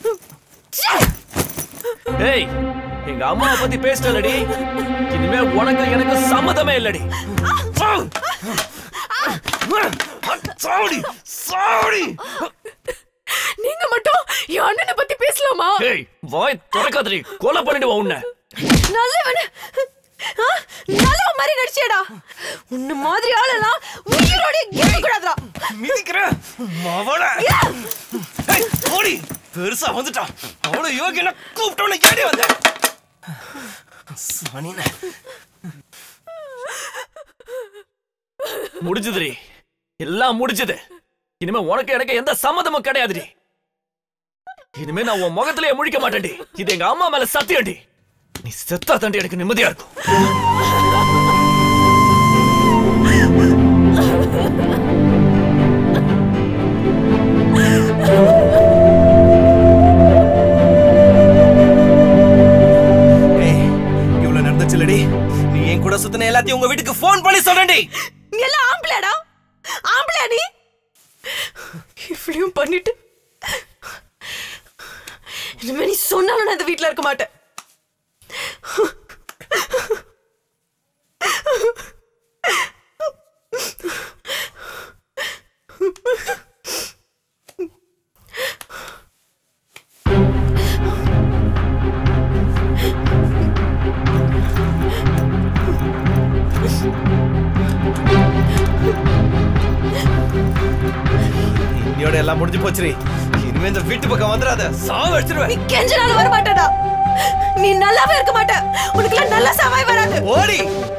ஏய் எங்க அம்மாவை பத்தி பேசிட்டலடி. இனிமே உனக்கு எனக்கு சம்மதமே இல்லடி. சாடி சாடி. நீங்க மட்டும் என் அண்ணனை பத்தி பேசலாமா? ஏய் வாய் திறக்காதடி. கொலை பண்ணிடுவா உன்னை. நல்லவன நல்லவ மாதிரி நடிச்சேடா. உன்ன மாதிரி ஆளெல்லாம் உயிரோட கேட்க கூடாதுடா. மிதிக்கற மவள. ஏய் ஓடி. பெருசா வந்துட்டா. அவள யோகியன கூப்டோனே ஏடி வந்த. சனினே. முடிஞ்சதுடி. எல்லாம் முடிஞ்சது. இனிமே உனக்கு எனக்கு எந்த சம்மதமும் கிடையாதுடி. இனிமே நான் உன் முகத்திலேயே முழிக்க மாட்டேன்டி. இது எங்க அம்மா மேல சத்தியம்டி. நீ செத்தா தாண்டி எனக்கு நிம்மதியா இருக்கும். இவ்வளவு நடந்துச்சுலடி. நீ என் கூட சுத்தின எல்லாத்தையும் உங்க வீட்டுக்கு போன் பண்ணி சொல்றேன்டி. நீ எல்லாம் ஆம்பளடா. ஆம்பள நீ. இப்படியும் பண்ணிட்டு இனிமே நீ சொன்னாலும் நான் இந்த வீட்டுல இருக்க மாட்டேன். இன்னையோட எல்லாம் முடிஞ்சு போச்சுரி. இனிமே இந்த வீட்டு பக்கம் வந்துடாத. சாவ அடிச்சிடுவேன். நீ கெஞ்சனால வர மாட்டடா. நீ நல்லாவே இருக்க மாட்ட. உனக்குலாம் நல்ல சாவாய் வராது. ஓடி.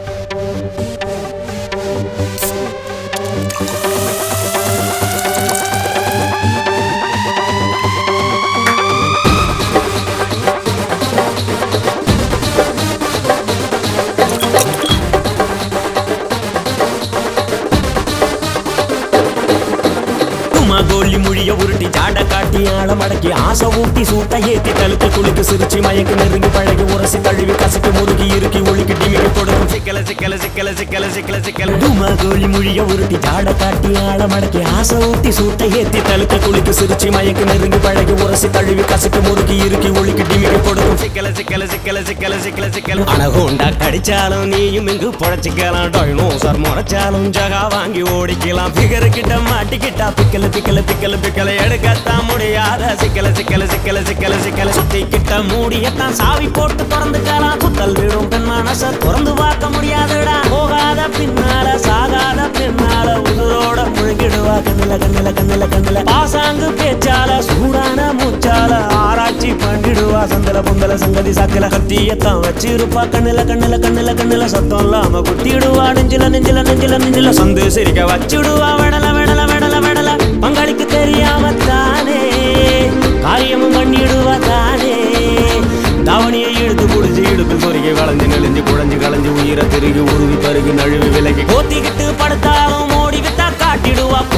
கோலி முழிய உருட்டி ஜாட காட்டி ஆள மடக்கி ஆசை ஊட்டி சூட்ட ஏத்தி தழுத்து குளிக்கு சிரிச்சு மயக்கு நெருங்கி பழகி உரசி தழுவி கசக்கி முறுகி இறுக்கி ஒழுக்கி டிமிக்கி கொடுக்கும் சிக்கல சிக்கல சிக்கல சிக்கல சிக்கல சிக்கல துமா கோலி முழிய உருட்டி ஜாட காட்டி ஆள மடக்கி ஆசை ஊட்டி சூட்ட ஏத்தி தழுத்து குளிக்கு சிரிச்சு மயக்கு நெருங்கி பழகி உரசி தழுவி கசக்கி முறுகி இறுக்கி ஒழுக்கி டிமிக்கி கொடுக்கும் சிக்கல சிக்கல சிக்கல சிக்கல சிக்கல சிக்கல அனகோண்டா கடிச்சாலும் நீயும் இங்கு பொழைச்சிக்கலாம். டைனோசர் முறைச்சாலும் ஜகா வாங்கி ஓடிக்கலாம். பிகரு கிட்ட மாட்டிக்கிட்டா பிக்கல பிக்கல பிக்கல பிக்கல எடுக்கத்தான் முடியாத சிக்கல சிக்கல சிக்கல சிக்கல சிக்கல சுத்தி கிட்ட மூடியத்தான் சாவி போட்டு திறந்துக்கலாம். குத்தல் விடும் பெண் மனச திறந்து பார்க்க முடியாதுடா. போகாத பின்னால சாகாத பின்னால உசுரோட முழுங்கிடுவா. கண்ணில கண்ணில கண்ணில கண்ணில பாசாங்கு பேச்சால சூடான மூச்சால ஆராய்ச்சி பண்ணிடுவா. சந்தல பொந்தல சங்கதி சாக்கல கத்தியத்தான் வச்சிருப்பா. கண்ணில கண்ணில கண்ணில கண்ணில சத்தம் இல்லாம குத்திடுவா. நெஞ்சில நெஞ்சில நெஞ்சில நெஞ்சில சந்து சிரிக்க வச்சிடுவா. வெடல வெடல வெடல வெடல பங்காளிக்கு தெரியாம தானே காரியமும் பண்ணிடுவா தானே. தாவணியை இழுத்து புடிச்சு இடுப்பு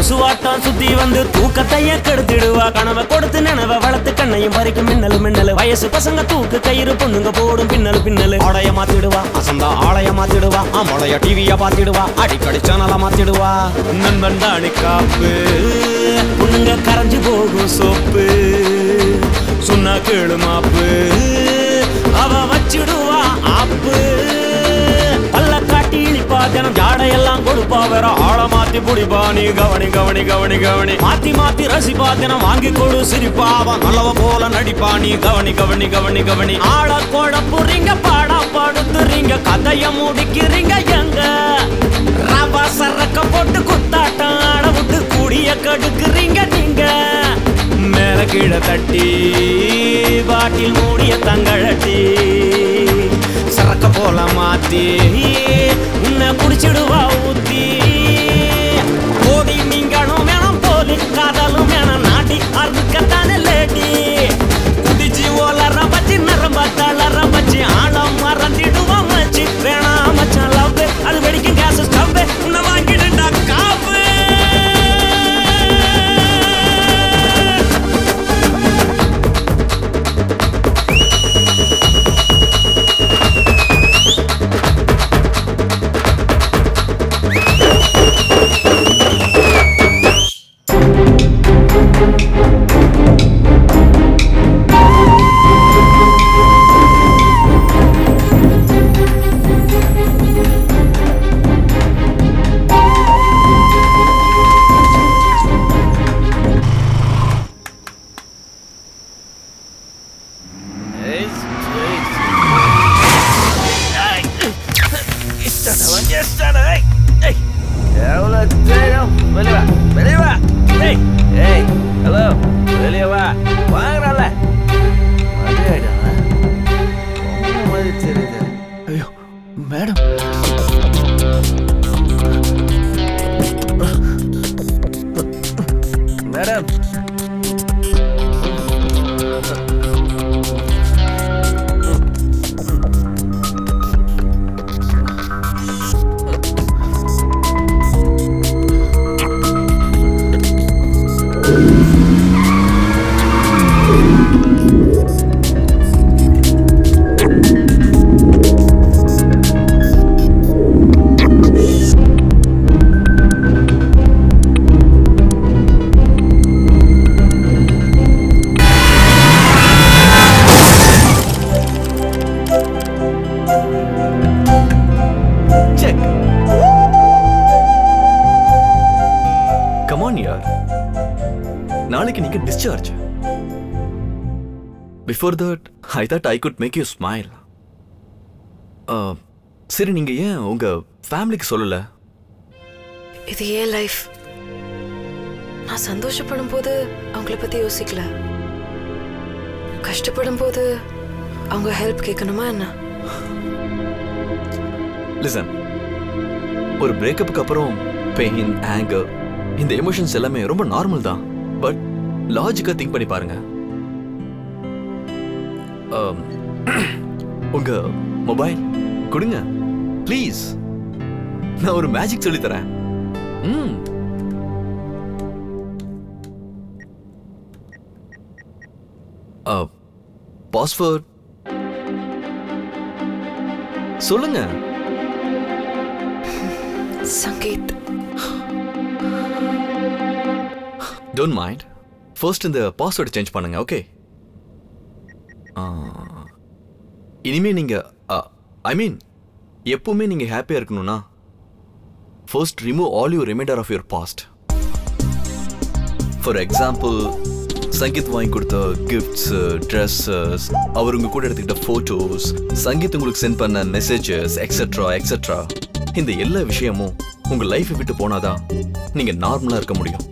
கொசுவாட்டம் சுத்தி வந்து தூக்கத்தைய கெடுத்துடுவா கனவை கொடுத்து நினைவ வளர்த்து கண்ணையும் பறிக்கும் மின்னலு மின்னலு வயசு பசங்க தூக்கு கயிறு பொண்ணுங்க போடும் பின்னலு பின்னலு ஆடைய மாத்திடுவா அசந்தா ஆலய மாத்திடுவா ஆமோடைய டிவிய பாத்திடுவா அடிக்கடி சேனல மாத்திடுவா நண்பன் தானி காப்பு பொண்ணுங்க கரைஞ்சு போகும் சோப்பு சொன்னா கேளு மாப்பு அவ வச்சிடுவா ஆப்பு பல்ல காட்டி இழிப்பா தினம் ஜாடையெல்லாம் கொடுப்பா வேற ஆள மாத்தி புடிப்பா நீ கவனி கவனி கவனி கவனி மாத்தி மாத்தி ரசிப்பா தினம் வாங்கி கொடு சிரிப்பா அவன் நல்லவ போல நடிப்பா நீ கவனி கவனி கவனி கவனி ஆள குழப்புறீங்க பாடா படுத்துறீங்க கதைய முடிக்கிறீங்க எங்க ரவா சரக்க போட்டு குத்தாட்டம் ஆட விட்டு கூடிய கடுக்குறீங்க நீங்க மேல கீழே தட்டி பாட்டில் மூடிய தங்கழட்டி சரக்க போல மாத்தி உன்னை குடிச்சிடுவா ஊத்தி ஓடி நீங்களும் வேணாம் போலி காதலும் வேணாம் நாட்டி அறுக்கத்தானே லேடி குடிச்சு ஓலற பச்சி நரம்ப தளர பச்சி ஆழம் மறந்திடுவா மச்சி வேணாம் மச்சான் லவ் அது வெடிக்கும் கேஸ் ஸ்டவ் உன்னை வாங்கிடுண்டா காப்பு Before that, I thought I could make you smile. Uh, சரி நீங்க ஏன் உங்க ஃபேமிலிக்கு சொல்லல? இது ஏன் லைஃப்? நான் சந்தோஷப்படும் போது அவங்கள பத்தி யோசிக்கல. கஷ்டப்படும் போது அவங்க ஹெல்ப் கேட்கணுமா என்ன? Listen, ஒரு பிரேக்கப்புக்கு அப்புறம் பெயின், ஆங்கர் இந்த எமோஷன்ஸ் எல்லாமே ரொம்ப நார்மல் தான். பட் லாஜிக்கா திங்க் பண்ணி பாருங்க. உங்க மொபைல் கொடுங்க ப்ளீஸ். நான் ஒரு மேஜிக் சொல்லி தரேன். ம் பாஸ்வேர்ட் சொல்லுங்க. சங்கீத். Don't mind. ஃபர்ஸ்ட் இந்த பாஸ்வேர்ட் சேஞ்ச் பண்ணுங்க. ஓகே. இனிமே நீங்க ஐ மீன் எப்பவுமே நீங்க ஹாப்பியா இருக்கணும்னா first remove all your reminder of your past. For example Sangeeth வாங்கி கொடுத்த கிஃப்ட்ஸ், ட்ரெஸ்ஸஸ், அவர் உங்க கூட எடுத்துக்கிட்ட போட்டோஸ், சங்கீத் உங்களுக்கு சென்ட் பண்ண மெசேஜஸ் எக்ஸெட்ரா எக்ஸெட்ரா. இந்த எல்லா விஷயமும் உங்க லைஃபை விட்டு போனாதான் நீங்க நார்மலா இருக்க முடியும்.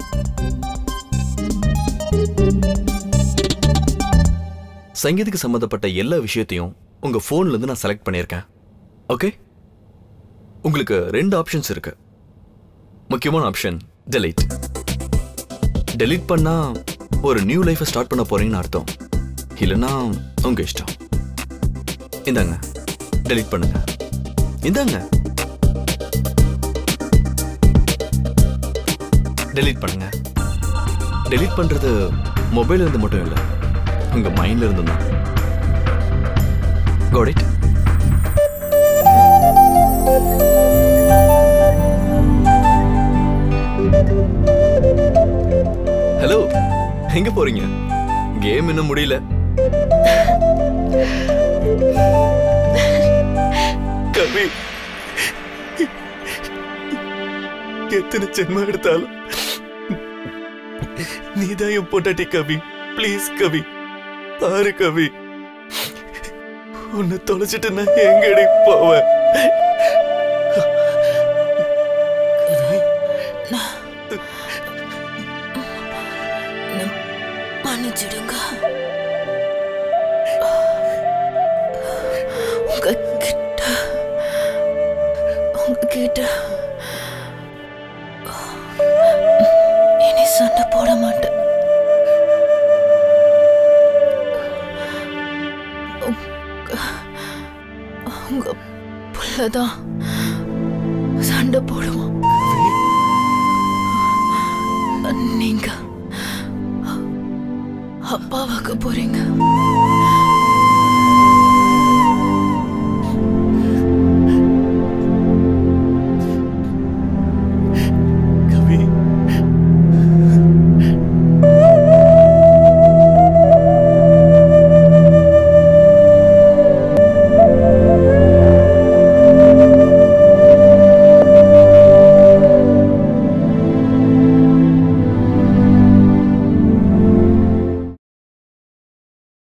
சங்கீத்துக்கு சம்பந்தப்பட்ட எல்லா விஷயத்தையும் உங்க போன்ல இருந்து நான் செலக்ட் பண்ணியிருக்கேன். ஓகே. உங்களுக்கு ரெண்டு ஆப்ஷன்ஸ் இருக்கு. முக்கியமான ஆப்ஷன் டெலீட். டெலீட் பண்ணா ஒரு நியூ லைஃபை ஸ்டார்ட் பண்ண போறீங்கன்னு அர்த்தம். இல்லைன்னா உங்க இஷ்டம். இந்தாங்க டெலீட் பண்ணுங்க. இந்தாங்க. டெலீட் பண்ணுங்க. டெலீட் பண்றது மொபைல்ல இருந்து மட்டும் இல்ல, உங்க மைண்ட்ல இருந்து தான். Got it? ஹலோ, எங்க போறீங்க? கேம் இன்னும் முடியல. கவி, எத்தனை ஜென்மம் எடுத்தாலும் நீதான் என் பொண்டாட்டி கவி. ப்ளீஸ் கவி, பாரு கவி, உன்னை தொலைச்சிட்டு நான் எங்கடி போவேன்? மன்னிச்சிடுங்க. உங்ககிட்ட உங்ககிட்ட இனி சண்டை போட மாட்டேன். உங்க புள்ளதான் சண்டை போடுவோம். நீங்க அப்பாவாக்க போறீங்க.